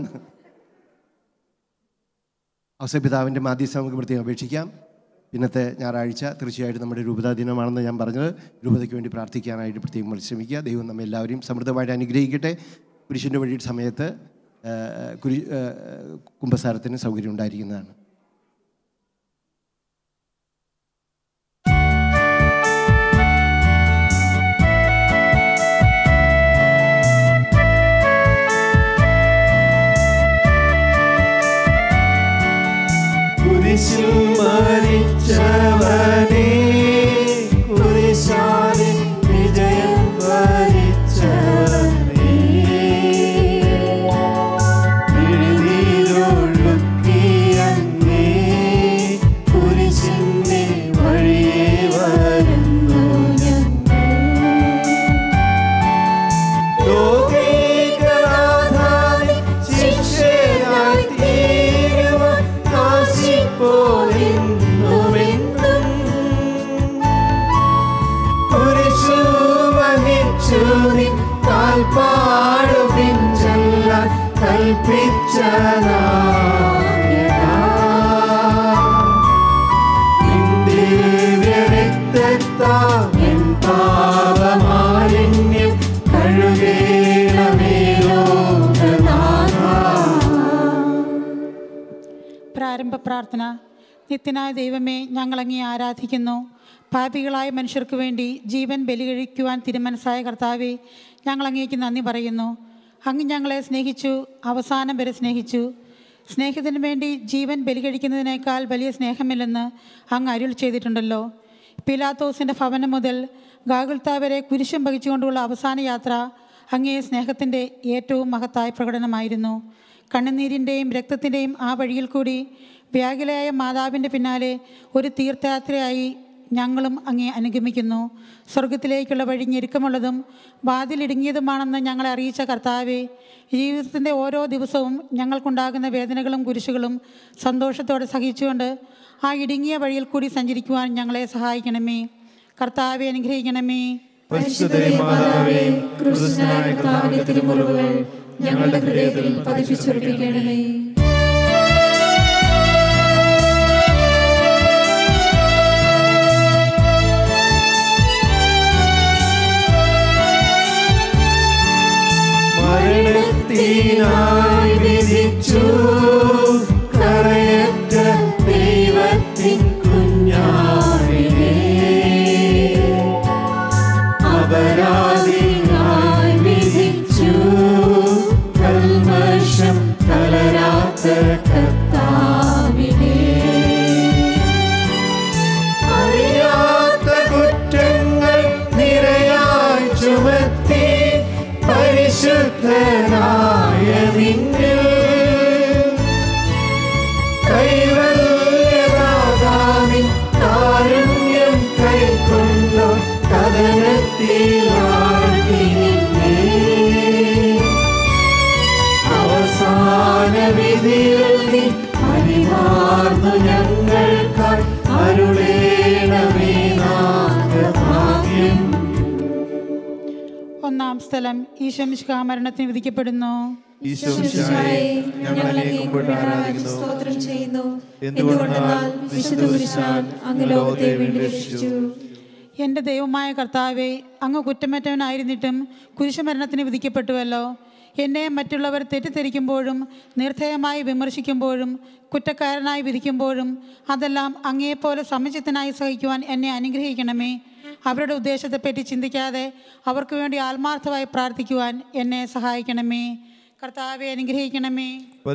S2: ഔസേപ്പിതാവിൻ്റെ മാധ്യസ്ഥം നമുക്ക് പ്രത്യേകം അപേക്ഷിക്കാം. ഇന്നത്തെ ഞായറാഴ്ച തീർച്ചയായിട്ടും നമ്മുടെ രൂപതാ ദിനമാണെന്ന് ഞാൻ പറഞ്ഞത്. രൂപതയ്ക്ക് വേണ്ടി പ്രാർത്ഥിക്കാനായിട്ട് പ്രത്യേകം പരിശ്രമിക്കുക. ദൈവം നമ്മെ എല്ലാവരെയും സമൃദ്ധമായിട്ട് അനുഗ്രഹിക്കട്ടെ. കുരിശിൻ്റെ വഴി സമയത്ത് കുരി കുമ്പസാരത്തിന് സൗകര്യം ഉണ്ടായിരിക്കുന്നതാണ്.
S10: പ്രാരംഭ പ്രാർത്ഥന. നിത്യനായ ദൈവമേ, ഞങ്ങളങ്ങേ ആരാധിക്കുന്നു. പാപികളായ മനുഷ്യർക്ക് വേണ്ടി ജീവൻ ബലി കഴിക്കുവാൻ തിരുമനസ്സായ കർത്താവേ, ഞങ്ങളങ്ങേക്ക് നന്ദി പറയുന്നു. അങ്ങ് ഞങ്ങളെ സ്നേഹിച്ചു, അവസാനം വരെ സ്നേഹിച്ചു. സ്നേഹത്തിന് വേണ്ടി ജീവൻ ബലി കഴിക്കുന്നതിനേക്കാൾ വലിയ സ്നേഹമില്ലെന്ന് അങ്ങ് അരുൾ ചെയ്തിട്ടുണ്ടല്ലോ. പിലാത്തോസിൻ്റെ ഭവനം മുതൽ ഗാഗുൽത്ത വരെ കുരിശും വഹിച്ചുകൊണ്ടുള്ള അവസാന യാത്ര അങ്ങേ സ്നേഹത്തിൻ്റെ ഏറ്റവും മഹത്തായ പ്രകടനമായിരുന്നു. കണ്ണുനീരിൻ്റെയും രക്തത്തിൻ്റെയും ആ വഴിയിൽ കൂടി വ്യാകുലയായ മാതാവിൻ്റെ പിന്നാലെ ഒരു തീർത്ഥയാത്രയായി ഞങ്ങളും അങ്ങേ അനുഗമിക്കുന്നു. സ്വർഗത്തിലേക്കുള്ള വഴി ഞെരുക്കമുള്ളതും വാതിലിടുങ്ങിയതുമാണെന്ന് ഞങ്ങളെ അറിയിച്ച കർത്താവേ, ജീവിതത്തിൻ്റെ ഓരോ ദിവസവും ഞങ്ങൾക്കുണ്ടാകുന്ന വേദനകളും കുരിശുകളും സന്തോഷത്തോടെ സഹിച്ചുകൊണ്ട് ആ ഇടുങ്ങിയ വഴിയിൽ കൂടി സഞ്ചരിക്കുവാൻ ഞങ്ങളെ സഹായിക്കണമേ. കർത്താവെ, അനുഗ്രഹിക്കണമേ.
S7: ഞങ്ങളുടെ ഹൃദയത്തിൽ പതിപ്പിച്ചുറപ്പിക്കണമേ.
S1: മരണത്തിനായി വിധിച്ചു കരയറ്റ ദൈവത്തിൻ കുഞ്ഞാടിനെ അപരാധിയായി വിധിച്ചു കൽമഷം കലരാത്ത കർത്താവിനെ അറിയാത്ത കുറ്റങ്ങൾ നിരയായി ചുമത്തി പരിശുദ്ധനായ നിന്നിൽ കൈവല്യദാതാവിൻ കാരുണ്യം കൈക്കൊണ്ടു കഥനത്തിലാഴ്ത്തി നിന്നെ അവസാന വിധിയിൽ നീ പരിമാർന്നു ഞങ്ങൾക്കായി അരുളേണമേ നാഗഭാഗ്യം.
S10: ഒന്നാം സ്ഥലം. ഈശോ മിശിഹാ മരണത്തിന് വിധിക്കപ്പെടുന്നു.
S7: സ്തോത്രം ചെയ്യുന്നു. എന്തുകൊണ്ടെന്നാൽ വിശുദ്ധ കുരിശാൽ അങ്ങ് ലോകത്തെ വീണ്ടും രക്ഷിച്ചു.
S10: എൻ്റെ ദൈവമായ കർത്താവേ, അങ്ങ് കുറ്റമറ്റവനായിരുന്നിട്ടും കുരിശുമരണത്തിന് വിധിക്കപ്പെട്ടുവല്ലോ. എന്നെ മറ്റുള്ളവർ തെറ്റിദ്ധരിക്കുമ്പോഴും നിർദ്ധയമായി വിമർശിക്കുമ്പോഴും കുറ്റക്കാരനായി വിധിക്കുമ്പോഴും അതെല്ലാം അങ്ങേപ്പോലെ സമചിത്തനായി സഹിക്കുവാൻ എന്നെ അനുഗ്രഹിക്കണമേ. അവരുടെ ഉദ്ദേശത്തെപ്പറ്റി ചിന്തിക്കാതെ അവർക്ക് വേണ്ടി ആത്മാർത്ഥമായി പ്രാർത്ഥിക്കുവാൻ എന്നെ സഹായിക്കണമേ. കർത്താവെ, അനുഗ്രഹിക്കണമേ.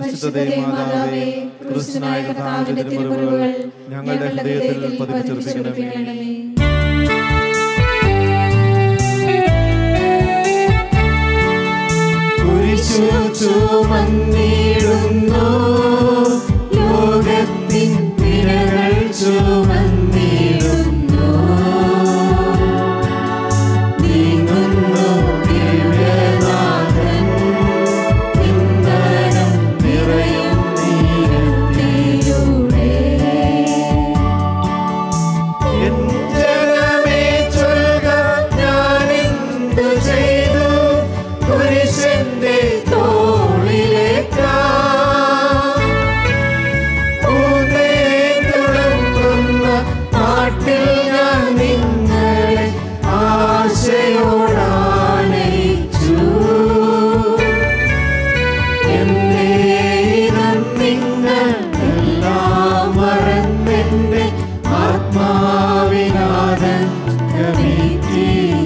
S7: ഞങ്ങളുടെ ഹൃദയത്തിൽ പതിപ്പിച്ചുറപ്പിക്കണമേ.
S1: കുരിശു ചുമന്നിടുന്നു ലോകത്തിൻ വിരകൾ ചുമന്നിടുന്നു നീങ്ങുന്നു ദിവ്യനാഥൻ ഇന്ധനം നിറയും നീരത്തിലൂടെ. എൻ ജനമേ ചൊൽക, ഞാനെന്തു ചെയ്തു കുരിശന്റെ തോളിലേക്കാ തുടങ്ങുന്ന നാട്ടിൽ ഞാൻ നിങ്ങളെ ആശയോടാനയിച്ചു. എന്നെ ഇനം നിങ്ങൾ എല്ലാം മറന്നെന്റെ ആത്മാവിനാഥൻ ഗമിത്തി.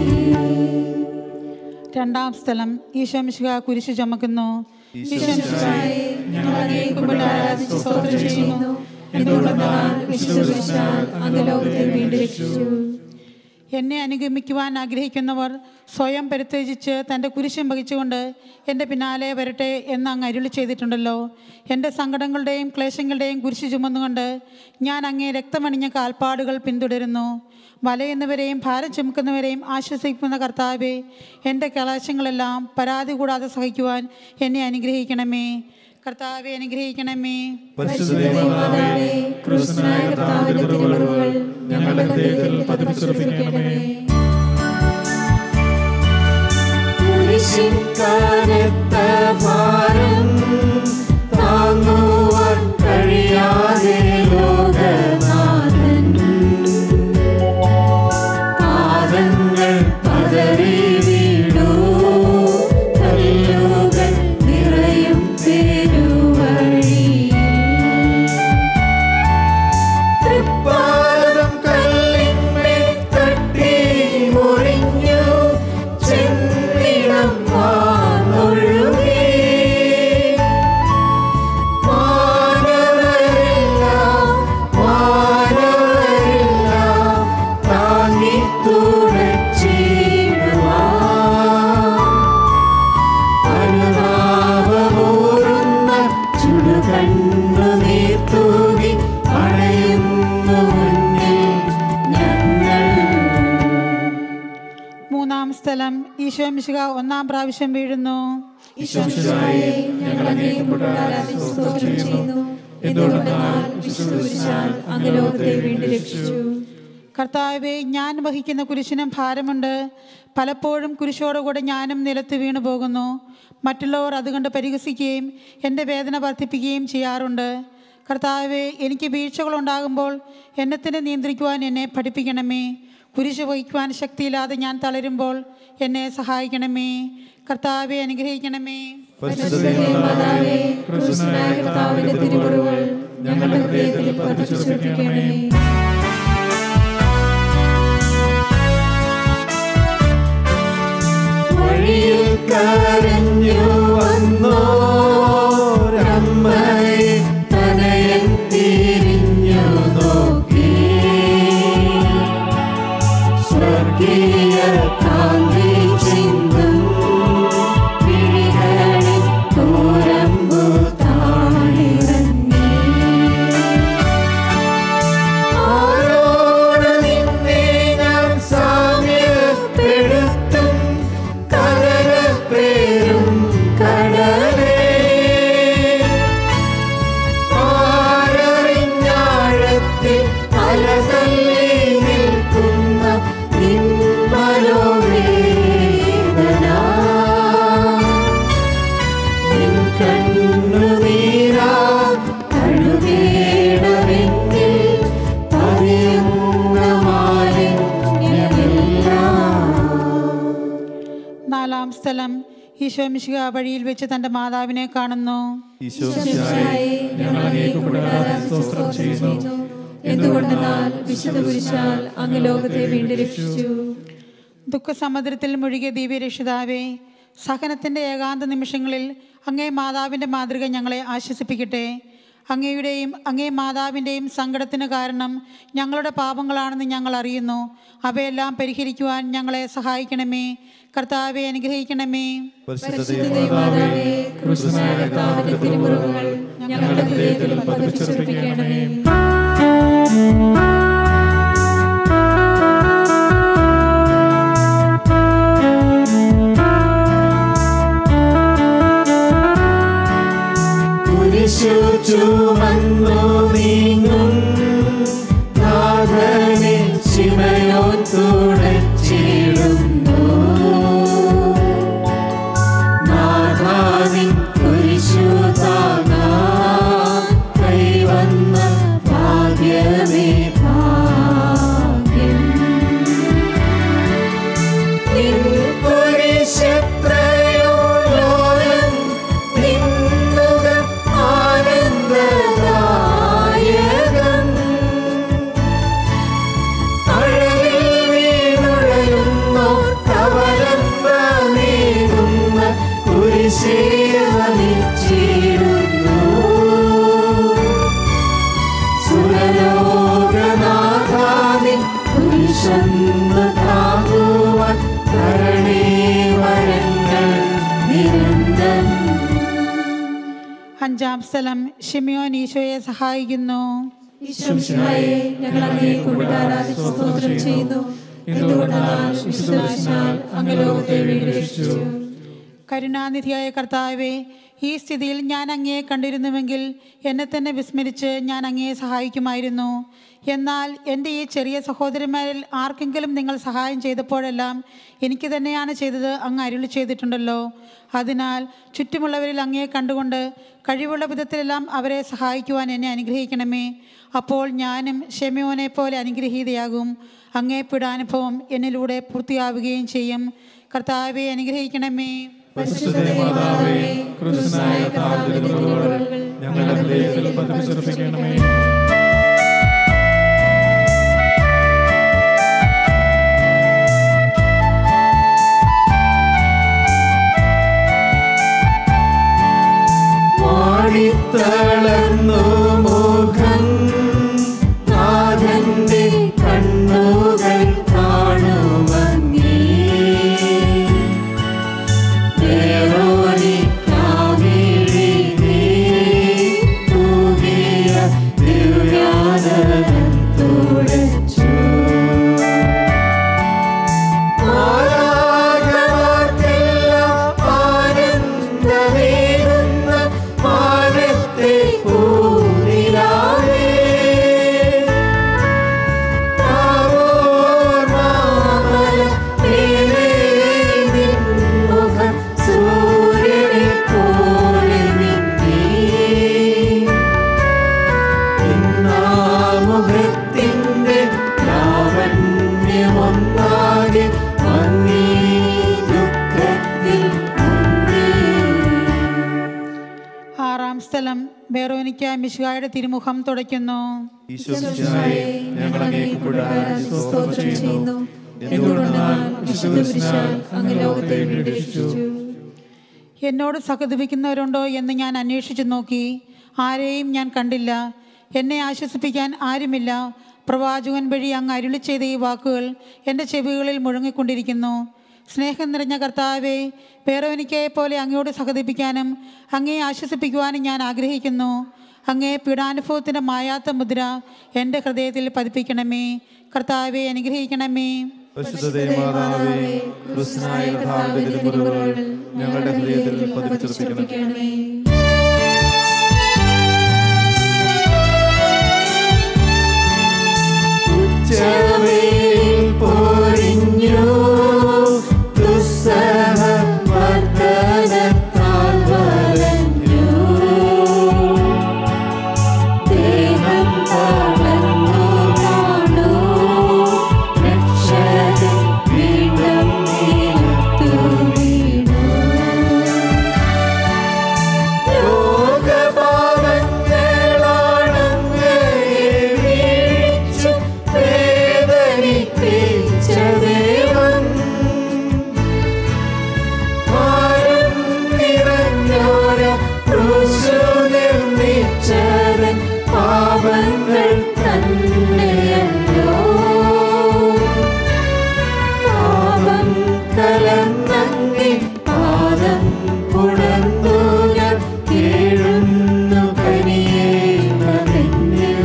S10: രണ്ടാം സ്ഥലം. ഈശോ മിശിഹാ കുരിശു ചുമക്കുന്നു.
S7: ഈശോ മിശിഹായെ, ഞങ്ങൾ അങ്ങയെ കുമ്പിട്ട് ആരാധിച്ച് സ്തോത്രം ചെയ്യുന്നു. എന്തുകൊണ്ടെന്നാൽ വിശുദ്ധ കുരിശാൽ അങ്ങ് ലോകത്തെ വീണ്ടും രക്ഷിച്ചു.
S10: എന്നെ അനുഗമിക്കുവാൻ ആഗ്രഹിക്കുന്നവർ സ്വയം പരിത്യജിച്ച് തൻ്റെ കുരിശും വഹിച്ചുകൊണ്ട് എൻ്റെ പിന്നാലെ വരട്ടെ എന്ന് അങ്ങ് അരുളി ചെയ്തിട്ടുണ്ടല്ലോ. എൻ്റെ സങ്കടങ്ങളുടെയും ക്ലേശങ്ങളുടെയും കുരിശ് ചുമന്നുകൊണ്ട് ഞാൻ അങ്ങേ രക്തമണിഞ്ഞ കാൽപ്പാടുകൾ പിന്തുടരുന്നു. വലയുന്നവരെയും ഭാരം ചുമക്കുന്നവരെയും ആശ്വസിക്കുന്ന കർത്താവേ, എൻ്റെ ക്ലേശങ്ങളെല്ലാം പരാതി കൂടാതെ സഹിക്കുവാൻ എന്നെ അനുഗ്രഹിക്കണമേ. കർത്താവെ, അനുഗ്രഹിക്കണമേ.
S7: ഞങ്ങളുടെ ഹൃദയത്തിൽ പതിപ്പിച്ചുറപ്പിക്കണമേ.
S1: കുരിശിൻ കനത്ത ഭാരം
S10: മിശിഹ ഒന്നാം പ്രാവശ്യം വീഴുന്നു.
S7: ഈശോമിശിഹായെ ഞങ്ങൾ അങ്ങയെ ആരാധിച്ച് സ്തോത്രം ചെയ്യുന്നു. എന്തുകൊണ്ടെന്നാൽ വിശുദ്ധ കുരിശാൽ അങ്ങ് ലോകത്തെ വീണ്ടും രക്ഷിച്ചു.
S10: കർത്താവേ, ഞാൻ വഹിക്കുന്ന കുരിശിനും ഭാരമുണ്ട്. പലപ്പോഴും കുരിശോടുകൂടെ ഞാനും നിലത്ത് വീണു പോകുന്നു. മറ്റുള്ളവർ അതുകൊണ്ട് പരിഹസിക്കുകയും എൻ്റെ വേദന വർദ്ധിപ്പിക്കുകയും ചെയ്യാറുണ്ട്. കർത്താവേ, എനിക്ക് വീഴ്ചകളുണ്ടാകുമ്പോൾ എന്നെ തന്നെ നിയന്ത്രിക്കുവാൻ എന്നെ പഠിപ്പിക്കണമേ. കുരിശ് വഹിക്കുവാൻ ശക്തിയില്ലാതെ ഞാൻ തളരുമ്പോൾ എന്നെ സഹായിക്കണമേ. കർത്താവെ അനുഗ്രഹിക്കണമേ.
S7: മാതാവേ, ക്രൂശിതനായ കർത്താവിന്റെ തിരുമുറിവുകൾ ഞങ്ങളുടെ ഹൃദയത്തിൽ പതിച്ചുറപ്പിക്കണമേ.
S1: വഴിയിൽ കരഞ്ഞു വന്നോരമ്മയെ തനയൻ തിരിഞ്ഞു നോക്കി. സ്വർഗീയ കാന്തി ചിന്തും വിഴികളിൽ കൂരമ്പു താണിറങ്ങി. ആരോട് നിന്നെ ഞാൻ സാമ്യപ്പെടുത്തും കലരപ്പേരും കടലേ. ആരറിഞ്ഞാഴത്തിൽ അലതല്ലി നിൽക്കുന്ന നിൻ മനോവേദന. നിൻ കണ്ണുനീരാ കഴുകേണമെങ്കിൽ പതിയുന്ന മാലിന്യമെല്ലാം.
S10: നാലാം സ്ഥലം. ഈശോ മിശിഹ വഴിയിൽ വെച്ച് തൻ്റെ മാതാവിനെ കാണുന്നു.
S7: ഈശോമിശിഹായെ ഞങ്ങൾ അങ്ങേക്ക് ആരാധിച്ച് സ്തോത്രം ചെയ്യുന്നു. എന്തുകൊണ്ടെന്നാൽ വിശുദ്ധ കുരിശാൽ അങ്ങ് ലോകത്തെ വീണ്ടും രക്ഷിച്ചു.
S10: ദുഃഖസമുദ്രത്തിൽ മുഴുകിയ ദിവ്യരക്ഷിതാവേ, സഹനത്തിൻ്റെ ഏകാന്ത നിമിഷങ്ങളിൽ അങ്ങേ മാതാവിൻ്റെ മാതൃക ഞങ്ങളെ ആശ്വസിപ്പിക്കട്ടെ. അങ്ങയുടെയും അങ്ങേ മാതാവിൻ്റെയും സങ്കടത്തിന് കാരണം ഞങ്ങളുടെ പാപങ്ങളാണെന്ന് ഞങ്ങൾ അറിയുന്നു. അവയെല്ലാം പരിഹരിക്കുവാൻ ഞങ്ങളെ സഹായിക്കണമേ. കർത്താവെ അനുഗ്രഹിക്കണമേ.
S7: മാതാവേ, ക്രൂശിതനായ കർത്താവിന്റെ തിരുമുറിവുകൾ ഞങ്ങളുടെ ഹൃദയത്തിൽ പതിച്ചുറപ്പിക്കണമേ.
S1: കുരിശു ചുമന്നു നീങ്ങും നാഥനെ ശിമയോൻ തുടച്ചിടുന്നു. നാഥാനിൻ കുരിശു താങ്ങാൻ കൈവന്ന ഭാഗ്യമേ ഭാഗ്യം. നിൻ കുരിശെത്രയോ ലോകം നിന്നുക ആനന്ദദായകം. അഴലിൽ വീണുഴലുന്നോർ കവലംബമേകുന്ന കുരിശേ വഹിച്ചിടുന്നു. സുരലോകനാഥാനിൻ കുരിശൊന്നു താങ്ങുവാൻ കരണേ വരങ്ങൾ നിരന്തരം.
S10: അഞ്ചാം സ്ഥലം. ശിമിയോൻ ഈശോയെ സഹായിക്കുന്നു.
S7: ഈശോമിശിഹായെ ഞങ്ങൾ അങ്ങേക്ക് ആരാധിച്ച് സ്തോത്രം ചെയ്യുന്നു. എന്തുകൊണ്ടെന്നാൽ വിശുദ്ധ കുരിശാൽ അങ്ങ് ലോകത്തെ വീണ്ടും രക്ഷിച്ചു.
S10: കരുണാനിധിയായ കർത്താവേ, ഈ സ്ഥിതിയിൽ ഞാൻ അങ്ങയെ കണ്ടിരുന്നുവെങ്കിൽ എന്നെ തന്നെ വിസ്മരിച്ച് ഞാൻ അങ്ങയെ സഹായിക്കുമായിരുന്നു. എന്നാൽ എൻ്റെ ഈ ചെറിയ സഹോദരന്മാരിൽ ആർക്കെങ്കിലും നിങ്ങൾ സഹായം ചെയ്തപ്പോഴെല്ലാം എനിക്ക് തന്നെയാണ് ചെയ്തത് അങ്ങ് അരുളി ചെയ്തിട്ടുണ്ടല്ലോ. അതിനാൽ ചുറ്റുമുള്ളവരിൽ അങ്ങയെ കണ്ടുകൊണ്ട് കഴിവുള്ള വിധത്തിലെല്ലാം അവരെ സഹായിക്കുവാൻ എന്നെ അനുഗ്രഹിക്കണമേ. അപ്പോൾ ഞാനും ശിമയോനെ പോലെ അനുഗ്രഹീതയാകും. അങ്ങേ പീഡാനുഭവം എന്നിലൂടെ പൂർത്തിയാവുകയും ചെയ്യും. കർത്താവെ അനുഗ്രഹിക്കണമേ.
S6: മാതാവേ, ക്രൂശിതനായ കർത്താവിന്റെ തിരുമുറിവുകൾ ഞങ്ങളുടെ ഹൃദയത്തിൽ പതിച്ചുറപ്പിക്കണമേ.
S1: വാടിത്തളർന്നു മുഖം നാഥന്റെ കണ്ണുകൾ കാണുമങ്ങേ. വേറോനിക്കാവിഴി നീ തൂകിയ ദിവ്യാനന്ദം തുടച്ചു. മാലാഖമാർക്കെല്ലാം
S10: ബേറോനിക്ക മിശിഹായുടെ തിരുമുഖം തുടയ്ക്കുന്നു.
S6: ഈശോമിശിഹായെ, ഞങ്ങൾ അങ്ങേക്ക് കൂടാതെ സ്തോത്രം ചെയ്യുന്നു. എന്തുകൊണ്ടെന്നാൽ വിശുദ്ധകുരിശാൽ അങ്ങ് ലോകത്തെ വീണ്ടെടുത്തു.
S10: എന്നോട് സഹതപിക്കുന്നവരുണ്ടോ എന്ന് ഞാൻ അന്വേഷിച്ചു നോക്കി, ആരെയും ഞാൻ കണ്ടില്ല. എന്നെ ആശ്വസിപ്പിക്കാൻ ആരുമില്ല. പ്രവാചകൻ വഴി അങ്ങ് അരുളി ചെയ്ത ഈ വാക്കുകൾ എൻ്റെ ചെവികളിൽ മുഴങ്ങിക്കൊണ്ടിരിക്കുന്നു. സ്നേഹം നിറഞ്ഞ കർത്താവേ, ബേറോനിക്കയെ പോലെ അങ്ങയോട് സഹതപിക്കാനും അങ്ങയെ ആശ്വസിപ്പിക്കുവാനും ഞാൻ ആഗ്രഹിക്കുന്നു. അങ്ങേ പീഡാനുഭവത്തിൻ്റെ മായാത്ത മുദ്ര എൻ്റെ ഹൃദയത്തിൽ പതിപ്പിക്കണമേ. കർത്താവെ, അനുഗ്രഹിക്കണമേ.
S6: ഞങ്ങളുടെ ഹൃദയത്തിൽ പതിപ്പിച്ചുറപ്പിക്കണമേ.
S1: ഉച്ചവെയിൽ പൊരിഞ്ഞു ദുസ്സഹ മർദ്ദനത്താൽ വലഞ്ഞു. ദേഹം തളർന്നു കാണൂ, രക്ഷകൻ വീണ്ടും നിലത്തു വീണു. ലോകപാപങ്ങളാണങ്ങയെ വീഴിച്ചു വേദനിപ്പിച്ച ദൈവം. ഭാരം നിറഞ്ഞോര ക്രൂശു നിർമ്മിച്ചവൻ പാപങ്ങൾ തന്നെയല്ലോ. പാപം കലർന്നങ്ങി പാദം പുണർന്നു ഞാൻ കേഴുന്നു കനിയേണമെന്നിൽ.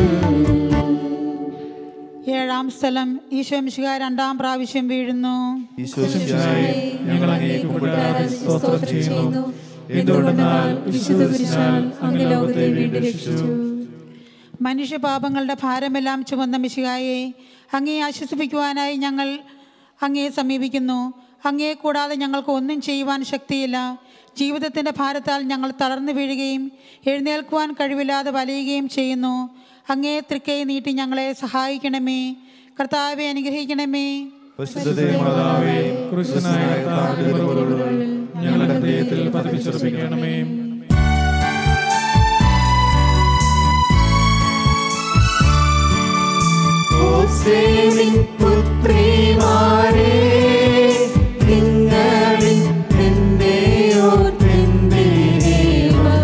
S10: ഏഴാം സ്ഥലം. ഈശോമിശിഹാ രണ്ടാം പ്രാവശ്യം വീഴുന്നു.
S6: ഈശോമിശിഹായെ, ഞങ്ങൾ അങ്ങേക്ക് കൂടാതെ സ്തോത്രം ചെയ്യുന്നു. എന്തുകൊണ്ടെന്നാൽ വിശുദ്ധകുരിശാൽ അങ്ങ് ലോകത്തെ വീണ്ടെടുത്തു.
S10: മനുഷ്യപാപങ്ങളുടെ ഭാരമെല്ലാം ചുമന്ന മിശിഹായെ, അങ്ങയെ ആശ്വസിപ്പിക്കുവാനായി ഞങ്ങൾ അങ്ങയെ സമീപിക്കുന്നു. അങ്ങയെ കൂടാതെ ഞങ്ങൾക്ക് ഒന്നും ചെയ്യുവാൻ ശക്തിയില്ല. ജീവിതത്തിൻ്റെ ഭാരത്താൽ ഞങ്ങൾ തളർന്നു വീഴുകയും എഴുന്നേൽക്കുവാൻ കഴിവില്ലാതെ വലയുകയും ചെയ്യുന്നു. അങ്ങയെ തൃക്കൈ നീട്ടി ഞങ്ങളെ സഹായിക്കണമേ. കർത്താവെ, അനുഗ്രഹിക്കണമേ.
S6: പരിശുദ്ധമാതാവേ, ക്രിസ്തുനായ കർത്താവിന്റെ തിരുമുറിവുകൾ ഞങ്ങളുടെ ഹൃദയത്തിൽ പതിപ്പിച്ചുറപ്പിക്കണമേ.
S1: ഓസേവിൻ പുത്രിമാരേ, നിങ്ങളിൽ എന്നെ ഓർത്തെന്തിനേവം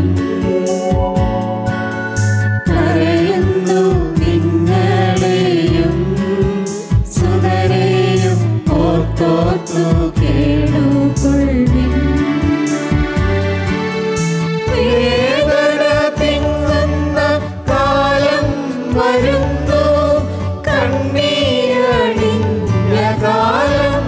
S1: കരയുന്നു. നിങ്ങളെയും സുതരെയും ഓർത്തോർത്തു കേടുകൊള്ളിൻ. വേദന തിങ്ങുന്ന കാലം വരുന്നു, കണ്ണീരണിഞ്ഞ കാലം.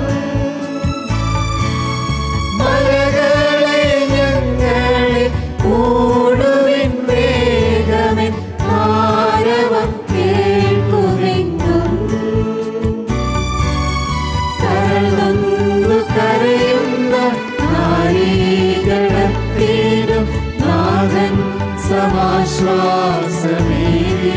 S1: മലകളെ ഞങ്ങളെ കൂടുവിൻ വേഗമേ, ആരവം കേൾക്കുമെന്നും. കരളൊന്നു കരയുന്ന നാരീഗണത്തിനും നാഥൻ സമാശ്വാസമേകി.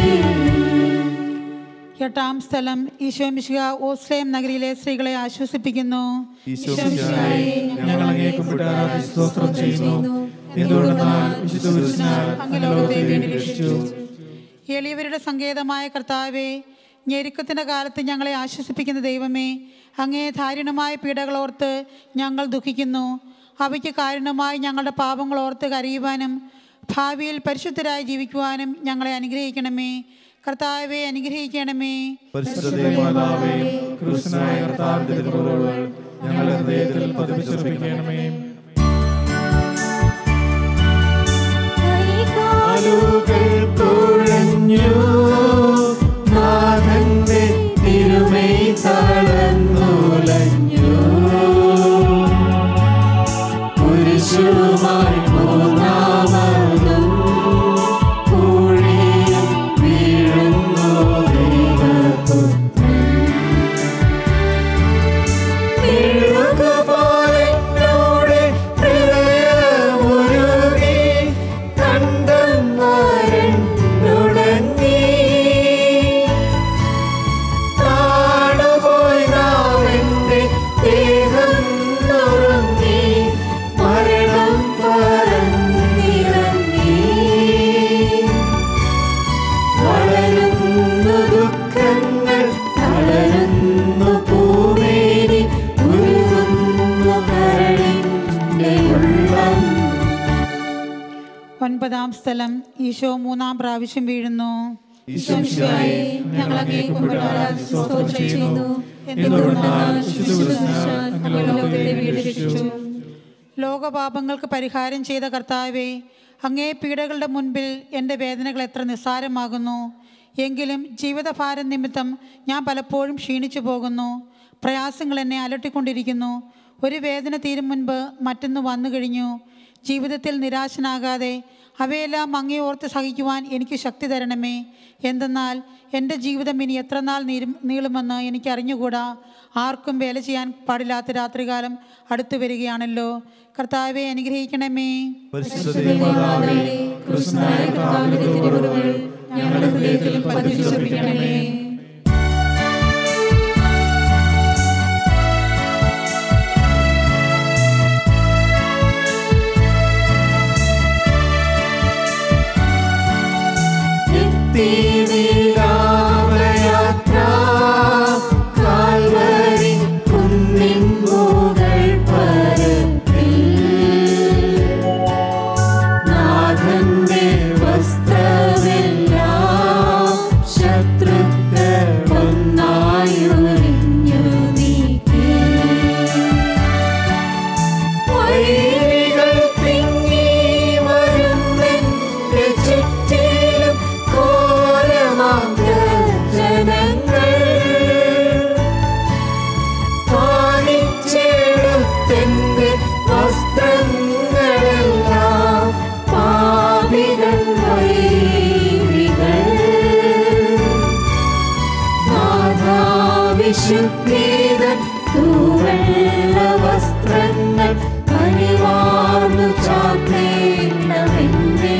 S10: എട്ടാം സ്ഥലം. ഈശോമിശിഹാ ഓസ്ലേം നഗരിയിലെ സ്ത്രീകളെ ആശ്വസിപ്പിക്കുന്നു.
S6: ഈശോമിശിഹായെ, ഞങ്ങൾ അങ്ങേക്ക് കൂടാതെ സ്തോത്രം ചെയ്യുന്നു. എന്തുകൊണ്ടെന്നാൽ വിശുദ്ധകുരിശാൽ അങ്ങ് ലോകത്തെ വീണ്ടെടുത്തു.
S10: എളിയവരുടെ സങ്കേതമായ കർത്താവേ, ഞെരുക്കത്തിൻ്റെ കാലത്ത് ഞങ്ങളെ ആശ്വസിപ്പിക്കുന്ന ദൈവമേ, അങ്ങേ ദാരുണമായ പീഡകളോർത്ത് ഞങ്ങൾ ദുഃഖിക്കുന്നു. അവയ്ക്ക് കാരണമായി ഞങ്ങളുടെ പാപങ്ങളോർത്ത് കരയുവാനും ഭാവിയിൽ പരിശുദ്ധരായി ജീവിക്കുവാനും ഞങ്ങളെ അനുഗ്രഹിക്കണമേ. കർത്താവെ, അനുഗ്രഹിക്കണമേ.
S6: പരിശുദ്ധമാതാവേ, ക്രിസ്തുനായ കർത്താവിന്റെ തിരുമുറിവുകൾ ഞങ്ങളുടെ ഹൃദയത്തിൽ പതിപ്പിച്ചുറപ്പിക്കണമേ.
S1: കാലുകൾ കുഴഞ്ഞു, നാഥന്റെ തിരുമൈ തളർന്നുലഞ്ഞു. കുരിശുമായി മൂന്നാമതും കുഴിയിൽ വീഴുന്നു ദൈവപുത്രൻ. മെഴുകുപോലെന്നോടെ ഹൃദയമുരുകി, കണ്ടം വരണ്ടുടങ്ങി. താണുപോയി നാവെന്റെ ദേഹം നുറുങ്ങി, മരണം വര
S10: ഒൻപതാം സ്ഥലം. ഈശോ മൂന്നാം പ്രാവശ്യം വീഴുന്നു.
S7: ഈശോമിശിഹായേ, ഞങ്ങൾ അങ്ങയെ കുമ്പിട്ട് ആരാധിച്ച് സ്തോത്രം ചെയ്യുന്നു. എന്തുകൊണ്ടെന്നാൽ വിശുദ്ധകുരിശിനാൽ അങ്ങ് ലോകത്തെ വീണ്ടെടുത്തു.
S10: ലോകപാപങ്ങൾക്ക് പരിഹാരം ചെയ്ത കർത്താവേ, അങ്ങേ പീഡകളുടെ മുൻപിൽ എൻ്റെ വേദനകൾ എത്ര നിസ്സാരമാകുന്നു. എങ്കിലും ജീവിതഭാരം നിമിത്തം ഞാൻ പലപ്പോഴും ക്ഷീണിച്ചു പോകുന്നു. പ്രയാസങ്ങൾ എന്നെ അലട്ടിക്കൊണ്ടിരിക്കുന്നു. ഒരു വേദന തീരും മുൻപ് മറ്റൊന്ന് വന്നു കഴിഞ്ഞു. ജീവിതത്തിൽ നിരാശനാകാതെ അവയെല്ലാം അങ്ങേ ഓർത്ത് സഹിക്കുവാൻ എനിക്ക് ശക്തി തരണമേ. എന്തെന്നാൽ എൻ്റെ ജീവിതം ഇനി എത്ര നാൾ നീരും നീളുമെന്ന് എനിക്ക് അറിഞ്ഞുകൂടാ. ആർക്കും വേല ചെയ്യാൻ പാടില്ലാത്ത രാത്രികാലം അടുത്തു വരികയാണല്ലോ. കർത്താവെ അനുഗ്രഹിക്കണമേ.
S7: ഞങ്ങളുടെ ഹൃദയത്തിൽ പതിപ്പിച്ചുറപ്പിക്കണമേ.
S1: യാത്ര കാൽവരി കുന്നിൻ മുകൾ പരപ്പിൽ നാഥന്റെ വസ്ത്രമെല്ലാം ശത്രുക്കൾ ഒന്നായുരിഞ്ഞു നീക്കി. വൈരികൾ തിങ്ങി വരുന്നെന്റെ ചുറ്റിലും ജനങ്ങൾ പാലിച്ചെടുത്തെന്റെ വസ്ത്രങ്ങളെല്ലാം പാപികൾ വൈരികൾ. നാഥാവിശുദ്ധീതൻ തൂവെള്ള വസ്ത്രങ്ങൾ അണിവാർന്നു ചാർത്തേണമെന്നേ.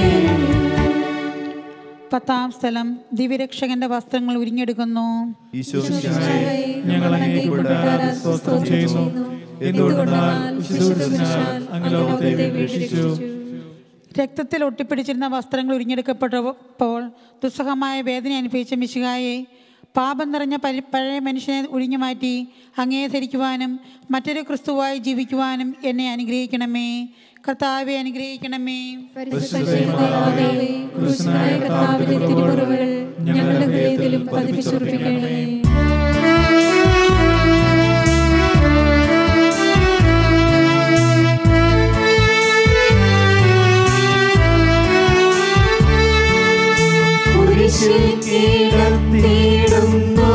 S10: പത്താം സ്ഥലം. ദിവ്യരക്ഷകന്റെ വസ്ത്രങ്ങൾ ഉരിഞ്ഞെടുക്കുന്നു.
S6: ഞങ്ങൾ അങ്ങേക്ക് സ്തോത്രം ചെയ്യുന്നു. എന്തുകൊണ്ടെന്നാൽ വിശുദ്ധകുരിശിനാൽ അങ്ങ് ലോകത്തെ വീണ്ടെടുത്തു.
S10: രക്തത്തിൽ ഒട്ടിപ്പിടിച്ചിരുന്ന വസ്ത്രങ്ങൾ ഉരിഞ്ഞെടുക്കപ്പെട്ടപ്പോൾ ദുസ്സഹമായ വേദന അനുഭവിച്ച മിശിഹായെ, പാപം നിറഞ്ഞ പരി പഴയ മനുഷ്യനെ ഒഴിഞ്ഞു മാറ്റി അങ്ങയെ ധരിക്കുവാനും മറ്റൊരു ക്രിസ്തുവായി ജീവിക്കുവാനും എന്നെ അനുഗ്രഹിക്കണമേ. കർത്താവെ അനുഗ്രഹിക്കണമേ.
S7: ഞങ്ങളുടെ ഹൃദയത്തിലും പതിപ്പിച്ചുറപ്പിക്കണമേ.
S1: കുരിശിൽ കിടത്തിയിടുന്നു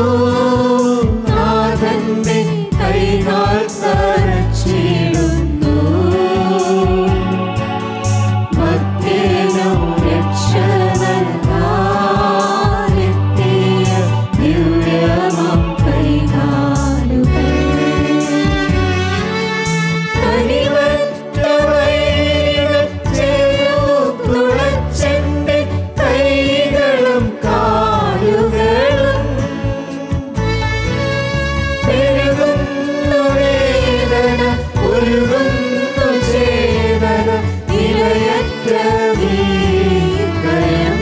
S1: നാഥന്റെ കൈകാൽ തറച്ചിടുന്നു. മധ്യേനോ രക്ഷ നൽകാനെത്തിയ ദിവ്യമം കൈകാലുകൾ. കനിവറ്റ വൈരികൾ ചേർന്നു തുളച്ചെന്റെ കൈകളും കാലുകളും. പെരുകുന്നു വേദന ഉരുകുന്നു ചേതന നിലയറ്റ വീക്കയം.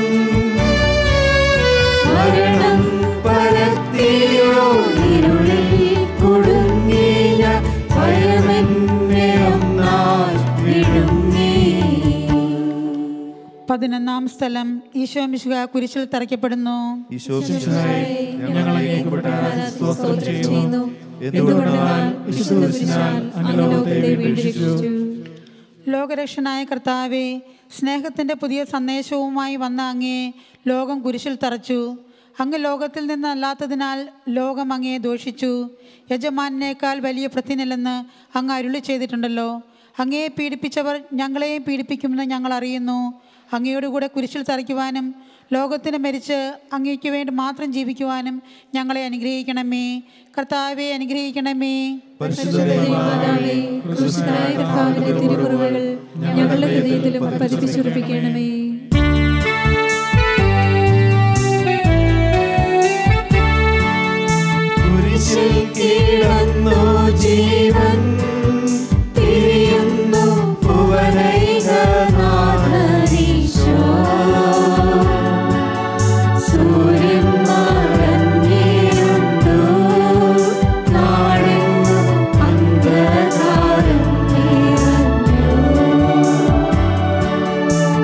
S1: മരണം പരത്തിയോ ഇരുളിൽ കുടുങ്ങിയ ഭയമെന്നെ ഒന്നായി വിഴുങ്ങി.
S10: പതിനൊന്നാം സ്ഥലം. ഈശോ മിശിഹാ കുരിശിൽ തറയ്ക്കപ്പെടുന്നു.
S6: ഞങ്ങൾ അങ്ങേക്ക് സ്തോത്രം ചെയ്യുന്നു. എന്തുകൊണ്ടെന്നാൽ വിശുദ്ധകുരിശിനാൽ അങ്ങ് ലോകത്തെ വീണ്ടെടുത്തു.
S10: ലോകരക്ഷനായ കർത്താവെ, സ്നേഹത്തിൻ്റെ പുതിയ സന്ദേശവുമായി വന്ന അങ്ങയെ ലോകം കുരിശിൽ തറച്ചു. അങ്ങ് ലോകത്തിൽ നിന്നല്ലാത്തതിനാൽ ലോകം അങ്ങയെ ദോഷിച്ചു. യജമാനേക്കാൾ വലിയ ഭൃത്യനില്ലെന്ന് അങ്ങ് അരുളി ചെയ്തിട്ടുണ്ടല്ലോ. അങ്ങയെ പീഡിപ്പിച്ചവർ ഞങ്ങളെയും പീഡിപ്പിക്കുമെന്ന് ഞങ്ങൾ അറിയുന്നു. അങ്ങയോടുകൂടെ കുരിശിൽ തറയ്ക്കുവാനും ലോകത്തിന് മരിച്ച് അങ്ങയ്ക്ക് വേണ്ടി മാത്രം ജീവിക്കുവാനും ഞങ്ങളെ അനുഗ്രഹിക്കണമേ. കർത്താവെ അനുഗ്രഹിക്കണമേ.
S7: തിരുമുറിവുകൾ ഞങ്ങളുടെ ഹൃദയത്തിലും പതിപ്പിച്ചുറപ്പിക്കണമേ.
S1: കുരിശിൽ കിടന്നു ജീവൻ തിരിയുന്നു ഭുവനൈകനാഥനീശോ. സൂര്യൻ മറഞ്ഞിരുന്നു നാടെങ്ങും അന്ധകാരം നിറഞ്ഞു.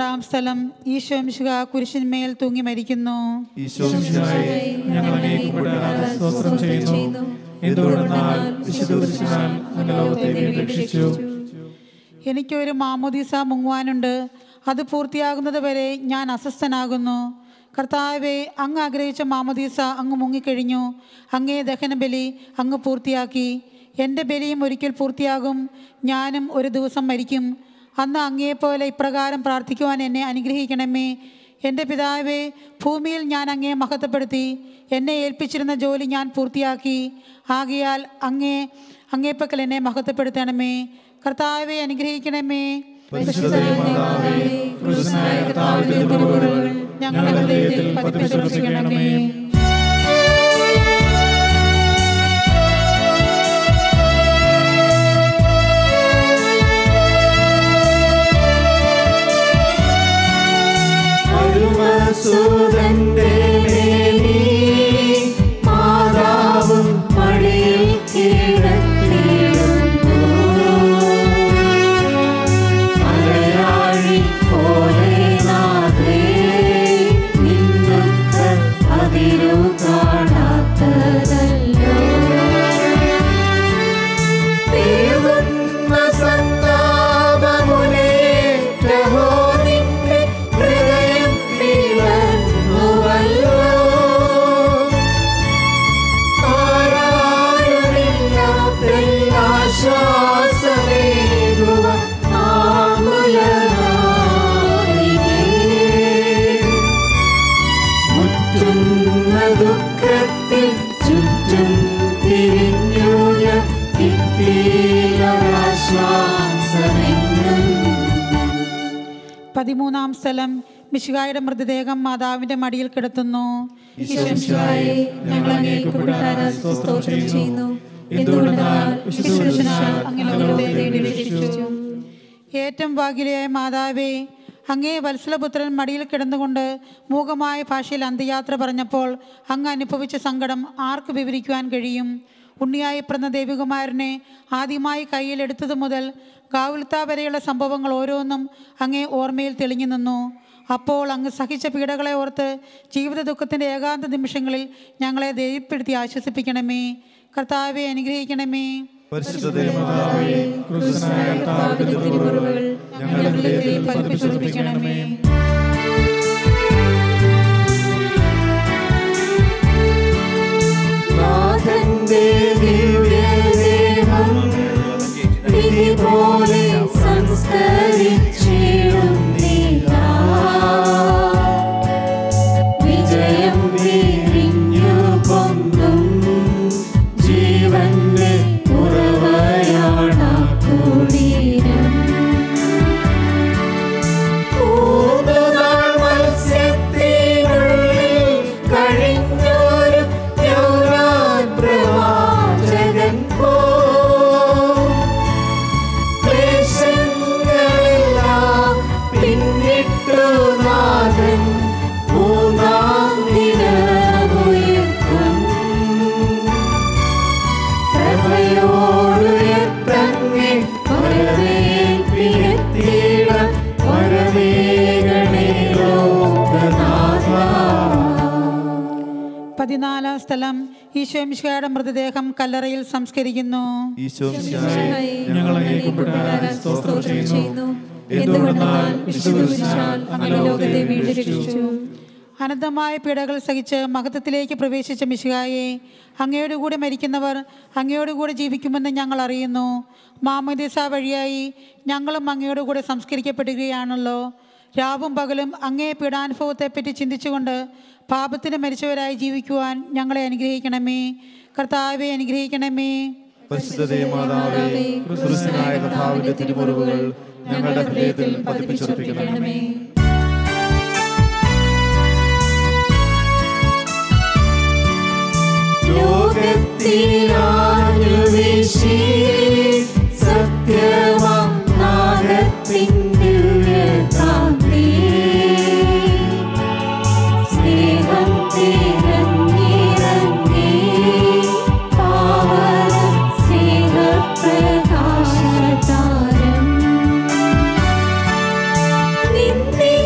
S10: പന്ത്രണ്ടാം സ്ഥലം ഈശോ മിശിഹാ കുരിശിന്മേൽ തൂങ്ങി മരിക്കുന്നു.
S6: ഈശോ മിശിഹായെ ഞങ്ങൾ അങ്ങേക്ക് മുഴുവനായി സ്തോത്രം ചെയ്യുന്നു. എന്തുകൊണ്ടെന്നാൽ വിശുദ്ധ കുരിശിനാൽ അങ്ങ് ലോകത്തെ വീണ്ടും രക്ഷിച്ചു.
S10: എനിക്കൊരു മാമോദീസ മുങ്ങുവാനുണ്ട്. അത് പൂർത്തിയാകുന്നത് വരെ ഞാൻ അസ്വസ്ഥനാകുന്നു. കർത്താവെ, അങ്ങ് ആഗ്രഹിച്ച മാമോദീസ അങ്ങ് മുങ്ങിക്കഴിഞ്ഞു. അങ്ങേ ദഹനബലി അങ്ങ് പൂർത്തിയാക്കി. എൻ്റെ ബലിയും ഒരിക്കൽ പൂർത്തിയാകും. ഞാനും ഒരു ദിവസം മരിക്കും. അന്ന് അങ്ങയെപ്പോലെ ഇപ്രകാരം പ്രാർത്ഥിക്കുവാൻ എന്നെ അനുഗ്രഹിക്കണമേ. എൻ്റെ പിതാവേ, ഭൂമിയിൽ ഞാൻ അങ്ങയെ മഹത്വപ്പെടുത്തി. എന്നെ ഏൽപ്പിച്ചിരുന്ന ജോലി ഞാൻ പൂർത്തിയാക്കി. ആകയാൽ അങ്ങേ അങ്ങേപ്പക്കൽ എന്നെ മഹത്വപ്പെടുത്തണമേ. കർത്താവെ, അനുഗ്രഹിക്കണമേ. ഞങ്ങളുടെ ഹൃദയത്തിൽ പതിപ്പിച്ചുറപ്പിക്കണമേ.
S1: സുതന്റെ മാതാവും മടിയിൽ കിടത്തിയിടുന്നു. മലയാളി പോലെ നാഥേ, നിന്നൊക്ക അതിരു കാണാത്തതല്ലോ. തീർന്ന സന്താപമുനേറ്റഹോ നിന്റെ ഹൃദയം പിളർന്നുവല്ലോ. ആരാരുമില്ലാത്തൊരാശ്വാസമേകുക ആകുലനായികേ. മുറ്റുന്ന ദുഃഖത്തിൽ ചുറ്റും തിരിഞ്ഞു ഞാൻ കിട്ടിയൊരാശ്വാസമെന്നും.
S10: പതിമൂന്നാം സ്ഥലം മിശിഹായുടെ മൃതദേഹം മാതാവിന്റെ മടിയിൽ കിടത്തുന്നു.
S7: ഈശോ മിശിഹായെ ഞങ്ങൾ അങ്ങേക്ക് മുഴുവനായി സ്തോത്രം ചെയ്യുന്നു. എന്തുകൊണ്ടെന്നാൽ വിശുദ്ധ കുരിശിനാൽ അങ്ങ് ലോകത്തെ വീണ്ടും രക്ഷിച്ചു.
S10: ഏറ്റവും ഭാഗ്യയായ മാതാവേ, അങ്ങേ വത്സലപുത്രൻ മടിയിൽ കിടന്നുകൊണ്ട് മൂകമായ ഭാഷയിൽ അന്ത്യയാത്ര പറഞ്ഞപ്പോൾ അങ്ങ് അനുഭവിച്ച സങ്കടം ആർക്ക് വിവരിക്കുവാൻ കഴിയും? ഉണ്ണിയായി പിറന്ന ദേവികുമാരനെ ആദ്യമായി കയ്യിലെടുത്തതു മുതൽ ഗാവുൽത്ത വരെയുള്ള സംഭവങ്ങൾ ഓരോന്നും അങ്ങേ ഓർമ്മയിൽ തെളിഞ്ഞു നിന്നു. അപ്പോൾ അങ്ങ് സഹിച്ച പീഡകളെ ഓർത്ത് ജീവിത ദുഃഖത്തിൻ്റെ ഏകാന്ത നിമിഷങ്ങളിൽ ഞങ്ങളെ ധൈര്യപ്പെടുത്തി ആശ്വസിപ്പിക്കണമേ. കർത്താവെ, അനുഗ്രഹിക്കണമേ. ഞങ്ങളുടെ ഹൃദയത്തിൽ പതിപ്പിച്ചുറപ്പിക്കണമേ.
S1: നാഥന്റെ ദിവ്യദേഹം വിധിപോലെ സംസ്കരിച്ചിടുന്നിതാ. വിജയം വിരിഞ്ഞു പൊങ്ങും ജീവന്റെ ഉറവയാണ് കുടീരം. മൂന്നുനാൾ മത്സ്യത്തിനുള്ളിൽ കഴിഞ്ഞൊരു യൗവ്വാൻ പ്രവാചകൻ പോ ക്ലേശങ്ങളെല്ലാം പിന്നിട്ടു നാഥൻ മൂന്നാം ദിനമുയർത്തും. പ്രഭയോടുയർത്തങ്ങെ വരവേൽപ്പിനെത്തിയിടാൻ വരവേഗണേ ലോകനാഥ.
S10: പതിനാലാം സ്ഥലം ഈശോ മിശിഹായുടെ മൃതദേഹം കല്ലറയിൽ സംസ്കരിക്കുന്നു.
S6: ഈശോ മിശിഹായെ ഞങ്ങൾ അങ്ങേക്ക് മുഴുവനായി സ്തോത്രം ചെയ്യുന്നു. എന്തുകൊണ്ടെന്നാൽ വിശുദ്ധ കുരിശിനാൽ അങ്ങ് ലോകത്തെ വീണ്ടും രക്ഷിച്ചു.
S10: അനന്തമായ പീഡകൾ സഹിച്ച് മഹത്വത്തിലേക്ക് പ്രവേശിച്ച മിശിഹായെ, അങ്ങയോടുകൂടി മരിക്കുന്നവർ അങ്ങയോടുകൂടി ജീവിക്കുമെന്ന് ഞങ്ങൾ അറിയുന്നു. മാമോദീസ വഴിയായി ഞങ്ങളും അങ്ങയോടുകൂടി സംസ്കരിക്കപ്പെടുകയാണല്ലോ. രാവും പകലും അങ്ങേ പീഡാനുഭവത്തെപ്പറ്റി ചിന്തിച്ചുകൊണ്ട് പാപത്തിന് മരിച്ചവരായി ജീവിക്കുവാൻ ഞങ്ങളെ അനുഗ്രഹിക്കണമേ. കർത്താവെ, അനുഗ്രഹിക്കണമേ.
S6: പരിശുദ്ധ മാതാവേ, ക്രിസ്തുനായ കർത്താവിന്റെ തിരുമുറിവുകൾ ഞങ്ങളുടെ ഹൃദയത്തിൽ പതിപ്പിച്ചുറപ്പിക്കണമേ.
S1: ലോകത്തിലാഞ്ഞു വീശി സത്യമാം നാദത്തിൻ ദിവ്യകാന്തി. സ്നേഹം തിരഞ്ഞിറങ്ങി പാവന സ്നേഹപ്രകാശതാരം. നിന്നെ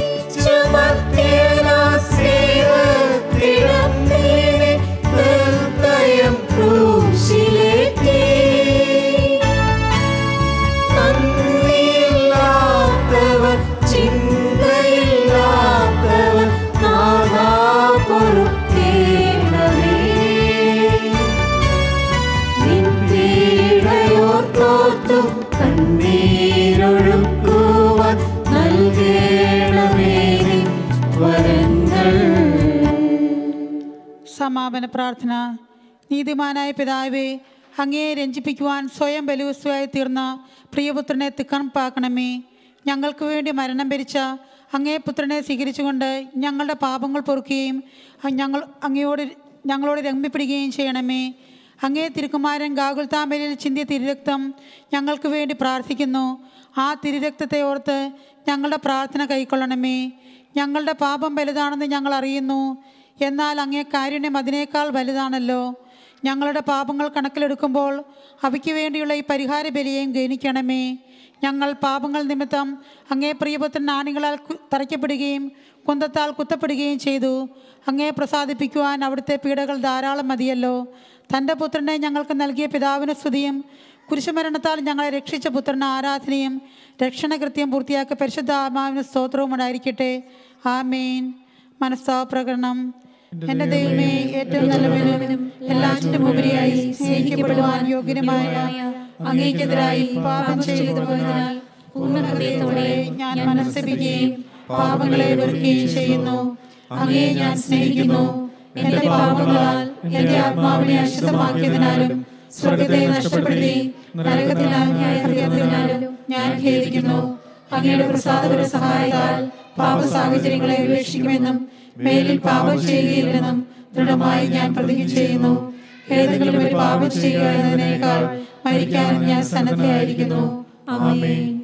S10: സമാപന പ്രാർത്ഥന. നീതിമാനായ പിതാവേ, അങ്ങയെ രഞ്ജിപ്പിക്കുവാൻ സ്വയം ബലിവസ്തുവായി തീർന്ന പ്രിയപുത്രനെ തിക്കണപ്പാക്കണമേ. ഞങ്ങൾക്ക് വേണ്ടി മരണം ഭരിച്ച അങ്ങേ പുത്രനെ സ്വീകരിച്ചുകൊണ്ട് ഞങ്ങളുടെ പാപങ്ങൾ പൊറുക്കുകയും ഞങ്ങൾ അങ്ങയോട് ഞങ്ങളോട് രമ്യപ്പെടുകയും ചെയ്യണമേ. അങ്ങേ തിരുക്കുമാരൻ ഗാഗുൽത്താമേലിൽ ചിന്തിയ തിരുരക്തം ഞങ്ങൾക്ക് വേണ്ടി പ്രാർത്ഥിക്കുന്നു. ആ തിരുരക്തത്തെ ഓർത്ത് ഞങ്ങളുടെ പ്രാർത്ഥന കൈക്കൊള്ളണമേ. ഞങ്ങളുടെ പാപം വലുതാണെന്ന് ഞങ്ങൾ അറിയുന്നു, എന്നാൽ അങ്ങേ കാരുണ്യം അതിനേക്കാൾ വലുതാണല്ലോ. ഞങ്ങളുടെ പാപങ്ങൾ കണക്കിലെടുക്കുമ്പോൾ അവയ്ക്ക് വേണ്ടിയുള്ള ഈ പരിഹാര ബലിയെയും ഗണിക്കണമേ. ഞങ്ങൾ പാപങ്ങൾ നിമിത്തം അങ്ങേ പ്രിയപുത്രൻ ആണികളാൽ തറയ്ക്കപ്പെടുകയും കുന്തത്താൽ കുത്തപ്പെടുകയും ചെയ്തു. അങ്ങേ പ്രസാദിപ്പിക്കുവാൻ അവിടുത്തെ പീഡകൾ ധാരാളം മതിയല്ലോ. തൻ്റെ പുത്രനെ ഞങ്ങൾക്ക് നൽകിയ പിതാവിന് സ്തുതിയും കുരിശുമരണത്താൽ ഞങ്ങളെ രക്ഷിച്ച പുത്രന് ആരാധനയും രക്ഷണകൃത്യം പൂർത്തിയാക്കിയ പരിശുദ്ധ ആത്മാവിന് സ്തോത്രവും ഉണ്ടായിരിക്കട്ടെ. ആമേൻ. മനസ്താവ പ്രകടനം. എൻ്റെ ദൈവമേ, ഏറ്റവും നല്ലവനും എല്ലാറ്റിനും ഉപരിയായി സ്നേഹിക്കപ്പെടുവാൻ യോഗ്യനുമായ അങ്ങേക്കെതിരായി പാപം ചെയ്തതിനാൽ പൂർണ്ണ ഹൃദയത്തോടെ ഞാൻ മനസ്സപിക്കുകയും പാപങ്ങളെ വെറുക്കുകയും ചെയ്യുന്നു. അങ്ങയെ ഞാൻ സ്നേഹിക്കുന്നു. എൻ്റെ പാപങ്ങളാൽ എൻ്റെ ആത്മാവിനെ അശുദ്ധമാക്കിയതിനാലും സ്വർഗത്തെ നഷ്ടപ്പെടുത്തി നരകത്തിനാലും ഞാൻ ഖേദിക്കുന്നു. അങ്ങയുടെ പ്രസാദപര സഹായത്താൽ പാപ സാഹചര്യങ്ങളെ ഉപേക്ഷിക്കുമെന്നും മേലിൽ പാപം ചെയ്യുകയില്ലെന്നും ദൃഢമായി ഞാൻ പ്രതിജ്ഞ ചെയ്യുന്നു. ഏതെങ്കിലും ഒരു പാപം ചെയ്യുക എന്നതിനേക്കാൾ മരിക്കാനും ഞാൻ സന്നദ്ധയായിരിക്കുന്നു. ആമേൻ.